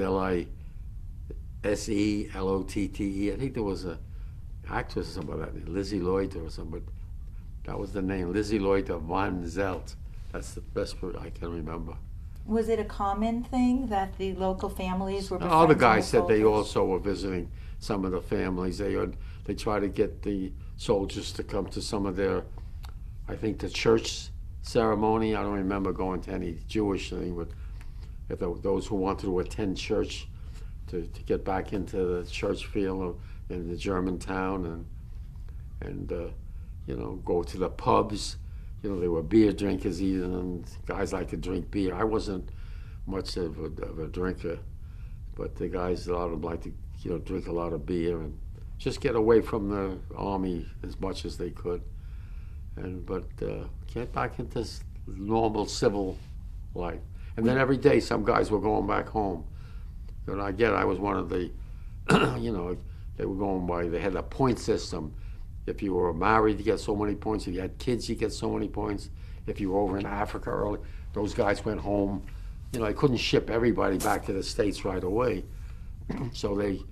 Liselotte. I think there was a actress or something like that, Lizzie Loiter or something, but that was the name, Lizzie Loiter von Zelt. That's the best word I can remember. Was it a common thing that the local families were befriending All the guys said they soldiers? also were visiting some of the families. They try to get the soldiers to come to some of their, I think, the church ceremony. I don't remember going to any Jewish thing, but if those who wanted to attend church to get back into the church feel in the German town and you know, go to the pubs. You know, they were beer drinkers even, and guys like to drink beer. I wasn't much of a drinker, but the guys, a lot of them like to, you know, drink a lot of beer and just get away from the army as much as they could. But get back into normal civil life. And then every day some guys were going back home. And I was one of the, you know, they were going by, they had a point system. If you were married, you get so many points. If you had kids, you get so many points. If you were over in Africa early, those guys went home. You know, they couldn't ship everybody back to the States right away. So it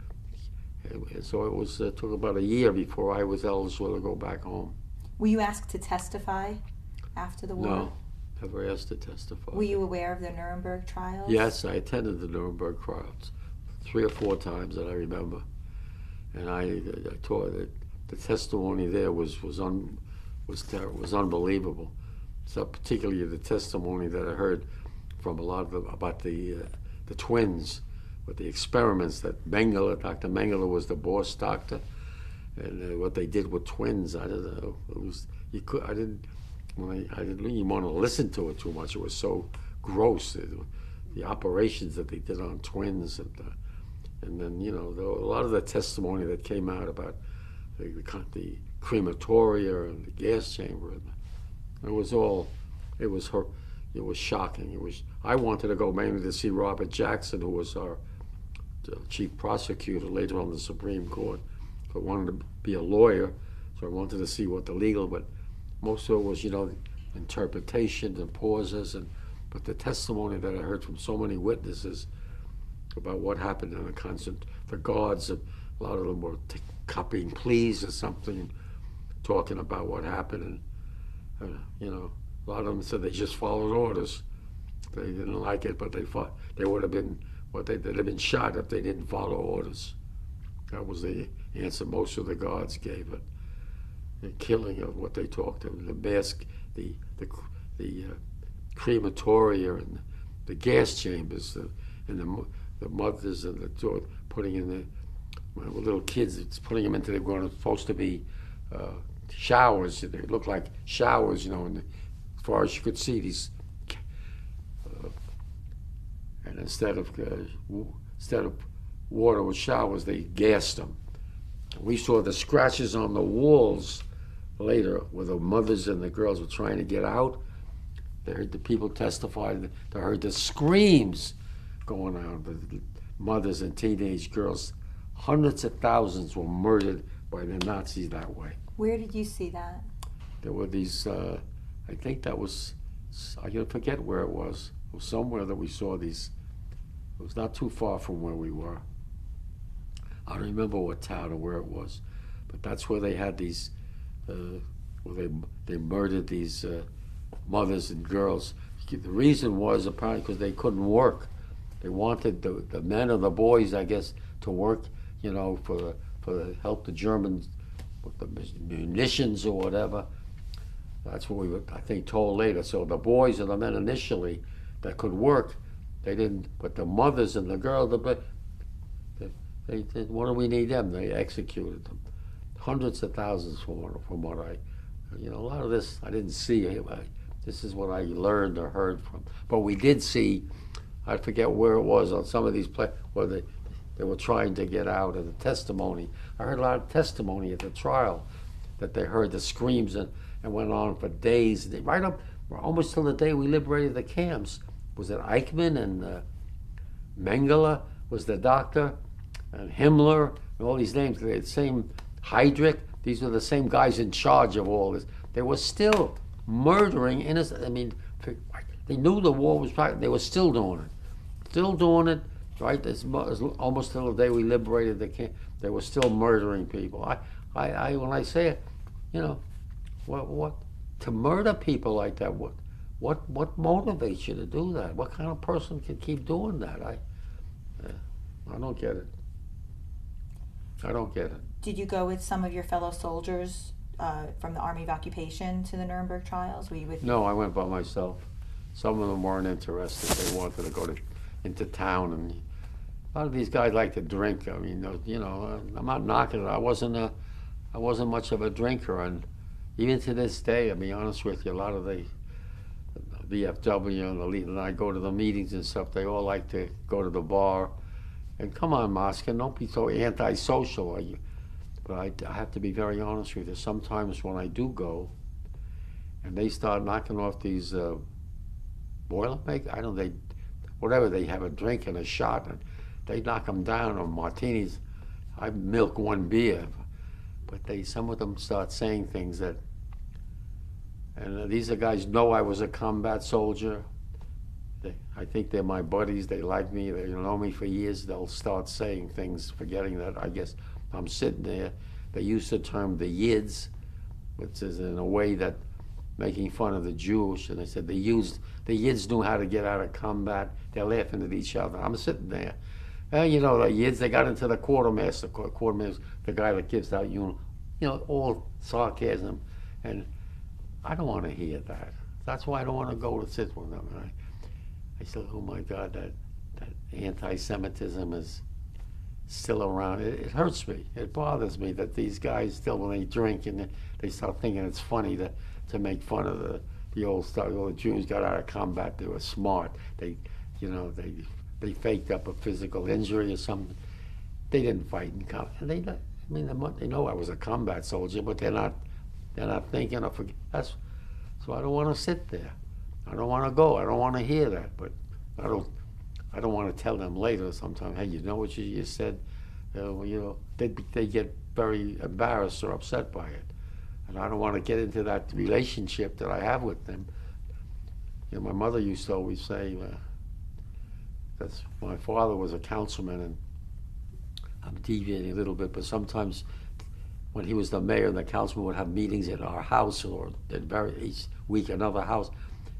was took about a year before I was eligible to go back home. Were you asked to testify after the war? No, never asked to testify. Were you aware of the Nuremberg trials? Yes, I attended the Nuremberg trials 3 or 4 times that I remember, and I taught it. The testimony there was unbelievable. So particularly the testimony that I heard from a lot of about the twins, with the experiments that Dr. Mengele was the boss doctor, and what they did with twins. I don't know. It was I didn't even want to listen to it too much. It was so gross. The operations that they did on twins, and then, you know, a lot of the testimony that came out about the crematoria and the gas chamber. It was shocking. I wanted to go mainly to see Robert Jackson, who was our chief prosecutor later on the Supreme Court. I wanted to be a lawyer, so I wanted to see what the legal, but most of it was, you know, interpretations and pauses, but the testimony that I heard from so many witnesses about what happened in the guards, a lot of them were copying pleas or something, talking about what happened, and you know, a lot of them said they just followed orders. They didn't like it, but they would have been they'd have been shot if they didn't follow orders. That was the answer most of the guards gave it. The killing of what they talked of, the mask, the crematoria and the gas chambers, and the mothers and the putting in the little kids, it's putting them into, they were supposed to be showers. They looked like showers, you know, and as far as you could see, these, and instead of water with showers, they gassed them. We saw the scratches on the walls later where the mothers and the girls were trying to get out. They heard the people testify, they heard the screams going on, the mothers and teenage girls. Hundreds of thousands were murdered by the Nazis that way. Where did you see that? There were these, I think that was, I forget where it was. It was somewhere that we saw these. It was not too far from where we were. I don't remember what town or where it was, but that's where they had these, where they murdered these mothers and girls. The reason was apparently because they couldn't work. They wanted the men or the boys, I guess, to work, you know, for help the Germans with the munitions or whatever. That's what we were, I think, told later. So the boys and the men initially that could work, they didn't. But the mothers and the girls, they what do we need them? They executed them. Hundreds of thousands from what I, you know, a lot of this I didn't see. This is what I learned or heard from. But we did see, I forget where it was, on some of these places where they were trying to get out of the testimony. I heard a lot of testimony at the trial that they heard the screams and went on for days. Right up, almost till the day we liberated the camps. Was it Eichmann and Mengele was the doctor, and Himmler, and all these names, the same Heydrich, these were the same guys in charge of all this. They were still murdering innocent. I mean, they knew the war was back. They were still doing it. Still doing it, right? As almost till the day we liberated the camp, they were still murdering people. When I say it, you know, what to murder people like that? What motivates you to do that? What kind of person can keep doing that? I don't get it. I don't get it. Did you go with some of your fellow soldiers from the Army of Occupation to the Nuremberg trials? Were you with? No, I went by myself. Some of them weren't interested. They wanted to go into town, and a lot of these guys like to drink. I mean, you know, I'm not knocking it. I wasn't much of a drinker, and even to this day, I'll be honest with you, a lot of the VFW and the lead, and I go to the meetings and stuff. They all like to go to the bar. And come on, Moskin, don't be so antisocial. But I have to be very honest with you. Sometimes when I do go, and they start knocking off these Boilermakers, whatever, they have a drink and a shot, and they knock them down on martinis. I milk one beer, but some of them start saying things that, and these are guys know I was a combat soldier. I think they're my buddies. They like me. They know me for years. They'll start saying things, forgetting that I guess I'm sitting there. They used the term the Yids, which is in a way that making fun of the Jewish. And they said the Yids knew how to get out of combat. They're laughing at each other. I'm sitting there. And you know, the Yids, they got into the quartermaster, the guy that gives out, you know, all sarcasm. And I don't want to hear that. That's why I don't want to go to sit with them. I said, oh my God, that anti-Semitism is still around. It hurts me. It bothers me that these guys still, when they drink, and they start thinking it's funny to make fun of the old stuff. Well, the Jews got out of combat. They were smart. They faked up a physical injury or something. They didn't fight in combat. And they know I was a combat soldier, but they're not thinking of that's. So I don't want to sit there. I don't want to go. I don't want to hear that. But I don't want to tell them later sometime, hey, you know what you just said? You know, they get very embarrassed or upset by it. And I don't want to get into that relationship that I have with them. You know, my mother used to always say, that's my father was a councilman, and I'm deviating a little bit, but sometimes when he was the mayor and the councilman would have meetings at our house, or each week another house,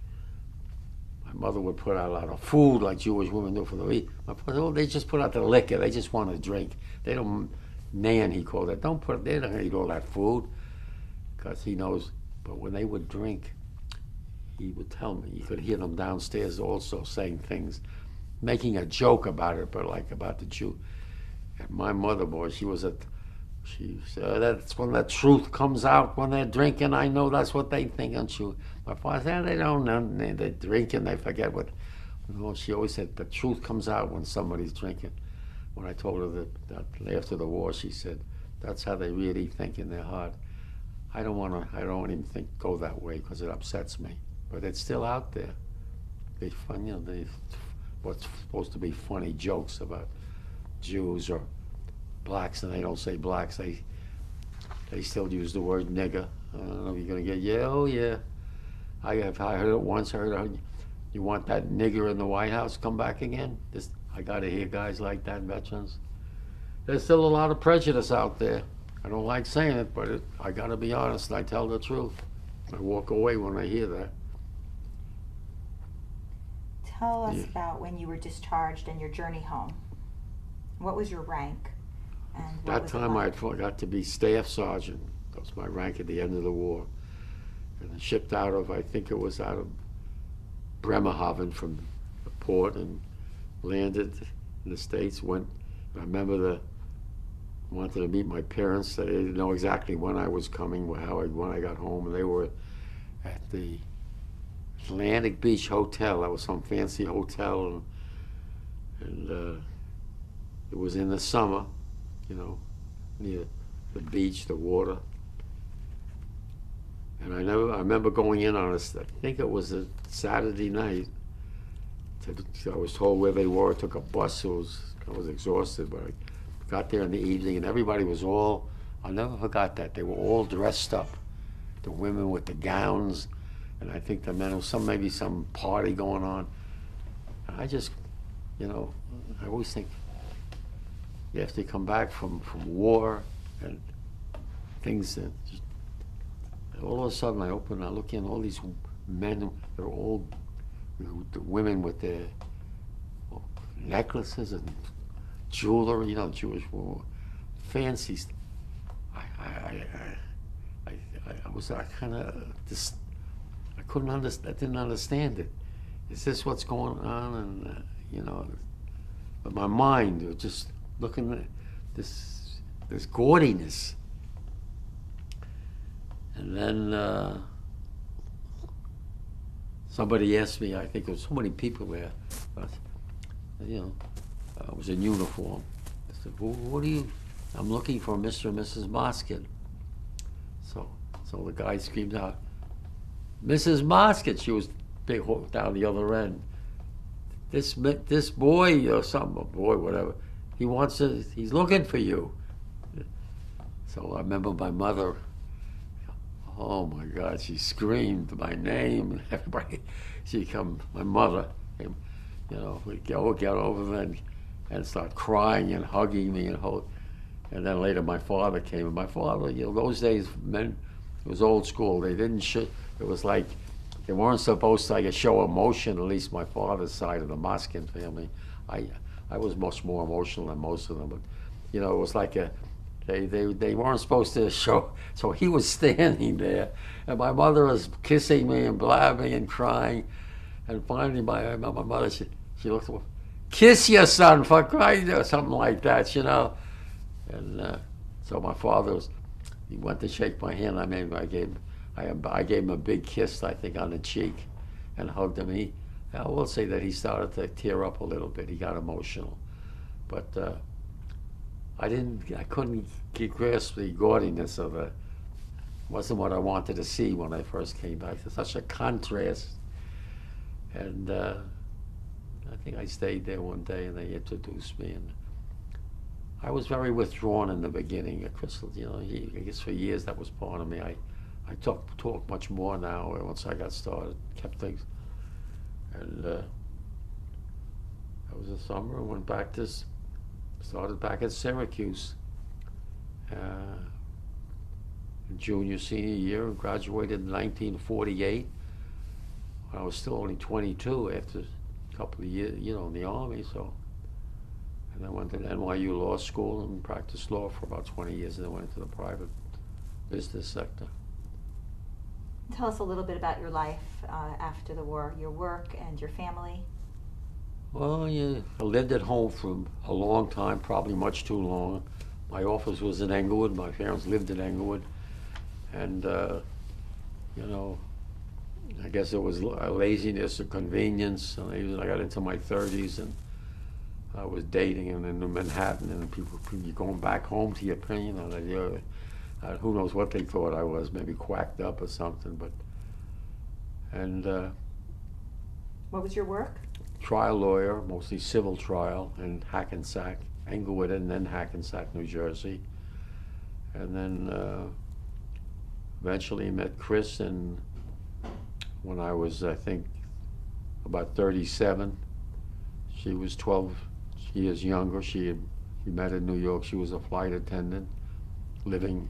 my mother would put out a lot of food like Jewish women do for the week. My father, oh, they just put out the liquor. They just want to drink. They don't, man, he called it. They don't eat all that food, because he knows. But when they would drink, he would tell me. You could hear them downstairs also saying things, making a joke about it, but like about the Jew. And my mother, boy, she said, that's when the truth comes out when they're drinking. I know that's what they think, and my father said, they don't know. They're drinking, they forget what. You know, she always said, the truth comes out when somebody's drinking. When I told her that after the war, she said, that's how they really think in their heart. I don't even go that way, because it upsets me. But it's still out there. They fun, you know, what's supposed to be funny jokes about Jews or blacks, and they don't say blacks. They still use the word nigger. I don't know if you're gonna get, yeah, oh yeah. I heard it once. I heard, you want that nigger in the White House come back again? I gotta hear guys like that, veterans. There's still a lot of prejudice out there. I don't like saying it, but I gotta be honest. I tell the truth. I walk away when I hear that. Tell us about when you were discharged and your journey home. What was your rank? And that time I got to be staff sergeant. That was my rank at the end of the war. And shipped out of, I think it was out of Bremerhaven from the port, and landed in the States. I remember wanted to meet my parents. They didn't know exactly when I was coming, when I got home, and they were at the Atlantic Beach Hotel. That was some fancy hotel, and it was in the summer, you know, near the beach, the water. And I remember going in on I think it was a Saturday night. I was told where they were. I took a bus. I was exhausted, but I got there in the evening, and everybody was all, I'll never forgot that. They were all dressed up. The women with the gowns, and I think the men was maybe some party going on. And I just, you know, I always think you have to come back from war and things that just, all of a sudden I look in, all these men, they're all the women with their necklaces and jewelry, you know, Jewish fancy. I couldn't understand. I didn't understand it. Is this what's going on? And you know, but my mind was just looking at this gaudiness. And then somebody asked me, I think there was so many people there, but, you know, I was in uniform. I said, well, what are you? I'm looking for Mr. and Mrs. Moskin. So the guy screamed out, Mrs. Moskin. She was big down the other end. This boy or something, boy, whatever, he's looking for you. So I remember my mother, oh my God, she screamed my name, and everybody, my mother, you know, would get over there and start crying and hugging me and then later my father came, and my father, you know, those days, men, it was old school. They didn't it was like, they weren't supposed to, I guess, show emotion, at least my father's side of the Moskin family. I was much more emotional than most of them, but, you know, it was like they weren't supposed to show, so he was standing there, and my mother was kissing me and blabbing and crying, and finally my mother, she looked at me, kiss your son for Christ, or something like that, you know. And so my father he went to shake my hand. I gave him a big kiss, I think, on the cheek, and hugged him. I will say that he started to tear up a little bit. He got emotional, but I couldn't grasp the gaudiness of it. Wasn't what I wanted to see when I first came back. It's such a contrast, and I think I stayed there one day, and they introduced me, and I was very withdrawn in the beginning. Crystal, you know, I guess for years that was part of me. I talk much more now once I got started, kept things. And that was the summer. I went back started back at Syracuse in junior, senior year, and graduated in 1948. I was still only 22 after a couple of years, you know, in the Army, so. And I went to NYU Law School and practiced law for about 20 years, and then went into the private business sector. Tell us a little bit about your life after the war, your work and your family. Well, yeah, I lived at home for a long time, probably much too long. My office was in Englewood. My parents lived in Englewood. And, you know, I guess it was a laziness or convenience. And I got into my 30s, and I was dating in Manhattan, and people going back home to your opinion, and who knows what they thought I was, maybe quacked up or something, but, and what was your work? Trial lawyer, mostly civil trial in Hackensack, Englewood, and then Hackensack, New Jersey. And then eventually met Chris, and when I was, I think, about 37, she was 12 years younger. We met in New York. She was a flight attendant, living,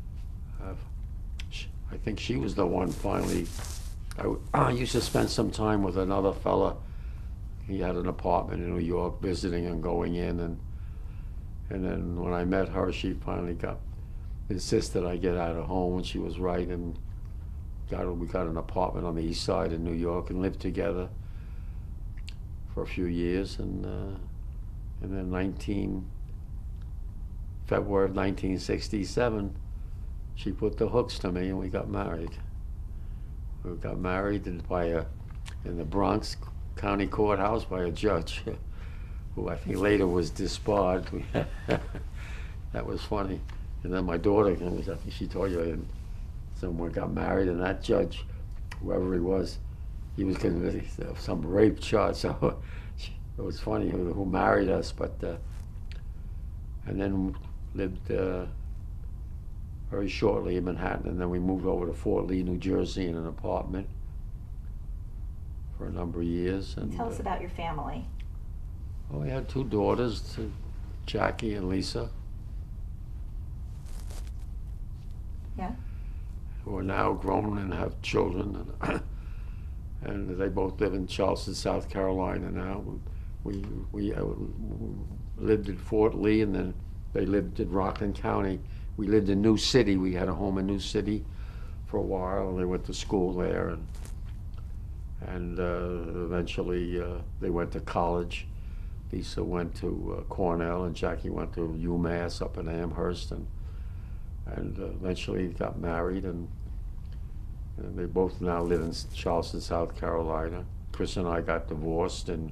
I think she was the one finally. I used to spend some time with another fella. He had an apartment in New York, visiting and going in, and then when I met her, she finally insisted I get out of home, and she was right, and we got an apartment on the east side in New York and lived together for a few years, and then February of 1967, she put the hooks to me, and we got married. We got married in the Bronx County Courthouse by a judge, who I think later was disbarred. That was funny. And then my daughter, I think she told you, and someone got married, and that judge, whoever he was convicted of some rape charge. So it was funny who married us, but and then lived very shortly in Manhattan, and then we moved over to Fort Lee, New Jersey, in an apartment for a number of years. And Tell us about your family. well, we had 2 daughters, Jackie and Lisa, Yeah. who are now grown and have children, and they both live in Charleston, South Carolina now. We lived in Fort Lee, and then they lived in Rockland County. We lived in New City. We had a home in New City for a while, and they went to school there, and eventually they went to college. Lisa went to Cornell, and Jackie went to UMass up in Amherst, and eventually got married, and they both now live in Charleston, South Carolina. Chris and I got divorced, and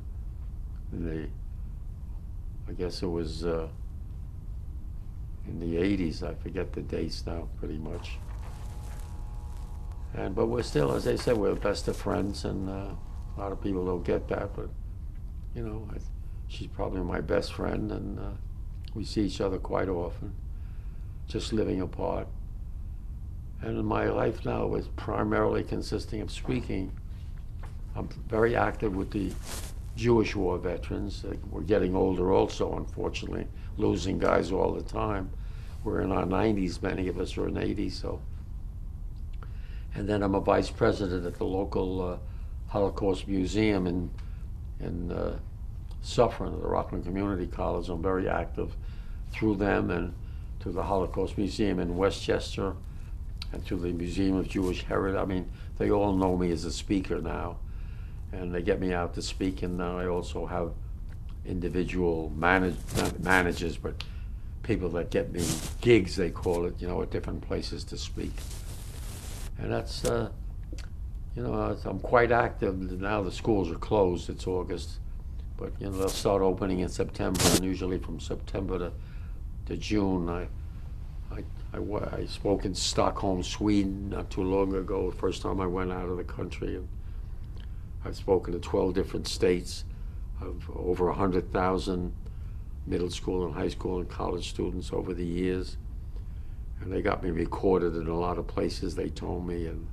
I guess it was in the 80s. I forget the dates now, pretty much. But we're still, as I said, we're best of friends, and a lot of people don't get that, but you know, she's probably my best friend, and we see each other quite often, just living apart. And my life now is primarily consisting of speaking. I'm very active with the Jewish war veterans. We're getting older also, unfortunately, losing guys all the time. We're in our 90s, many of us are in 80s, so. And then I'm a vice president at the local Holocaust Museum in Suffern, at the Rockland Community College. I'm very active through them, and to the Holocaust Museum in Westchester, and to the Museum of Jewish Heritage. I mean, they all know me as a speaker now, and they get me out to speak. And now I also have individual not managers, but people that get me gigs, they call it, you know, at different places to speak. And that's, you know, I'm quite active. Now the schools are closed, it's August, but you know, they'll start opening in September, and usually from September to June, I spoke in Stockholm, Sweden, not too long ago, the first time I went out of the country. And I've spoken to 12 different states of over 100,000 middle school and high school and college students over the years. And they got me recorded in a lot of places, they told me. And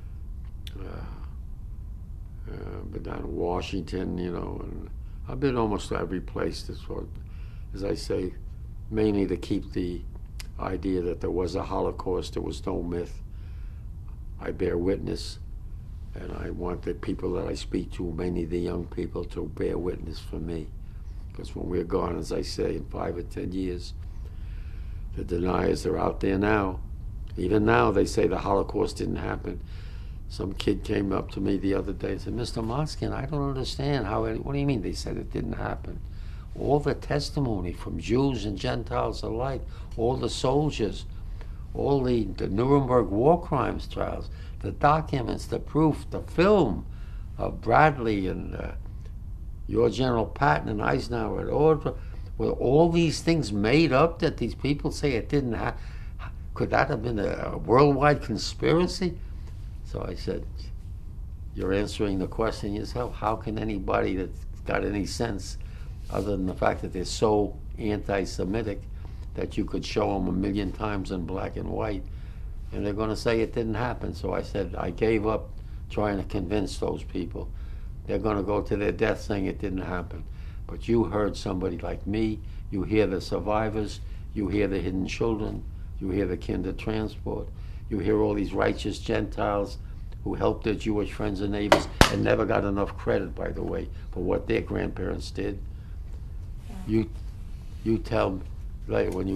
been down in Washington, you know, and I've been almost every place, as I say, mainly to keep the idea that there was a Holocaust, there was no myth. I bear witness, and I want the people that I speak to, mainly the young people, to bear witness for me. Because when we're gone, as I say, in 5 or 10 years, the deniers are out there now. Even now, they say the Holocaust didn't happen. Some kid came up to me the other day and said, "Mr. Moskin, I don't understand how what do you mean?" They said it didn't happen. All the testimony from Jews and Gentiles alike, all the soldiers, all the Nuremberg war crimes trials, the documents, the proof, the film of Bradley and your General Patton and Eisenhower and all, were all these things made up that these people say it didn't happen? Could that have been a worldwide conspiracy? So I said, you're answering the question yourself. How can anybody that's got any sense, other than the fact that they're so anti-Semitic, that you could show them 1,000,000 times in black and white, and they're going to say it didn't happen? So I said, I gave up trying to convince those people. They're going to go to their death saying it didn't happen. But you heard somebody like me, you hear the survivors, you hear the hidden children, you hear the kinder transport, you hear all these righteous Gentiles who helped their Jewish friends and neighbors and never got enough credit, by the way, for what their grandparents did. Yeah. You tell later when you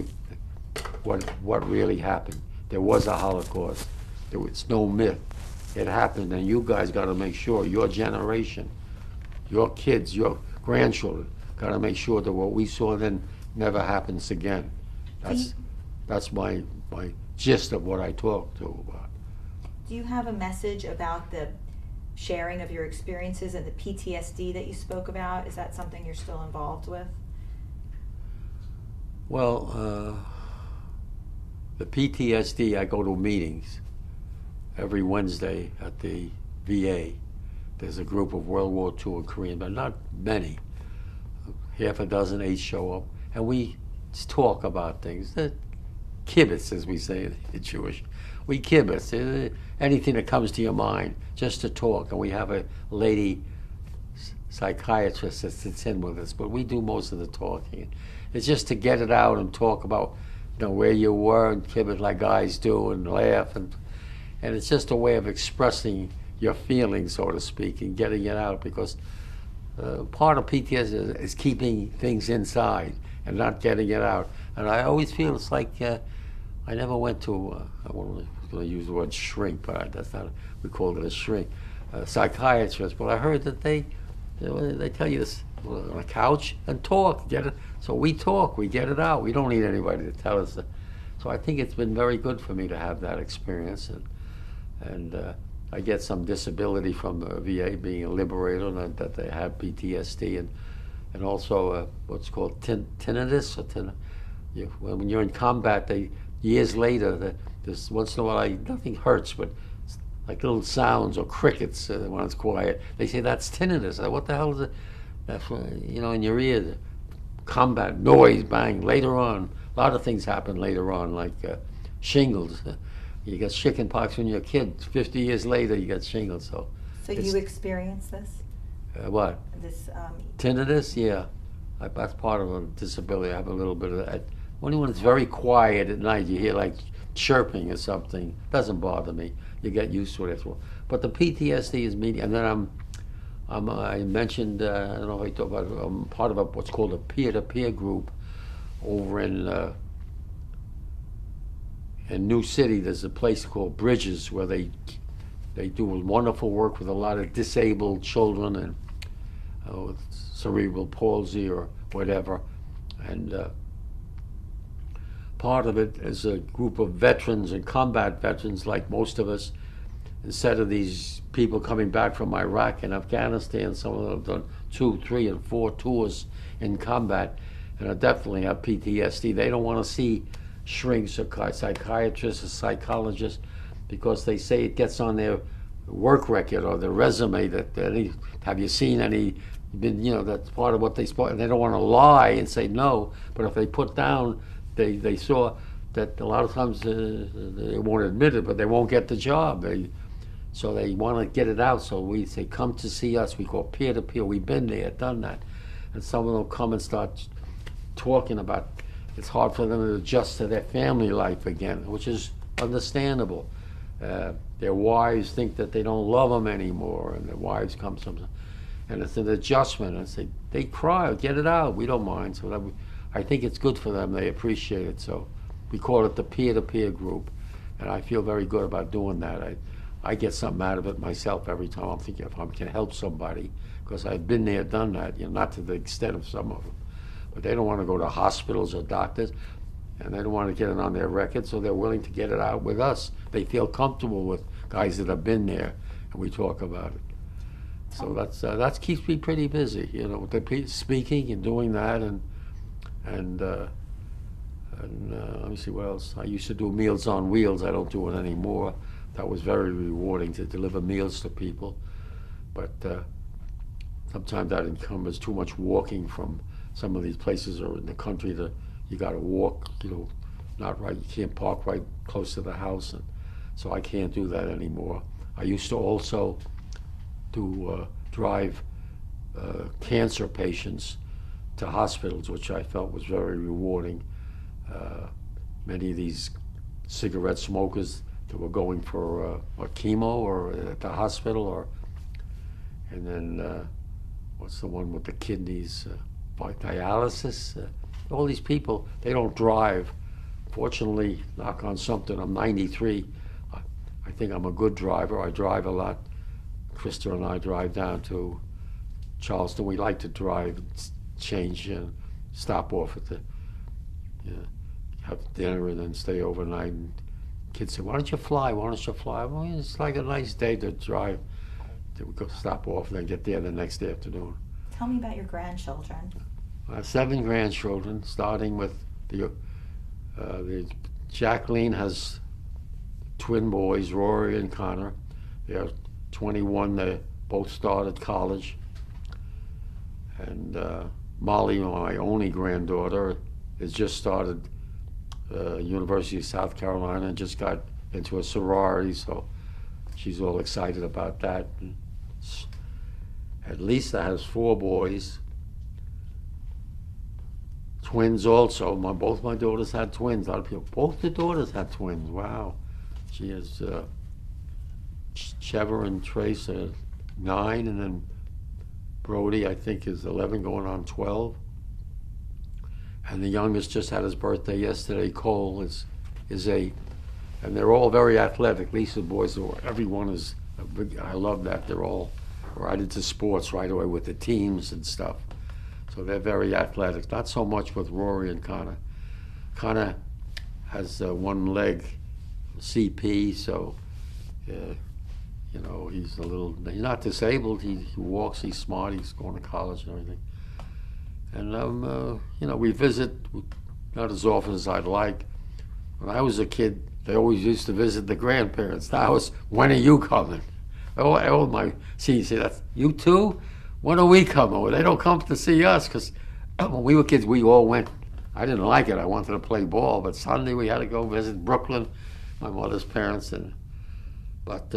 what really happened. There was a Holocaust. There was no myth. It happened, and you guys got to make sure, your generation, your kids, your grandchildren, got to make sure that what we saw then never happens again. That's my gist of what I talk to about. Do you have a message about the sharing of your experiences and the PTSD that you spoke about? Is that something you're still involved with? Well, the PTSD, I go to meetings every Wednesday at the VA. There's a group of World War II and Korean, but not many. Half a dozen, 8 show up, and we talk about things. That kibitz, as we say in Jewish. We kibitz, anything that comes to your mind, just to talk. And we have a lady psychiatrist that sits in with us, but we do most of the talking. It's just to get it out and talk about, where you were and kibitz like guys do and laugh. And it's just a way of expressing your feelings, so to speak, and getting it out, because part of PTSD is keeping things inside and not getting it out. And I always feel it's like I never went to, I was going to use the word shrink, but that's not, we called it a shrink, psychiatrist. But I heard that they tell you this on a couch and talk, get it. So we talk, we get it out. We don't need anybody to tell us. So I think it's been very good for me to have that experience. And I get some disability from the VA, being a liberator, and that they have PTSD, and also what's called tinnitus. When you're in combat, years later, there's once in a while nothing hurts, but like little sounds or crickets when it's quiet. They say that's tinnitus. What the hell is it? That's in your ear, the combat noise, bang. Later on, a lot of things happen later on, like shingles. You get chicken pox when you're a kid. 50 years later, you get shingles. So you experienced this? What? This tinnitus? Yeah, that's part of a disability. I have a little bit of that. Only when it's very quiet at night, you hear like chirping or something. Doesn't bother me. You get used to it as well. But the PTSD is media. And then I mentioned, I don't know if I talked about it, I'm part of what's called a peer-to-peer group over in New City. There's a place called Bridges where they do wonderful work with a lot of disabled children and with cerebral palsy or whatever. And part of it is a group of veterans and combat veterans, like most of us. Instead of these people coming back from Iraq and Afghanistan, some of them have done 2, 3, and 4 tours in combat, and I definitely have PTSD. They don't want to see shrinks or psychiatrists or psychologists because they say it gets on their work record or their resume that have you seen any, that's part of what they spot. And they don't want to lie and say no, but if they put down, they saw that a lot of times they won't admit it, but they won't get the job. So they want to get it out. So we say, come to see us. We call peer-to-peer. We've been there, done that. And some of them come and start talking about it's hard for them to adjust to their family life again, which is understandable. Their wives think that they don't love them anymore, and their wives come sometimes. And it's an adjustment. And they cry, get it out. We don't mind. So I think it's good for them. They appreciate it. So we call it the peer-to-peer group. And I feel very good about doing that. I get something out of it myself every time. I'm thinking if I can help somebody, because I've been there, done that, not to the extent of some of them. But they don't want to go to hospitals or doctors, and they don't want to get it on their record, so they're willing to get it out with us. They feel comfortable with guys that have been there, and we talk about it. So that keeps me pretty busy, with the speaking and doing that, and let me see what else. I used to do Meals on Wheels. I don't do it anymore. That was very rewarding to deliver meals to people, but sometimes that encumbers too much walking from some of these places or in the country that you got to walk, not right. You can't park right close to the house, and so I can't do that anymore. I used to also drive cancer patients to hospitals, which I felt was very rewarding. Many of these cigarette smokers that were going for a chemo or at the hospital, and then what's the one with the kidneys, dialysis. All these people, they don't drive. Fortunately, knock on something, I'm 93. I think I'm a good driver. I drive a lot. Krista and I drive down to Charleston. We like to drive, change, and stop off at the, have dinner and then stay overnight. And kids say, why don't you fly? Why don't you fly? Well, it's like a nice day to drive. We go stop off and then get there the next afternoon. Tell me about your grandchildren. I have 7 grandchildren, starting with the Jacqueline has twin boys, Rory and Connor. They're 21. They both started college. And Molly, my only granddaughter, has just started University of South Carolina, and just got into a sorority, so she's all excited about that. And Lisa has 4 boys, twins also. Both my daughters had twins. A lot of people, both the daughters had twins. Wow. She has Trevor and Trace are 9, and then Brody, I think, is 11 going on 12. And the youngest just had his birthday yesterday. Cole is 8. And they're all very athletic. Lisa's boys, everyone is, I love that. They're all right into sports right away with the teams and stuff. So they're very athletic. Not so much with Rory and Connor. Connor has one leg CP, so you know, he's not disabled. He walks, he's smart, he's going to college and everything. And you know, we visit, not as often as I'd like. When I was a kid, they always used to visit the grandparents. Now it's, when are you coming? Oh, my, see, that's, you too? When are we coming? Well, they don't come to see us, because when we were kids, we all went. I didn't like it. I wanted to play ball, but Sunday we had to go visit Brooklyn, my mother's parents. But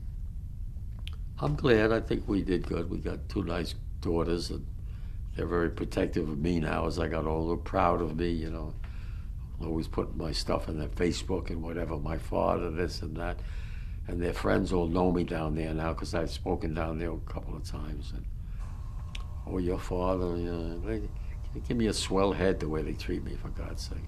I'm glad. I think we did good. We got 2 nice daughters, and they're very protective of me now as I got older, proud of me, you know. Always putting my stuff on their Facebook and whatever, my father, this and that. And their friends all know me down there now, because I've spoken down there a couple of times. And, oh, your father, you know, they give me a swell head the way they treat me, for God's sake.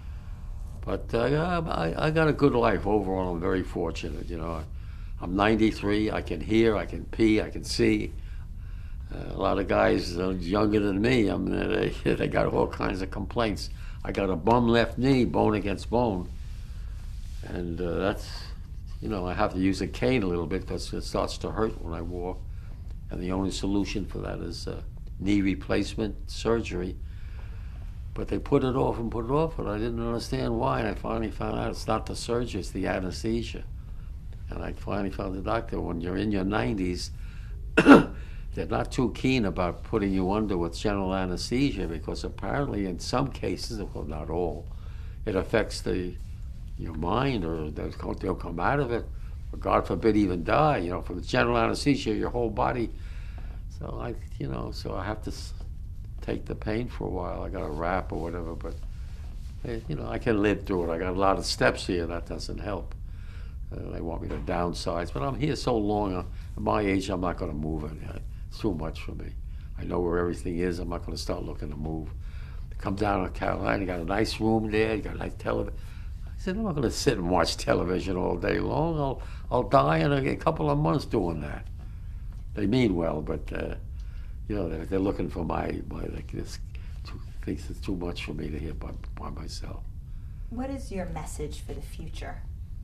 But I got a good life overall. I'm very fortunate, you know. I'm 93, I can hear, I can pee, I can see. A lot of guys younger than me, I mean, they got all kinds of complaints. I got a bum left knee, bone against bone. And that's, you know, I have to use a cane a little bit because it starts to hurt when I walk. And the only solution for that is knee replacement surgery. But they put it off and put it off, and I didn't understand why. And I finally found out it's not the surgery, it's the anesthesia. And I finally found the doctor, when you're in your 90s, they're not too keen about putting you under with general anesthesia, because apparently in some cases, well, not all, it affects your mind, or they'll come out of it, or God forbid even die, you know, from the general anesthesia, your whole body. So you know, so I have to take the pain for a while. I got a wrap or whatever, but you know, I can live through it. I got a lot of steps here, that doesn't help. They want me to downsize, but I'm here so long. At my age, I'm not going to move anything. It's too much for me. I know where everything is. I'm not going to start looking to move. Come down to Carolina, you got a nice room there, you got a nice television. I said, I'm not going to sit and watch television all day long. I'll die in a couple of months doing that. They mean well, but you know, they're looking for my like this. Thinks it's too much for me to hear by myself. What is your message for the future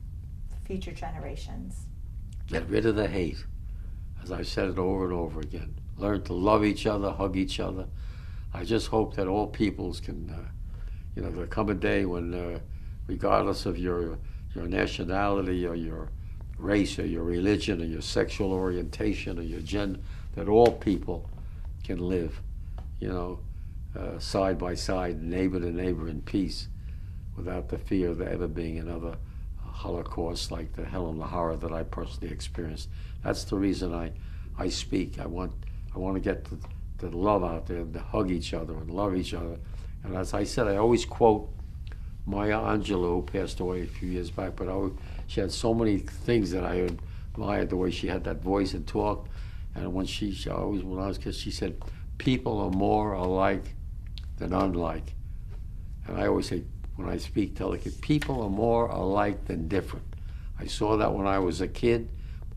generations? Get rid of the hate. As I've said it over and over again. Learn to love each other, hug each other. I just hope that all peoples can, you know, there'll come a day when, regardless of your nationality or your race or your religion or your sexual orientation or your gender, that all people can live, you know, side by side, neighbor to neighbor in peace, without the fear of there ever being another Holocaust like the hell and the horror that I personally experienced. That's the reason I speak. I want to get the love out there, and to hug each other and love each other. And as I said, I always quote Maya Angelou, who passed away a few years back, but she had so many things that I admired, the way she had that voice and talked. And when when I was kids, she said, people are more alike than unlike. And I always say, when I speak, tell the kid, people are more alike than different. I saw that when I was a kid.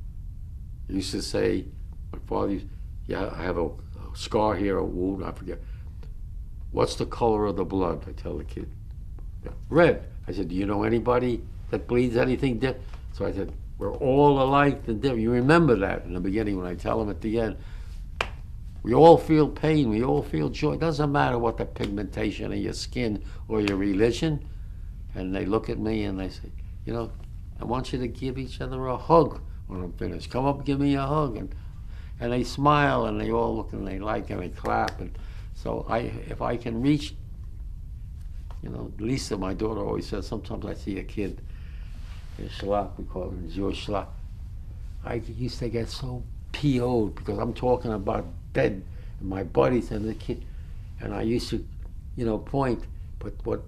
I used to say, my father used, yeah, I have a scar here, a wound, I forget. What's the color of the blood? I tell the kid. Red. I said, do you know anybody that bleeds anything different? So I said, we're all alike and different. You remember that in the beginning when I tell them at the end. We all feel pain, we all feel joy. It doesn't matter what the pigmentation of your skin or your religion. And they look at me and they say, you know, I want you to give each other a hug when I'm finished. Come up and give me a hug. And they smile and they all look and they like and they clap. And so if I can reach you know, Lisa, my daughter, always says, sometimes I see a kid in Shlach, we call it Jewish Shlach. I used to get so PO'd because I'm talking about dead and my buddies and the kid, and I used to, you know, point. But what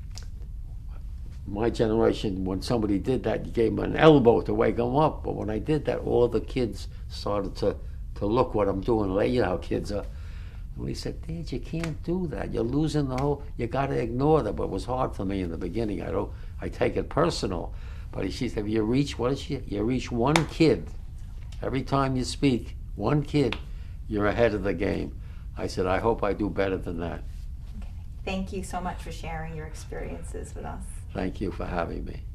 my generation, when somebody did that, you gave them an elbow to wake them up. But when I did that, all the kids started to look what I'm doing. You know how kids are. And we said, Dad, you can't do that. You're losing the whole. You got to ignore that. But it was hard for me in the beginning. I take it personal. But she said, you reach you reach one kid. Every time you speak, one kid, you're ahead of the game. I said, I hope I do better than that. Okay. Thank you so much for sharing your experiences with us. Thank you for having me.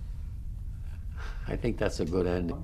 I think that's a good ending.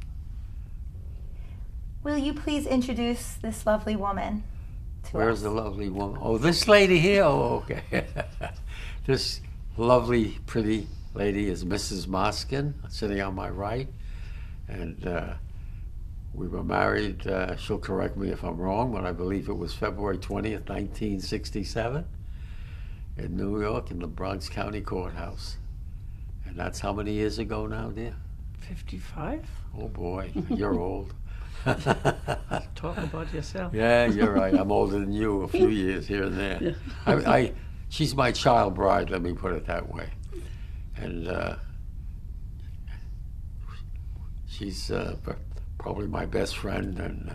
Will you please introduce this lovely woman to us? Where's the lovely woman? Oh, this lady here? Oh, okay. This lovely, pretty lady is Mrs. Moskin, sitting on my right. And we were married, she'll correct me if I'm wrong, but I believe it was February 20th, 1967, in New York, in the Bronx County Courthouse. And that's how many years ago now, dear? 55? Oh boy, you're old. Talk about yourself. Yeah, you're right. I'm older than you, a few years here and there. Yeah. She's my child bride, let me put it that way. And she's probably my best friend and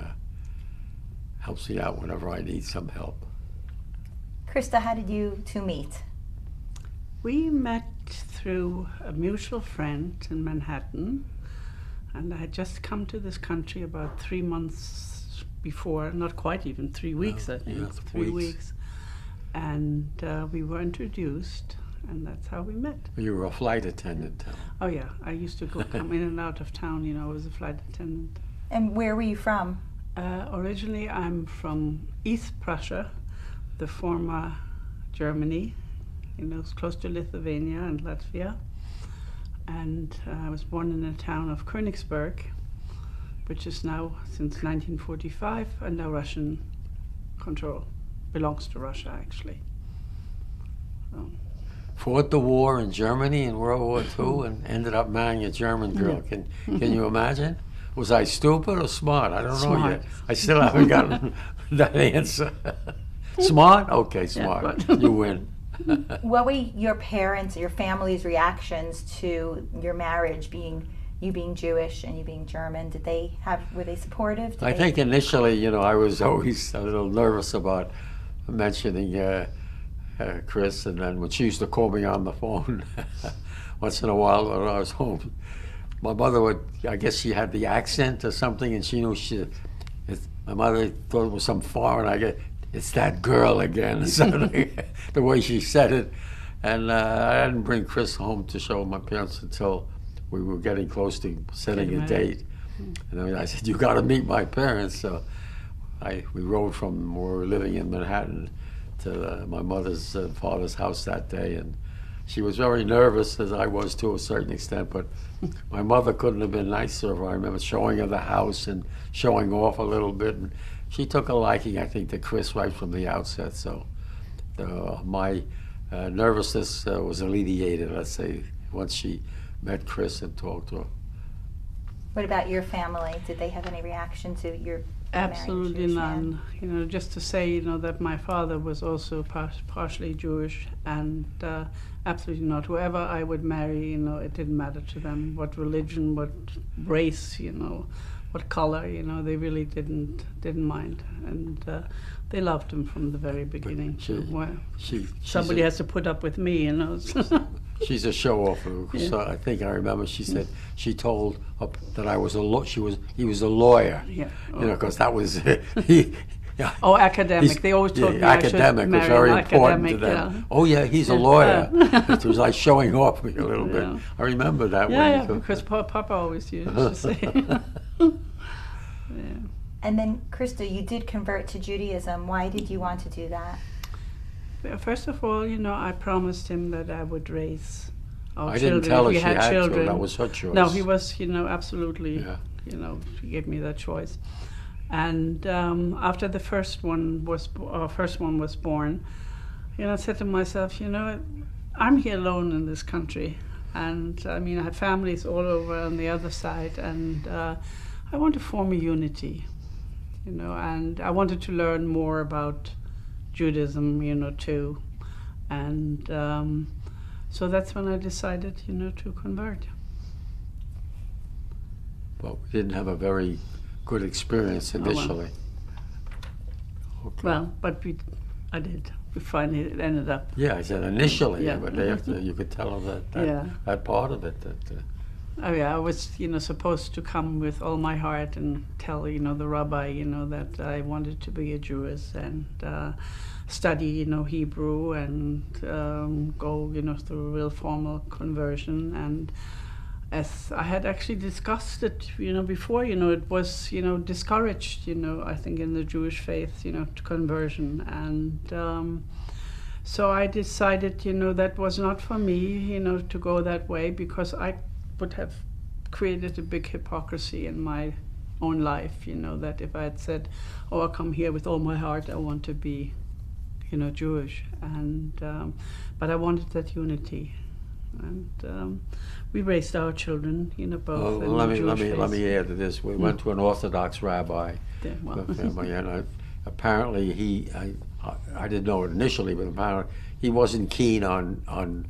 helps me out whenever I need some help. Krista, how did you two meet? We met through a mutual friend in Manhattan, and I had just come to this country about 3 months before, not quite even 3 weeks, I think, yeah, 3 weeks. And we were introduced, and that's how we met. You were a flight attendant. Oh yeah, I used to come in and out of town, you know, I was a flight attendant. And where were you from? Originally I'm from East Prussia, the former Germany, you know, it's close to Lithuania and Latvia. And I was born in the town of Königsberg, which is now, since 1945, under Russian control. Belongs to Russia, actually. So. Fought the war in Germany in World War II and ended up marrying a German girl. Can you imagine? Was I stupid or smart? I don't know yet. I still haven't gotten that answer. Smart? Okay, smart. Yeah, you win. What were your parents, your family's reactions to your marriage, you being Jewish and you being German? Were they supportive? I think initially, you know, I was always a little nervous about mentioning Chris, and then when she used to call me on the phone once in a while when I was home, my mother would, I guess she had the accent or something, and she knew my mother thought it was some foreign, I guess, it's that girl again, something, the way she said it. And I didn't bring Chris home to show my parents until we were getting close to setting a date. And then I said, you got to meet my parents. So we rode from where we were living in Manhattan to my mother's father's house that day. And she was very nervous, as I was to a certain extent, but my mother couldn't have been nicer. I remember showing her the house and showing off a little bit. And she took a liking, I think, to Chris right from the outset. So my nervousness was alleviated, let's say, once she met Chris and talked to her. What about your family? Did they have any reaction to your Absolutely none. You know, just to say, you know, that my father was also partially Jewish, and absolutely not. Whoever I would marry, you know, it didn't matter to them what religion, what race, you know, what color, you know, they really didn't mind, and they loved him from the very beginning. Somebody has to put up with me, you know. She's a show-off. Yeah. So I think I remember she said she told that I was he was a lawyer. Yeah. You know, because that was Yeah. Oh, academic. They always told me academic was very important to them. Yeah. Oh yeah, he's a lawyer. It was like showing off me a little bit. I remember that one. Yeah, because Papa always used to say. And then, Krista, you did convert to Judaism. Why did you want to do that? First of all, you know, I promised him that I would raise our children. I didn't tell her she had children. That was her choice. No, he was, you know, absolutely, you know, he gave me that choice. And after the first one was born, I said to myself, I'm here alone in this country, and I mean, I have families all over on the other side, and I want to form a unity, and I wanted to learn more about Judaism, too, and so that's when I decided, to convert. Well, we didn't have a very good experience initially. Okay. Well, but I did. We finally it ended up. Yeah, I said initially, Yeah. but after you could tell them that part of it. Oh yeah, I was supposed to come with all my heart and tell the rabbi that I wanted to be a Jewess and study Hebrew and go through a real formal conversion. And as I had actually discussed it before, it was discouraged I think in the Jewish faith to conversion, and so I decided that was not for me to go that way, because I would have created a big hypocrisy in my own life, that if I had said, I come here with all my heart, I want to be Jewish, and but I wanted that unity, and we raised our children both. Well, let me add to this. We went to an Orthodox rabbi, and apparently I didn't know it initially, but apparently he wasn't keen on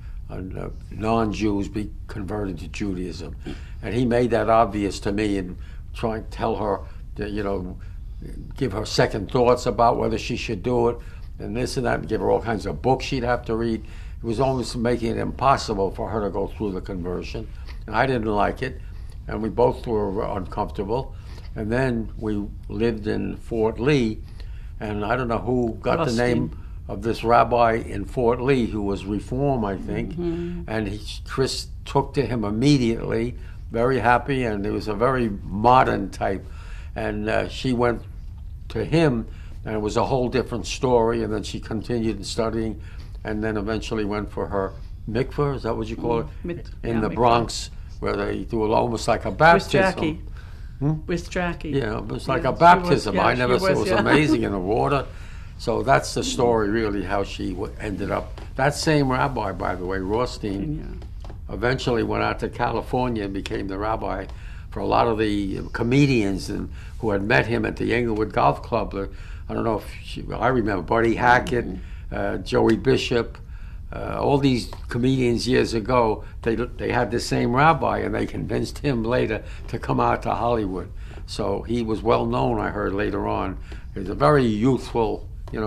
non-Jews be converted to Judaism, and he made that obvious to me and trying to tell her that give her second thoughts about whether she should do it and this and that, and give her all kinds of books she'd have to read. It was almost making it impossible for her to go through the conversion, and I didn't like it, and we both were uncomfortable. And then we lived in Fort Lee, and I don't know who got the name of this rabbi in Fort Lee who was Reform, I think, and Chris took to him immediately, very happy, and it was a very modern type, and she went to him, and it was a whole different story, and then she continued studying, and then eventually went for her mikveh, is that what you call it? In the Bronx, where they do it almost like a baptism. With Jackie. Yeah, it was like a baptism. I never saw it. It was amazing in the water. So that's the story, really, how she ended up. That same rabbi, by the way, Rothstein, eventually went out to California and became the rabbi for a lot of the comedians who had met him at the Englewood Golf Club. I don't know if I remember Buddy Hackett, Joey Bishop, all these comedians years ago. They had the same rabbi, and they convinced him later to come out to Hollywood. So he was well known, I heard later on. He was a very youthful,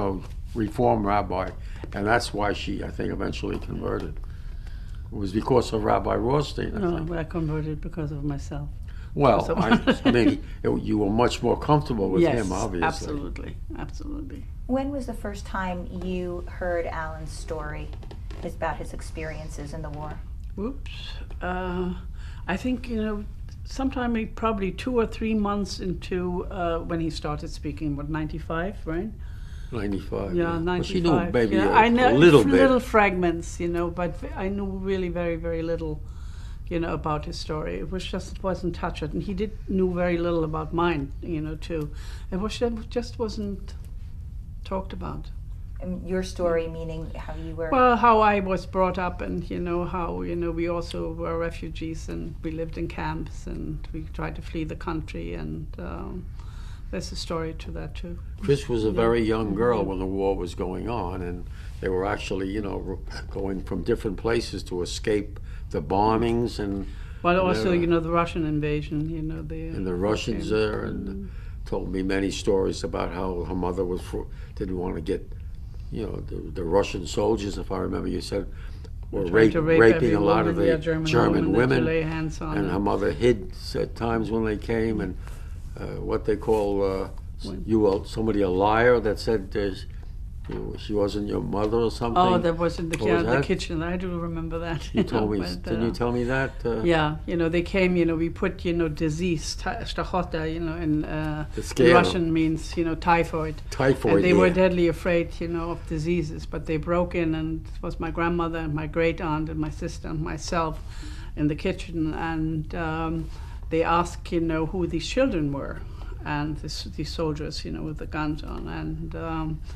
Reform rabbi, and that's why she, I think, eventually converted. It was because of Rabbi Rothstein, I think. I converted because of myself. Well, I mean, you were much more comfortable with him, obviously. Absolutely. When was the first time you heard Alan's story about his experiences in the war? I think, sometime probably 2 or 3 months into when he started speaking, 95, right? 95. Yeah, 95. Well, she knew maybe I know, a little bit. Little fragments, but I knew really very, very little, about his story. It wasn't touched, and he knew very little about mine, too. It just wasn't talked about. And your story, meaning how you were... Well, how I was brought up, and how we also were refugees, and we lived in camps, and we tried to flee the country, and there's a story to that too. Chris was a very young girl when the war was going on, and they were actually, going from different places to escape the bombings and... Well, also, the Russian invasion, and the Russians there, and told me many stories about how her mother didn't want to get, the Russian soldiers, if I remember, you said, were raping a lot of the German women, to lay hands on and her mother hid at times when they came, and what they call somebody a liar that said she wasn't your mother or something. Oh, that was in the kitchen. I do remember that. You told me. Didn't you tell me that? Yeah, they came. We put disease, stachota. In Russian means typhoid. Typhoid. And they were deadly afraid of diseases, but they broke in, and it was my grandmother and my great aunt and my sister and myself in the kitchen, and they asked who these children were, and these soldiers with the guns on, and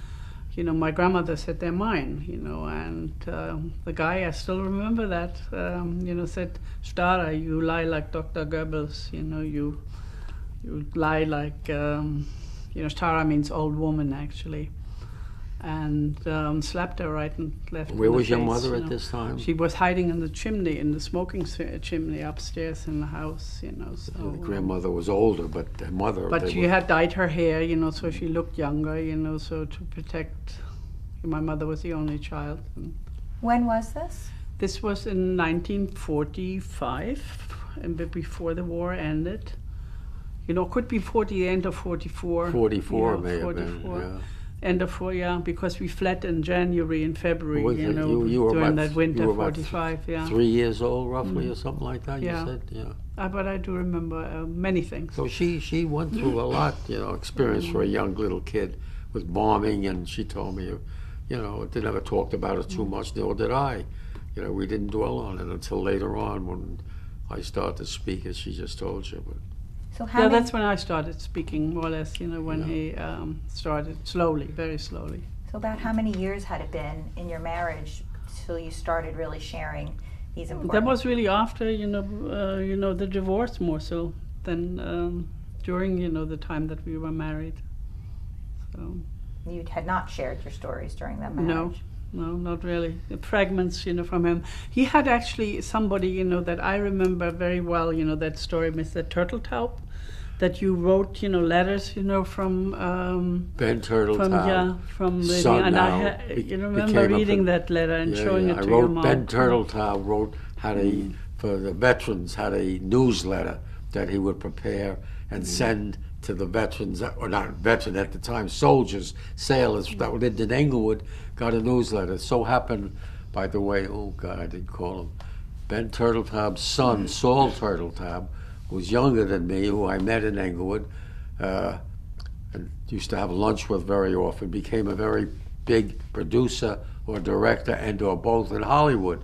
you know, my grandmother said they're mine, you know, and the guy, I still remember that, you know, said, Stara, you lie like Dr. Goebbels, you know, you lie like, you know, Stara means old woman, actually. And slapped her right and left. Where was your face, mother you at know. this time? She was hiding in the chimney, in the smoking chimney upstairs in the house, you know. So The grandmother was older, but the mother. but she had dyed her hair, you know, so she looked younger, you know, so to protect. My mother was the only child. And When was this? this was in 1945, and before the war ended. You know, could be the end of 44. 44 you know, may 44. have been. Yeah. End of 4, yeah, because we fled in January and February, Was you it? know, You were during about- that winter, you were about 45, yeah. 3 years old, roughly, or something like that. Yeah. You said, yeah. But I do remember many things. So she went through a lot, you know, experience for a young little kid with bombing, and she told me, you know, they never talked about it too much, nor did I. You know, we didn't dwell on it until later on when I started to speak, as she just told you. But So how Yeah, many, that's when I started speaking, more or less, you know, when he started slowly, very slowly. so about how many years had it been in your marriage till you started really sharing these important? That was really after, you know, the divorce more so than during, you know, the time that we were married. So You had not shared your stories during that marriage. no, not really. The fragments, you know, from him. He had actually somebody, you know, that I remember very well, you know, that story, Mr. Turtletaub, that you wrote, you know, letters, you know, from Ben Turtletaub, from the son and now, you became remember a reading pro- that letter and yeah, showing yeah. it I to your wrote mom. Ben Turtletaub wrote for the veterans had a newsletter that he would prepare and send to the veterans, or not veteran at the time, soldiers, sailors that lived in Englewood, got a newsletter. It so happened, by the way, oh God, I didn't call him, Ben Turtletaub's son, Saul Turtletaub, who was younger than me, who I met in Englewood, and used to have lunch with very often, became a very big producer or director and or both in Hollywood.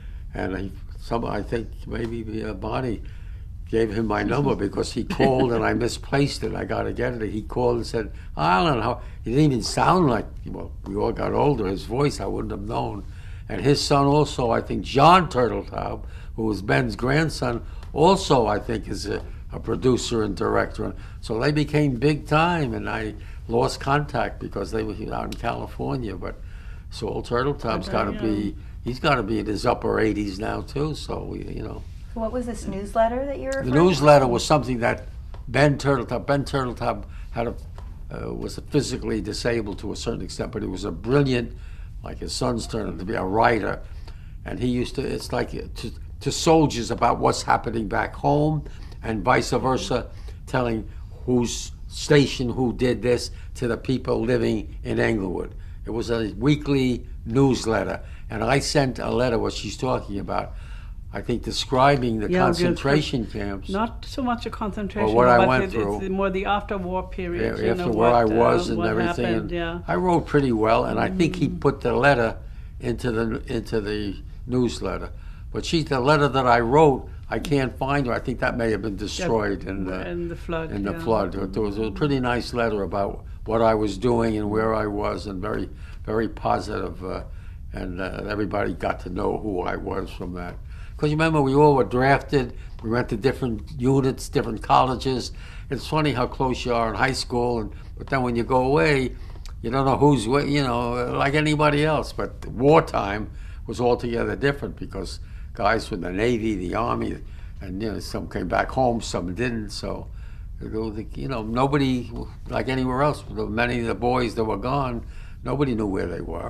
And I think maybe Bonnie gave him my number because he called and I misplaced it. I got to get it. He called and said, Alan, he didn't even sound like, well, we all got older. His voice I wouldn't have known. And his son also, I think, John Turtletaub, who was Ben's grandson, also, I think, is a producer and director. So they became big time, and I lost contact because they were out in California. But Saul Turtletaub's got to be, he's got to be in his upper 80s now, too. So, you know. What was this newsletter that you were The referring to? newsletter was something that Ben Turtletaub had was physically disabled to a certain extent, but he was a brilliant, like his son's turned out to be a writer, and he used to, it's like to soldiers about what's happening back home and vice versa, telling who's stationed, who did this, to the people living in Englewood. It was a weekly newsletter, and I sent a letter, what she's talking about, I think describing the concentration camps. Not so much a concentration, Or what I but went through. It's more the after-war period. Yeah, you after know, where I what, was and what everything. happened, And I wrote pretty well, and I think he put the letter into the newsletter. But the letter that I wrote, I can't find her. I think that may have been destroyed in the flood. In the flood. There was a pretty nice letter about what I was doing and where I was, and very, very positive. And everybody got to know who I was from that. Because you remember, we all were drafted. We went to different units, different colleges. It's funny how close you are in high school, but then when you go away, you don't know who's what, you know, like anybody else. But wartime was altogether different because guys from the Navy, the Army, and you know, some came back home, some didn't. So, you know, nobody, like anywhere else, many of the boys that were gone, nobody knew where they were.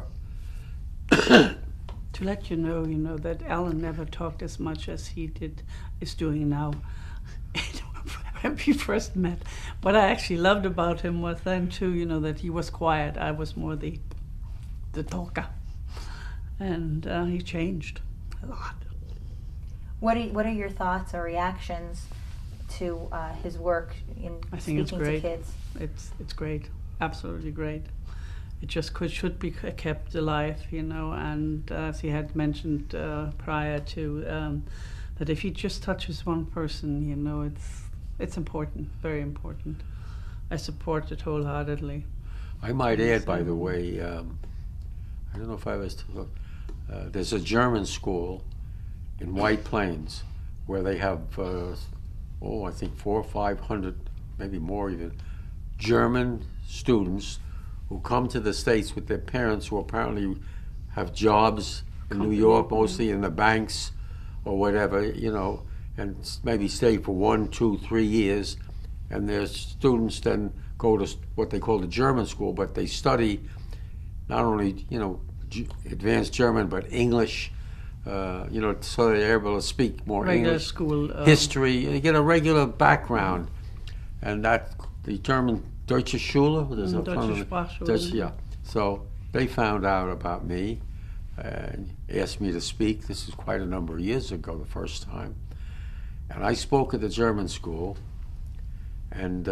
To let you know that Alan never talked as much as he is doing now. When we first met, what I actually loved about him was then too, you know, that he was quiet. I was more the talker, and he changed a lot. What are your thoughts or reactions to his work in I think it's speaking great. to kids? It's great, absolutely great. It just should be kept alive, you know, and as he had mentioned prior to, that if he just touches one person, you know, it's important, very important. I support it wholeheartedly. I might add, by the way, I don't know if I was. There's a German school in White Plains where they have, I think 400 or 500, maybe more even, German students who come to the States with their parents who apparently have jobs in New York, mostly in the banks or whatever, you know, and maybe stay for 1, 2, 3 years, and their students then go to what they call the German school, but they study not only, you know, advanced German, but English, you know, so they're able to speak more regular English, school, history, they get a regular background, and that the German Deutsche Schule, there's a Deutsche Sprachschule. Dutch, yeah. So they found out about me and asked me to speak. This is quite a number of years ago, the first time, and I spoke at the German school, and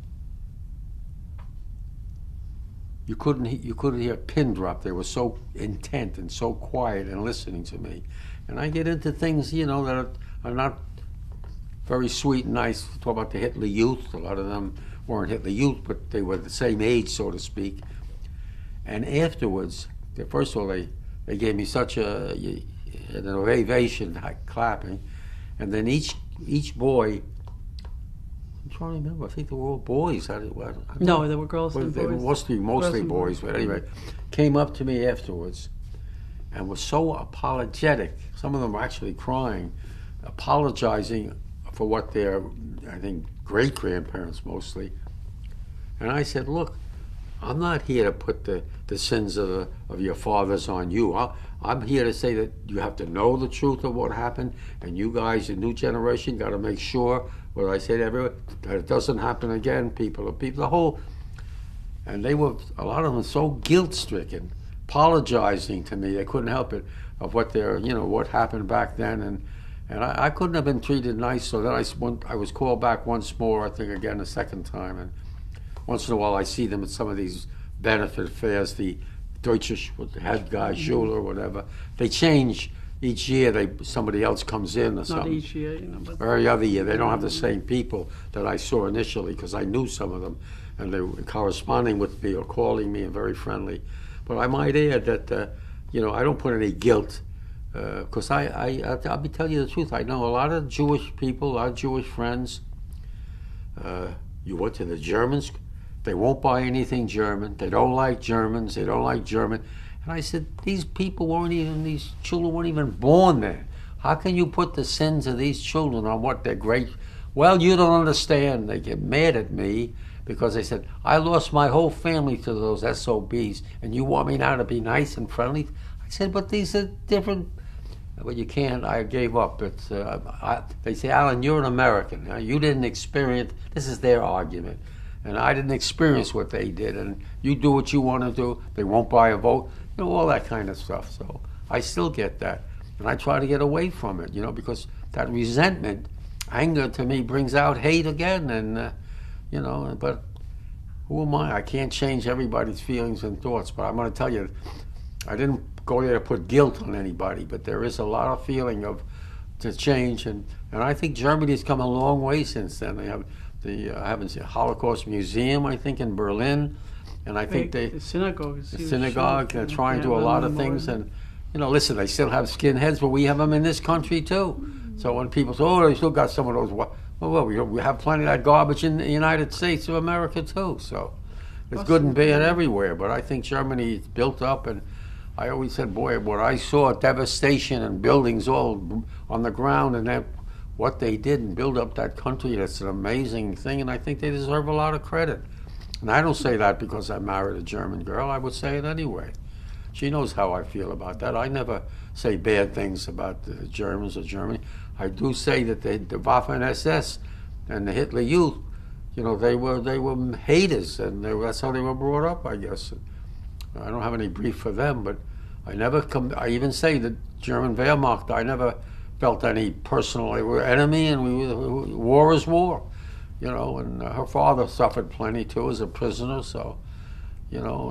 you couldn't hear a pin drop. They were so intent and so quiet and listening to me. And I get into things, you know, that are not very sweet and nice. Talk about the Hitler Youth. A lot of them weren't Hitler Youth, but they were the same age, so to speak. And afterwards, first of all, they gave me such an ovation, clapping. And then each boy, I'm trying to remember, I think they were all boys. No, there were girls and they boys. mostly boys, but anyway, came up to me afterwards and were so apologetic. Some of them were actually crying, apologizing for what their, I think, great-grandparents mostly. And I said, look, I'm not here to put the sins of your fathers on you. I'm here to say that you have to know the truth of what happened, and you guys, the new generation, got to make sure, what I say to everyone, that it doesn't happen again, the whole, and they were, a lot of them so guilt-stricken, apologizing to me, they couldn't help it, of what their, you know, what happened back then, and I couldn't have been treated nice, so then I was called back once more, I think again a second time, and once in a while I see them at some of these benefit fairs, the Deutsche head guy, Schule or whatever. They change each year, somebody else comes in or something. Not each year, you know. But every other year. They don't have the same people that I saw initially, because I knew some of them, and they were corresponding with me or calling me and very friendly. But I might add that, you know, I don't put any guilt, because I'll be telling you the truth. I know a lot of Jewish people, a lot of Jewish friends. You went to the Germans, they won't buy anything German. They don't like Germans. They don't like German. And I said, these children weren't even born there. How can you put the sins of these children on what they're great? Well, you don't understand. They get mad at me because they said, I lost my whole family to those SOBs, and you want me now to be nice and friendly? I said, but these are different. Well, you can't. I gave up. They say, Alan, you're an American. You didn't experience. This is their argument. And I didn't experience what they did, and you do what you want to do, they won't buy a vote, you know, all that kind of stuff. So I still get that, and I try to get away from it, you know, because that resentment, anger to me brings out hate again, and, you know, but who am I? I can't change everybody's feelings and thoughts, but I'm going to tell you, I didn't go there to put guilt on anybody, but there is a lot of feeling to change, and I think Germany's come a long way since then. They have I haven't seen Holocaust Museum, I think, in Berlin, and I think the synagogue is huge. They're trying to do a lot of things, and, you know, listen, they still have skinheads, but we have them in this country too. So when people say, oh, they still got some of those, well, we have plenty of that garbage in the United States of America too, so it's good and bad everywhere, but I think Germany is built up, and I always said, boy, what I saw, devastation and buildings all on the ground, and that what they did and build up that country, that's an amazing thing, and I think they deserve a lot of credit. And I don't say that because I married a German girl, I would say it anyway. She knows how I feel about that. I never say bad things about the Germans or Germany. I do say that the Waffen-SS and the Hitler Youth, you know, they were haters, and that's how they were brought up, I guess. I don't have any brief for them, but I even say that German Wehrmacht, I never felt any personal, they were enemy, and war is war, you know, and her father suffered plenty too as a prisoner, so, you know,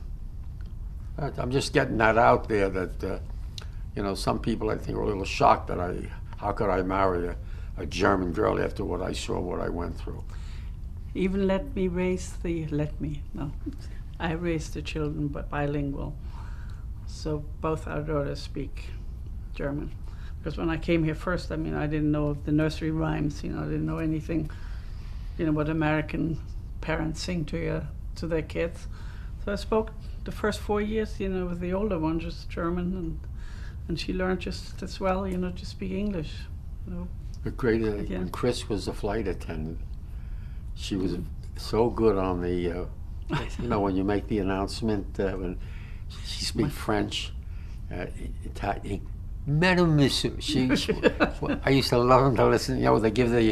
and I'm just getting that out there that, you know, some people I think are a little shocked that how could I marry a German girl after what I saw, what I went through. Even let me. No. I raised the children but bilingual. So both our daughters speak German. Because when I came here first, I mean, I didn't know of the nursery rhymes, you know, I didn't know anything, you know, what American parents sing to their kids. So I spoke the first 4 years, you know, with the older one, just German, and she learned just as well, you know, to speak English. You know. Great. When Chris was a flight attendant, she was so good on the, you know, when you make the announcement, when she speaks French, Italian. Madame Monsieur, I used to love to listen, you know, they give the,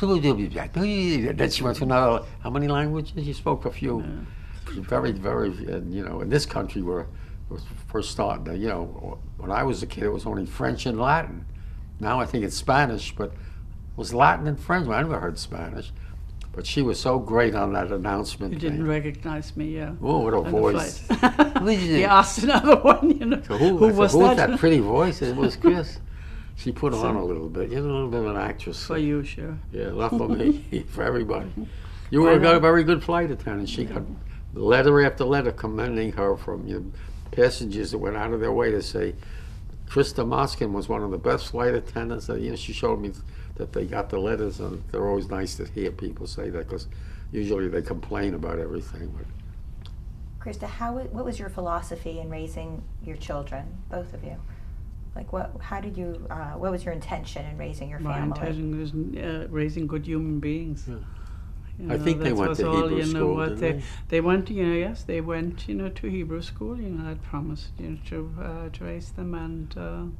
then she went to another, how many languages? You spoke a few. Yeah. Very, very, you know, in this country where it was first starting, you know, when I was a kid, it was only French and Latin. Now I think it's Spanish, but it was Latin and French. I never heard Spanish. But she was so great on that announcement. You didn't recognize me, yeah. Oh, what a voice. You asked another one, you know. So who was that pretty voice? It was Chris. She put on a little bit. You're a little bit of an actress. For you, sure. Yeah, not for me, for everybody. You were a very good flight attendant. She got letter after letter commending her from passengers that went out of their way to say, Krista Moskin was one of the best flight attendants. You know, she showed me that they got the letters, and they're always nice to hear people say that, because usually they complain about everything. But Krista, what was your philosophy in raising your children, both of you? Like, what was your intention in raising your family? My intention was raising good human beings. Yeah. You know, I think they went to Hebrew school, didn't they? They went, you know, yes, they went, you know, to Hebrew school. You know, I'd promised, you know, to raise them, and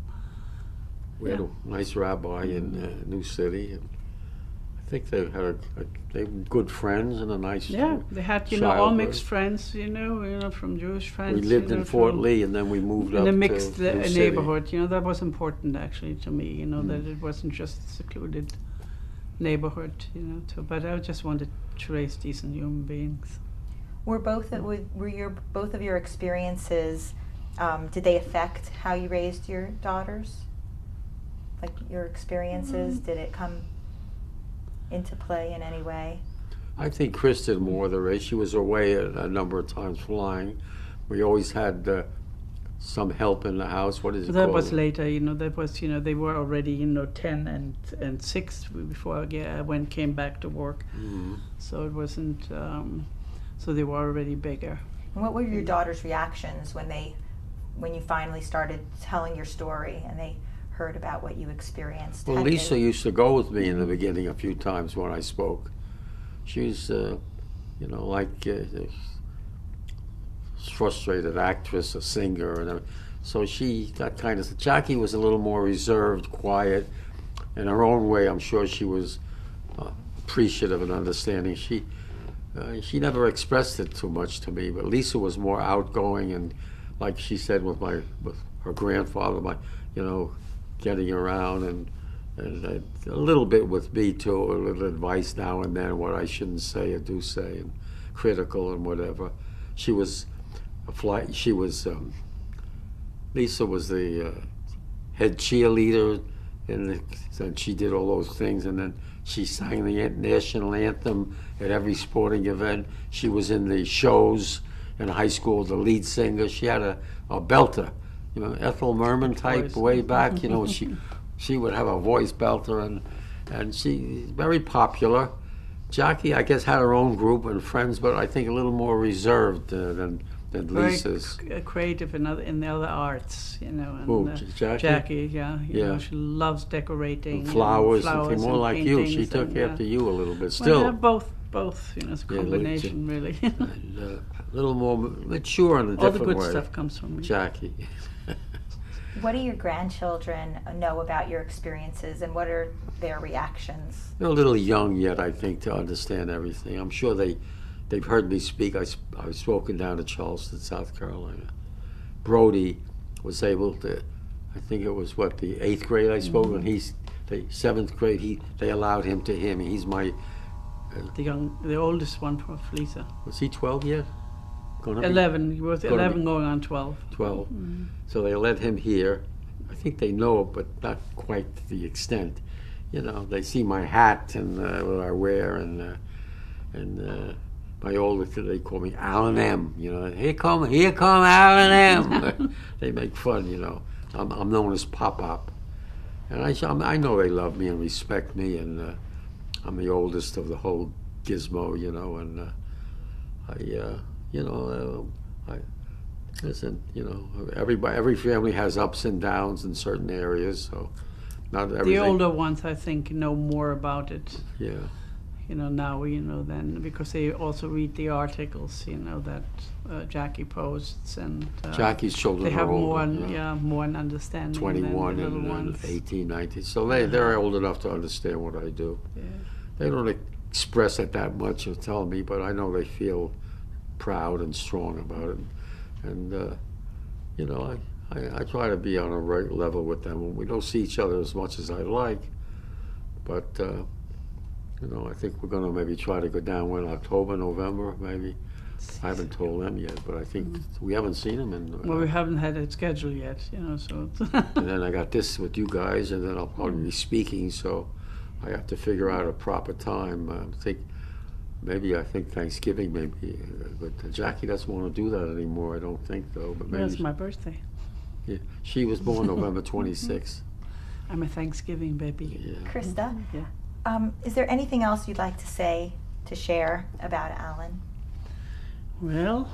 we had a nice rabbi in New City, and I think they had they were good friends and a nice they had, you know, all mixed friends, you know, from Jewish friends. We lived in Fort Lee, and then we moved up in a mixed to New neighborhood. You know, that was important actually to me. You know, that it wasn't just a secluded neighborhood. You know, but I just wanted to raise decent human beings. Were both of your experiences? Did they affect how you raised your daughters? Like your experiences, did it come into play in any way? I think Chris did more of the race. She was away a number of times flying. We always had some help in the house. What is it that called? Was later, you know, that was, you know, they were already, you know, 10 and 6 before I came back to work. Mm-hmm. So it wasn't, so they were already bigger. And what were your daughter's reactions when you finally started telling your story and they heard about what you experienced? Well, Lisa used to go with me in the beginning a few times when I spoke. She was, you know, like a frustrated actress, a singer, and so she got kind of. Jackie was a little more reserved, quiet, in her own way. I'm sure she was appreciative and understanding. She never expressed it too much to me, but Lisa was more outgoing, and like she said with her grandfather, you know, getting around, and a little bit with me too, a little advice now and then, what I shouldn't say or do say, and critical and whatever. She was Lisa was the head cheerleader, and she did all those things, and then she sang the national anthem at every sporting event. She was in the shows in high school, the lead singer. She had a belter, you know, Ethel Merman type voice. Way back, you know, she would have a voice belter, and she's very popular. Jackie, I guess, had her own group and friends, but I think a little more reserved than Lisa's. Very creative in the other arts, you know. And, Ooh, Jackie? Yeah. You know, she loves decorating. And flowers and more like you. She took after you a little bit. Still. Well, both, you know, it's a combination, really. And, a little more mature in a different way. All the good stuff comes from me. Jackie. What do your grandchildren know about your experiences, and what are their reactions? They're a little young yet, I think, to understand everything. I'm sure they've heard me speak. I've spoken down to Charleston, South Carolina. Brody was able to, I think it was, the 8th grade I spoke, and he's the 7th grade, they allowed him to hear me. He's my... the oldest one of Lisa. Was he 12 yet? 11. He was 11 going on 12. 12. Mm-hmm. So they let him hear. I think they know, but not quite to the extent. You know, they see my hat and what I wear, my older kids, they call me Alan M. You know, here come Alan M. They make fun, you know. I'm known as Pop-Pop. And I know they love me and respect me, and I'm the oldest of the whole gizmo, you know, and listen, you know, every family has ups and downs in certain areas, so not everything. The older ones, I think, know more about it. Yeah. You know, now, you know, then, because they also read the articles, you know, that Jackie posts, and Jackie's children they have are older, more, more an understanding 21 than the and little ones. 18, 19, so they're old enough to understand what I do. Yeah. They don't express it that much or tell me, but I know they feel proud and strong about it. And you know, I try to be on a right level with them. We don't see each other as much as I'd like, but you know, I think we're going to maybe try to go down in October, November, maybe. I haven't told them yet, but I think we haven't seen them in. Well, we haven't had it scheduled yet, you know, so. And then I got this with you guys, and then I'll probably be speaking, so I have to figure out a proper time. I think Thanksgiving maybe, but Jackie doesn't want to do that anymore. I don't think, though. But maybe That's my birthday. Yeah, she was born November 26th. I'm a Thanksgiving baby. Yeah. Krista, Yeah. is there anything else you'd like to share about Alan? Well,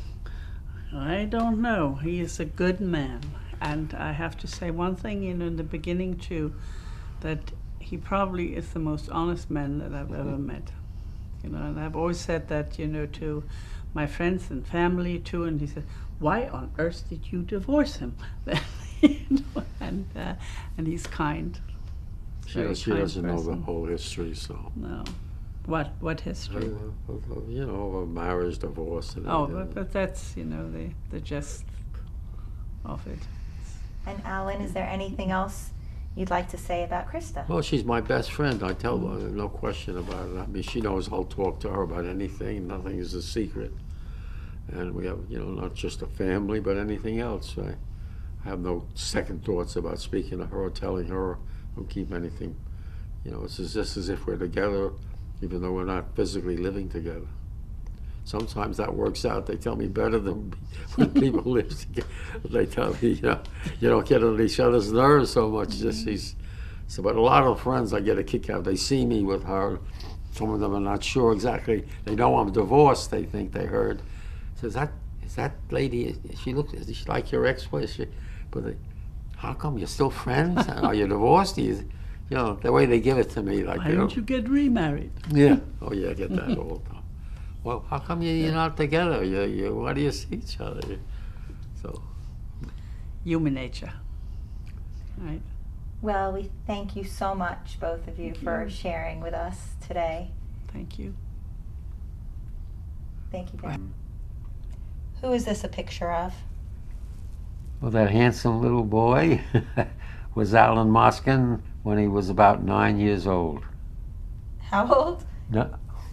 I don't know. He is a good man. And I have to say one thing, you know, in the beginning too, that he probably is the most honest man that I've ever met. You know, and I've always said that, you know, to my friends and family too, and he said, "Why on earth did you divorce him?" You know, and he's kind. She doesn't know the whole history, so. No. What history? You know, a marriage, divorce, and everything. But that's, you know, the gist of it. And Alan, is there anything else you'd like to say about Krista? Well, she's my best friend. I tell her, no question about it. I mean, she knows I'll talk to her about anything. Nothing is a secret. And we have, you know, not just a family, but anything else. I have no second thoughts about speaking to her or telling her. I don't keep anything. You know, it's just as if we're together, even though we're not physically living together. Sometimes that works out. They tell me better than when people live together. They tell me, you know, you don't get on each other's nerves so much. So, but a lot of friends I get a kick out. They see me with her. Some of them are not sure exactly. They know I'm divorced. They think they heard. So is that lady? Is she like your ex-wife? But how come you're still friends? Are you divorced? You know, the way they give it to me, like. Why don't you get remarried? Yeah. Oh yeah, I get that all the time. Well, how come you're not together? Why do you see each other? So. Human nature. Right. Well, we thank you so much, both of you, for sharing with us today. Thank you. Thank you very much. Who is this a picture of? Well, that handsome little boy was Alan Moskin when he was about 9 years old. How old? No.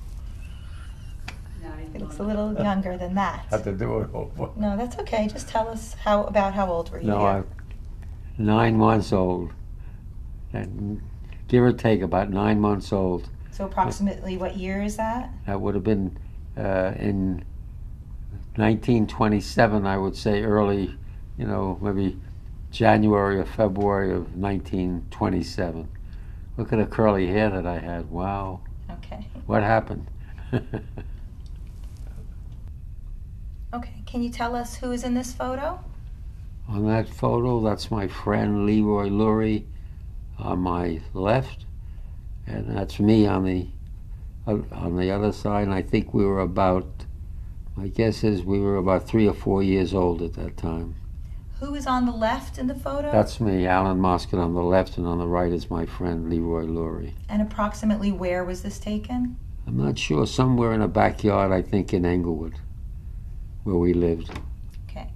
He looks a little younger than that. Have to do it over. No, that's okay. Just tell us about how old were you? No, here? 9 months old. And give or take about 9 months old. So approximately what year is that? That would have been in 1927, I would say, early, you know, maybe January or February of 1927. Look at the curly hair that I had. Wow. Okay. What happened? Okay. Can you tell us who is in this photo? On that photo, that's my friend Leroy Lurie on my left, and that's me on the other side. And I think we were about, my guess is we were about 3 or 4 years old at that time. Who is on the left in the photo? That's me, Alan Moskin, on the left, and on the right is my friend Leroy Lurie. And approximately where was this taken? I'm not sure, somewhere in a backyard, I think in Englewood, where we lived. Okay.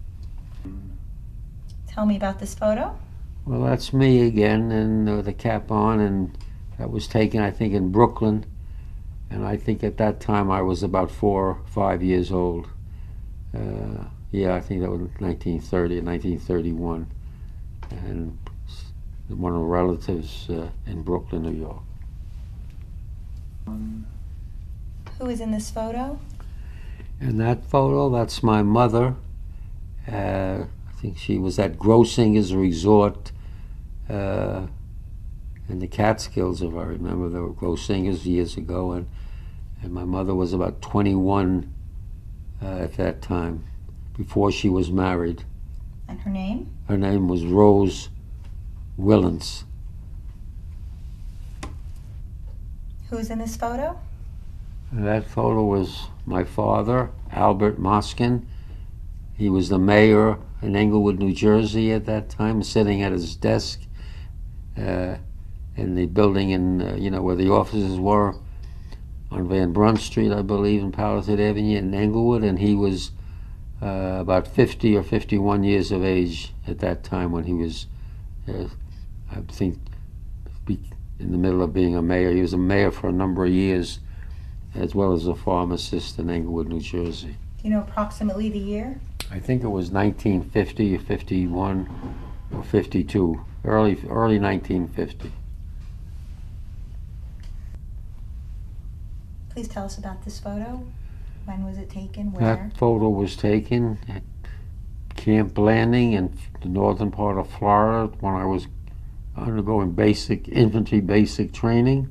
Tell me about this photo. Well, that's me again, and the cap on, and that was taken, I think, in Brooklyn. And I think at that time I was about 4 or 5 years old. Yeah, I think that was 1930, 1931. And one of the relatives in Brooklyn, New York. Who is in this photo? In that photo, that's my mother. I think she was at Grossinger's Resort in the Catskills, if I remember. There were Grossinger's years ago, and my mother was about 21 at that time, before she was married. And her name? Her name was Rose Willens. Who's in this photo? That photo was my father, Albert Moskin. He was the mayor in Englewood, New Jersey at that time, sitting at his desk in the building in, where the offices were on Van Brunt Street, I believe, in Palisade Avenue in Englewood, and he was about 50 or 51 years of age at that time when he was, I think, in the middle of being a mayor. He was a mayor for a number of years, as well as a pharmacist in Englewood, New Jersey. Do you know approximately the year? I think it was 1950 or 51 or 52, early 1950. Please tell us about this photo. When was it taken? Where? That photo was taken at Camp Landing in the northern part of Florida when I was undergoing infantry basic training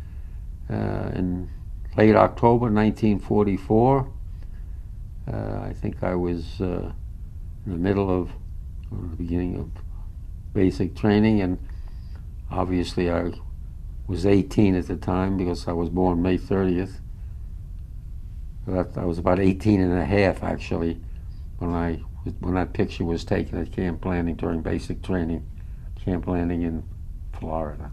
in late October 1944. I think I was in the middle of, or the beginning of basic training, and obviously I was 18 at the time because I was born May 30th. I was about 18 and a half actually when that picture was taken at Camp Landing during basic training, Camp Landing in Florida.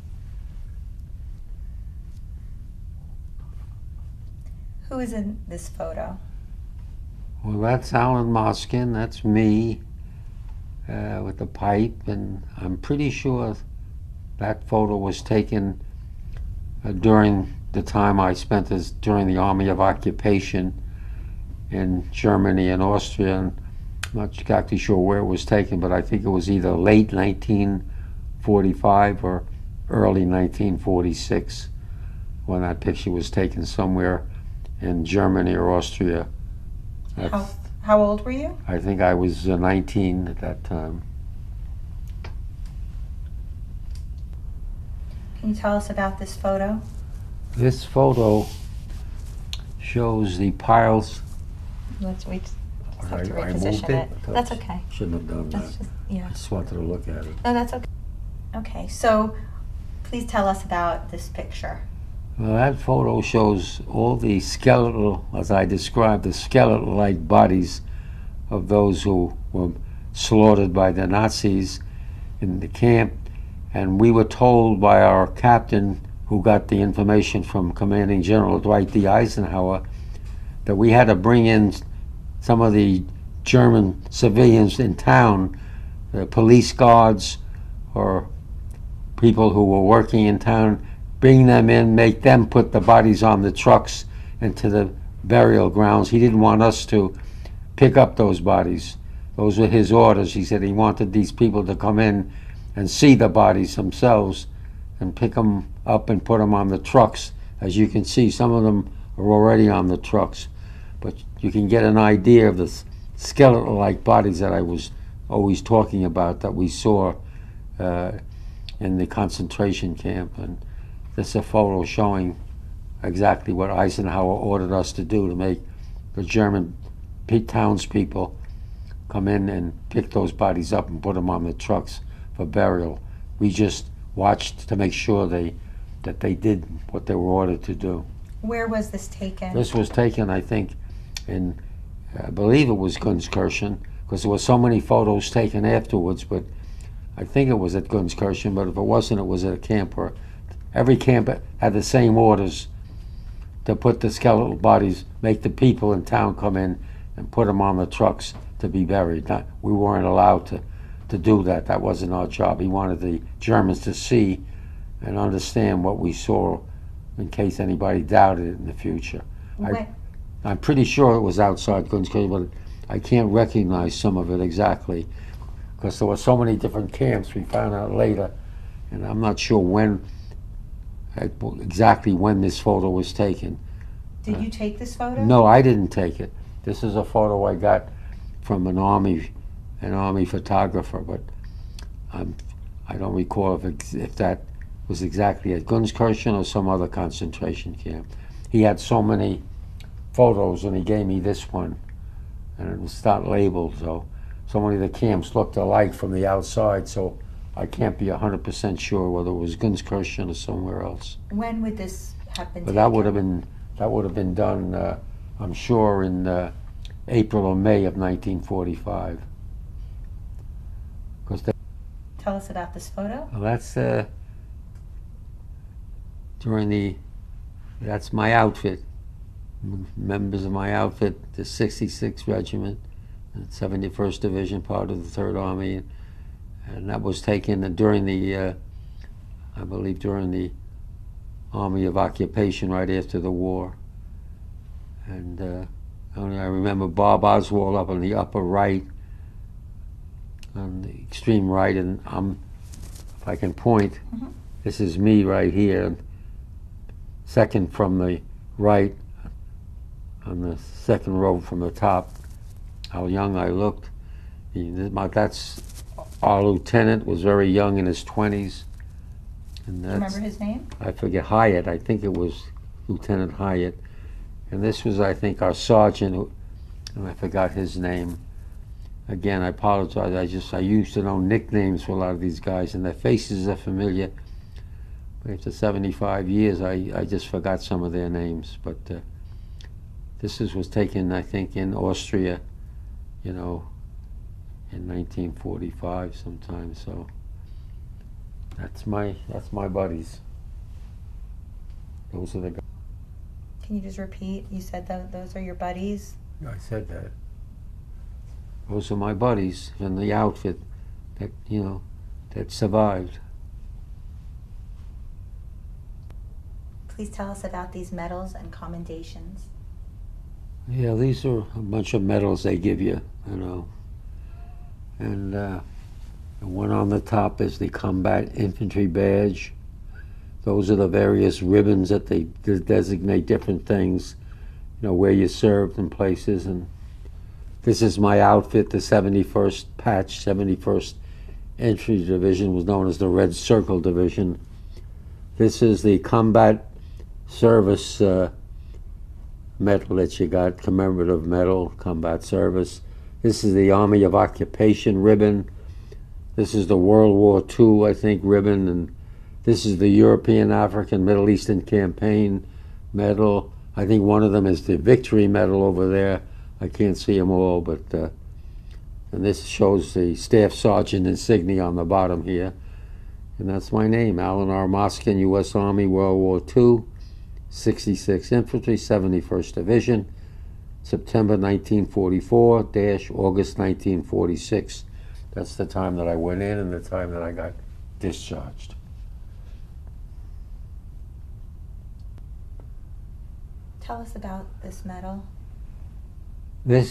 Who is in this photo? Well, that's Alan Moskin. That's me with the pipe, and I'm pretty sure that photo was taken during the time I spent during the Army of Occupation in Germany and Austria. And I'm not exactly sure where it was taken, but I think it was either late 1945 or early 1946 when that picture was taken somewhere in Germany or Austria. How old were you? I think I was 19 at that time. Can you tell us about this photo? This photo shows the piles. We just have to I reposition moved it. it? That's okay. Shouldn't have done That's that. just, yeah. I just wanted to look at it. No, that's okay. Okay, so please tell us about this picture. Well, that photo shows all the skeletal, as I described, the skeletal-like bodies of those who were slaughtered by the Nazis in the camp. And we were told by our captain, who got the information from Commanding General Dwight D. Eisenhower, that we had to bring in some of the German civilians in town, the police guards or people who were working in town, bring them in, make them put the bodies on the trucks into the burial grounds. He didn't want us to pick up those bodies. Those were his orders. He said he wanted these people to come in and see the bodies themselves and pick them up and put them on the trucks. As you can see, some of them are already on the trucks, but you can get an idea of the skeletal-like bodies that I was always talking about that we saw in the concentration camp. And this is a photo showing exactly what Eisenhower ordered us to do, to make the German townspeople come in and pick those bodies up and put them on the trucks for burial. We just watched to make sure that they did what they were ordered to do. Where was this taken? This was taken, I think, in, I believe it was Gunskirchen, because there were so many photos taken afterwards, but I think it was at Gunskirchen, but if it wasn't, it was at a camp where every camp had the same orders to put the skeletal bodies, make the people in town come in and put them on the trucks to be buried. We weren't allowed to do that. That wasn't our job. He wanted the Germans to see and understand what we saw in case anybody doubted it in the future. I'm pretty sure it was outside Gunskirchen, but I can't recognize some of it exactly because there were so many different camps. We found out later, and I'm not sure exactly when this photo was taken, Did you take this photo? No, I didn't take it. This is a photo I got from an army photographer, but I don't recall if that was exactly at Gunskirchen or some other concentration camp. He had so many photos, and he gave me this one, and it was not labeled, so many of the camps looked alike from the outside, so I can't be 100% sure whether it was Gunskirchen or somewhere else. When would this have been But taken? that would have been done, I'm sure, in April or May of 1945. Tell us about this photo. Well, that's that's my outfit. Members of my outfit, the 66th Regiment, the 71st Division, part of the 3rd Army, and that was taken during the, I believe, during the Army of Occupation right after the war. And I remember Bob Oswald up on the upper right, on the extreme right, and if I can point, this is me right here, second from the right, on the second row from the top. How young I looked. That's our lieutenant, was very young, in his 20s. And Do you remember his name? I forget, Hyatt. I think it was Lieutenant Hyatt. And this was, I think, our sergeant, and I forgot his name. Again, I apologize. I used to know nicknames for a lot of these guys, and their faces are familiar. But after 75 years, I just forgot some of their names. But this was taken, I think, in Austria, in 1945 sometime. So that's my buddies. Those are the guys. Can you just repeat? You said those are your buddies? I said that. Those are my buddies in the outfit that, that survived. Please tell us about these medals and commendations. Yeah, these are a bunch of medals they give you, And the one on the top is the Combat Infantry Badge. Those are the various ribbons that they designate different things, where you served in places. And this is my outfit, the 71st Patch, 71st Infantry Division, was known as the Red Circle Division. This is the Combat Service medal that you got, commemorative medal, combat service. This is the Army of Occupation ribbon. This is the World War II, I think, ribbon. And this is the European, African, Middle Eastern Campaign medal. I think one of them is the Victory Medal over there. I can't see them all, but and this shows the Staff Sergeant insignia on the bottom here. And that's my name, Alan R. Moskin, U.S. Army, World War II, 66th Infantry, 71st Division, September 1944 - August 1946. That's the time that I went in and the time that I got discharged. Tell us about this medal. This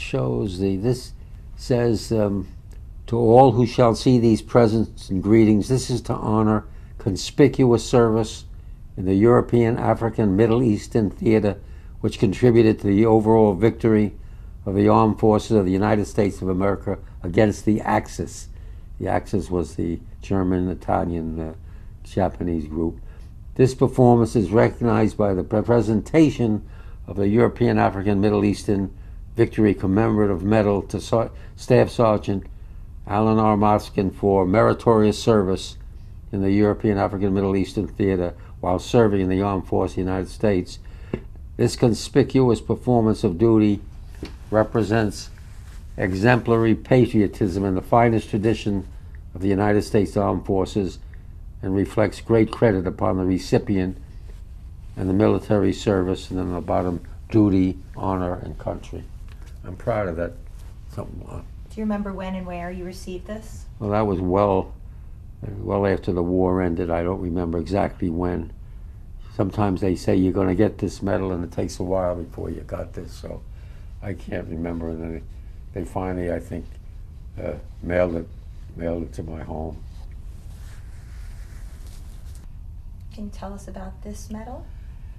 says, to all who shall see these presents and greetings, this is to honor conspicuous service in the European, African, Middle Eastern theater, which contributed to the overall victory of the armed forces of the United States of America against the Axis. The Axis was the German, Italian, Japanese group. This performance is recognized by the presentation of the European, African, Middle Eastern Victory Commemorative Medal to Staff Sergeant Alan R. Moskin for meritorious service in the European, African, Middle Eastern theater while serving in the Armed Forces of the United States. This conspicuous performance of duty represents exemplary patriotism and the finest tradition of the United States Armed Forces, and reflects great credit upon the recipient and the military service, and then on the bottom, duty, honor, and country. I'm proud of that. Do you remember when and where you received this? Well, that was well after the war ended. I don't remember exactly when. Sometimes they say you're going to get this medal, and it takes a while before you got this, so I can't remember. And then they finally, I think, mailed it to my home. Can you tell us about this medal?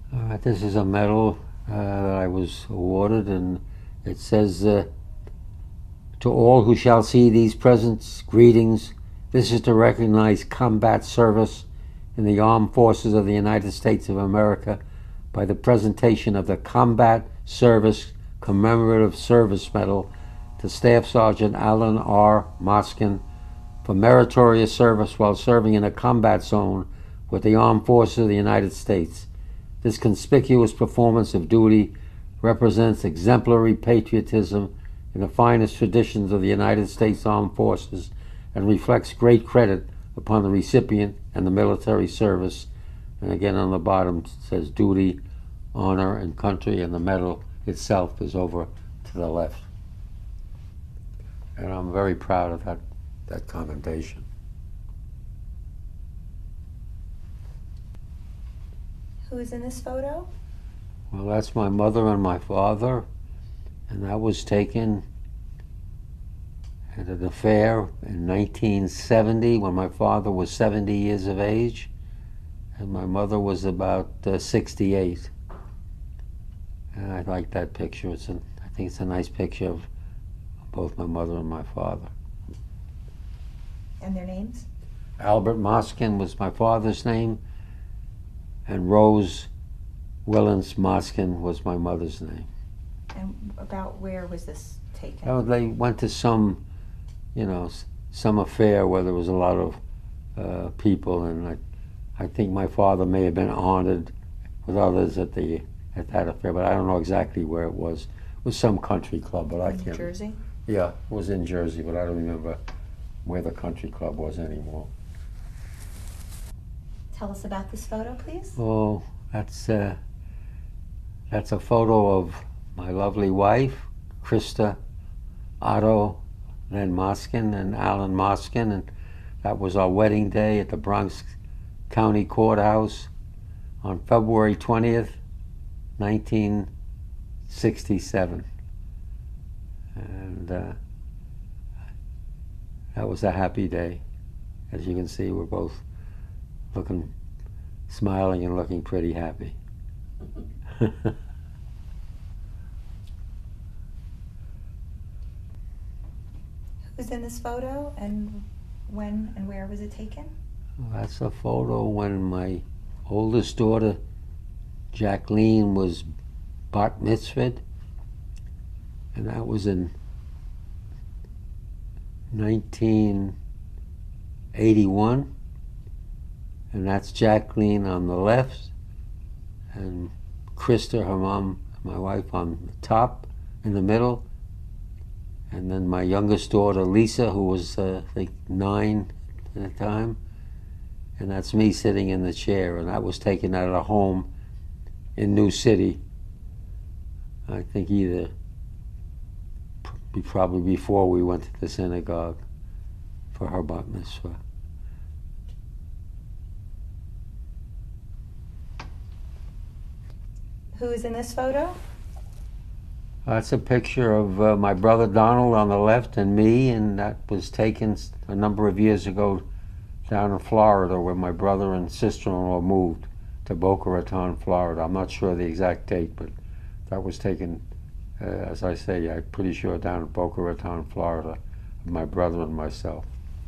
This is a medal that I was awarded, and it says, to all who shall see these presents, greetings. This is to recognize combat service in the armed forces of the United States of America by the presentation of the Combat Service Commemorative Service Medal to Staff Sergeant Alan R. Moskin for meritorious service while serving in a combat zone with the armed forces of the United States. This conspicuous performance of duty represents exemplary patriotism in the finest traditions of the United States Armed Forces and reflects great credit upon the recipient and the military service. And again on the bottom it says duty, honor, and country, and the medal itself is over to the left. And I'm very proud of that commendation. Who is in this photo? Well, that's my mother and my father, and that was taken at an affair in 1970 when my father was 70 years of age and my mother was about 68. And I like that picture. I think it's a nice picture of both my mother and my father. And their names? Albert Moskin was my father's name, and Rose Willens Moskin was my mother's name. And about where was this taken? Oh, they went to some, some affair where there was a lot of people, and I think my father may have been honored with others at that affair, but I don't know exactly where it was. It was some country club, but I can't. In Jersey? Yeah, it was in Jersey, but I don't remember where the country club was anymore. Tell us about this photo, please. Oh, that's a photo of my lovely wife, Krista Otto Len Moskin and Alan Moskin, and that was our wedding day at the Bronx County Courthouse on February 20th, 1967. And that was a happy day. As you can see, we're both smiling and looking pretty happy. Who's in this photo, and when and where was it taken? That's a photo when my oldest daughter, Jacqueline, was bat mitzvahed, and that was in 1981. And that's Jacqueline on the left, and Krista, her mom, my wife, on the top, in the middle, and then my youngest daughter, Lisa, who was, I think, 9 at the time, and that's me sitting in the chair, and that was taken out of a home in New City. I think probably before we went to the synagogue for her bat mitzvah. Who is in this photo? That's a picture of my brother Donald on the left and me, and that was taken a number of years ago down in Florida, where my brother and sister-in-law moved to Boca Raton, Florida. I'm not sure the exact date, but that was taken, as I say, I'm pretty sure down in Boca Raton, Florida, of my brother and myself.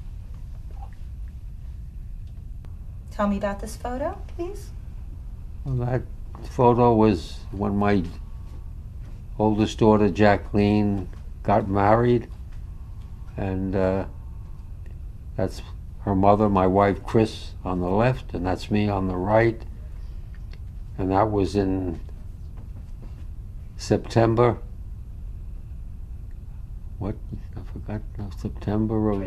Tell me about this photo, please. Well, that photo was when my oldest daughter, Jacqueline, got married, and that's her mother, my wife, Chris, on the left, and that's me on the right. And that was in September. What? I forgot. No, September of...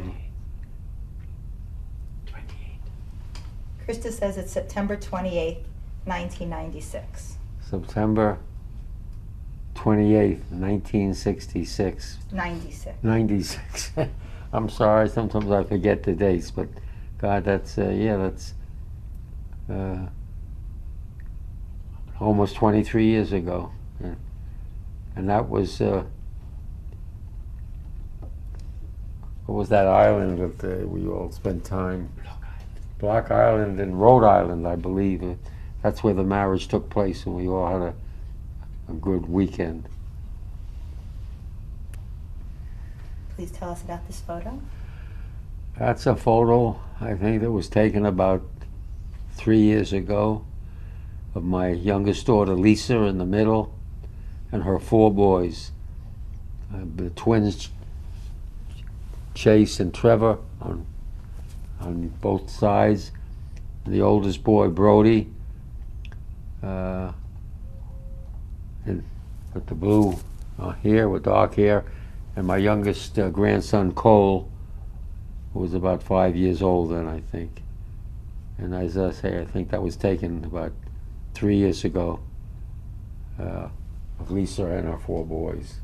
28. Krista says it's September 28th, 1996. September 28th, 1966. 96. 96. I'm sorry, sometimes I forget the dates, but God, that's, that's almost 23 years ago. And that was, what was that island that we all spent time? Block Island. Block Island in Rhode Island, I believe. that's where the marriage took place, and we all had a good weekend. Please tell us about this photo. That's a photo, I think, that was taken about 3 years ago of my youngest daughter, Lisa, in the middle, and her 4 boys. The twins, Chase and Trevor, on both sides. The oldest boy, Brody, with the blue hair, with dark hair, and my youngest grandson, Cole, who was about 5 years old then, I think. And as I say, I think that was taken about 3 years ago of Lisa and her 4 boys.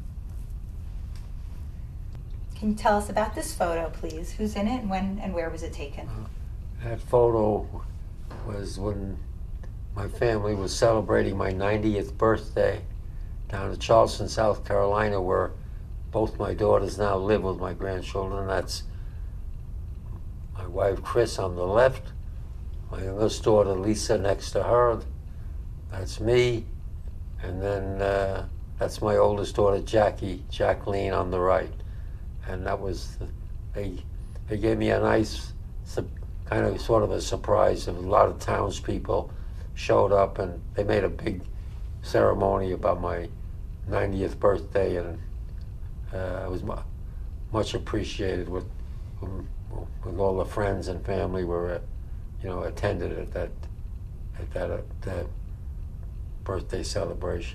Can you tell us about this photo, please? Who's in it, and when and where was it taken? That photo was when my family was celebrating my 90th birthday down in Charleston, South Carolina, where both my daughters now live with my grandchildren. That's my wife, Chris, on the left, my youngest daughter, Lisa, next to her. That's me. And then that's my oldest daughter, Jacqueline, on the right. And that was, they gave me a nice, kind of sort of a surprise. A lot of townspeople showed up, and they made a big ceremony about my 90th birthday, and it was much appreciated with all the friends and family were, attended at that birthday celebration.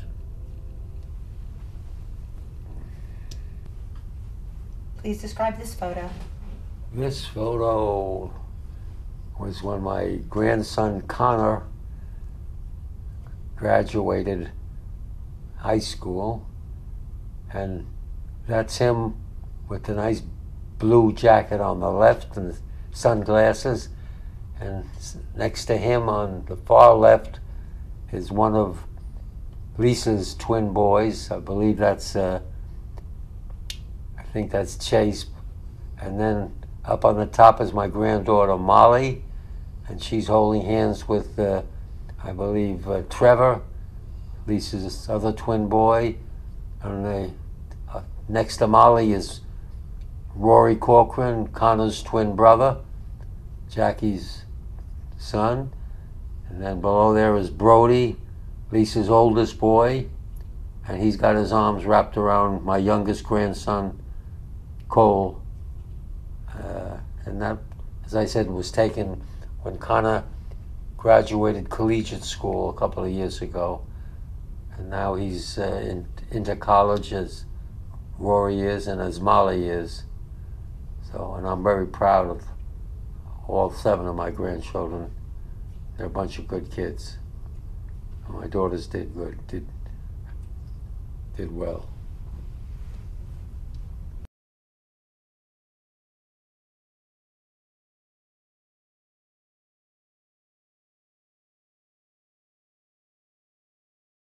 Please describe this photo. This photo was when my grandson Connor graduated high school, and that's him with the nice blue jacket on the left and sunglasses, and next to him on the far left is one of Lisa's twin boys. I believe that's I think that's Chase, and then up on the top is my granddaughter Molly, and she's holding hands with I believe Trevor, Lisa's other twin boy, and next to Molly is Rory Corcoran, Connor's twin brother, Jackie's son, and then below there is Brody, Lisa's oldest boy, and he's got his arms wrapped around my youngest grandson, Cole. And that, as I said, was taken when Connor graduated collegiate school a couple of years ago, and now he's into college as Rory is and as Molly is. So, and I'm very proud of all 7 of my grandchildren. They're a bunch of good kids. My daughters did good, did well.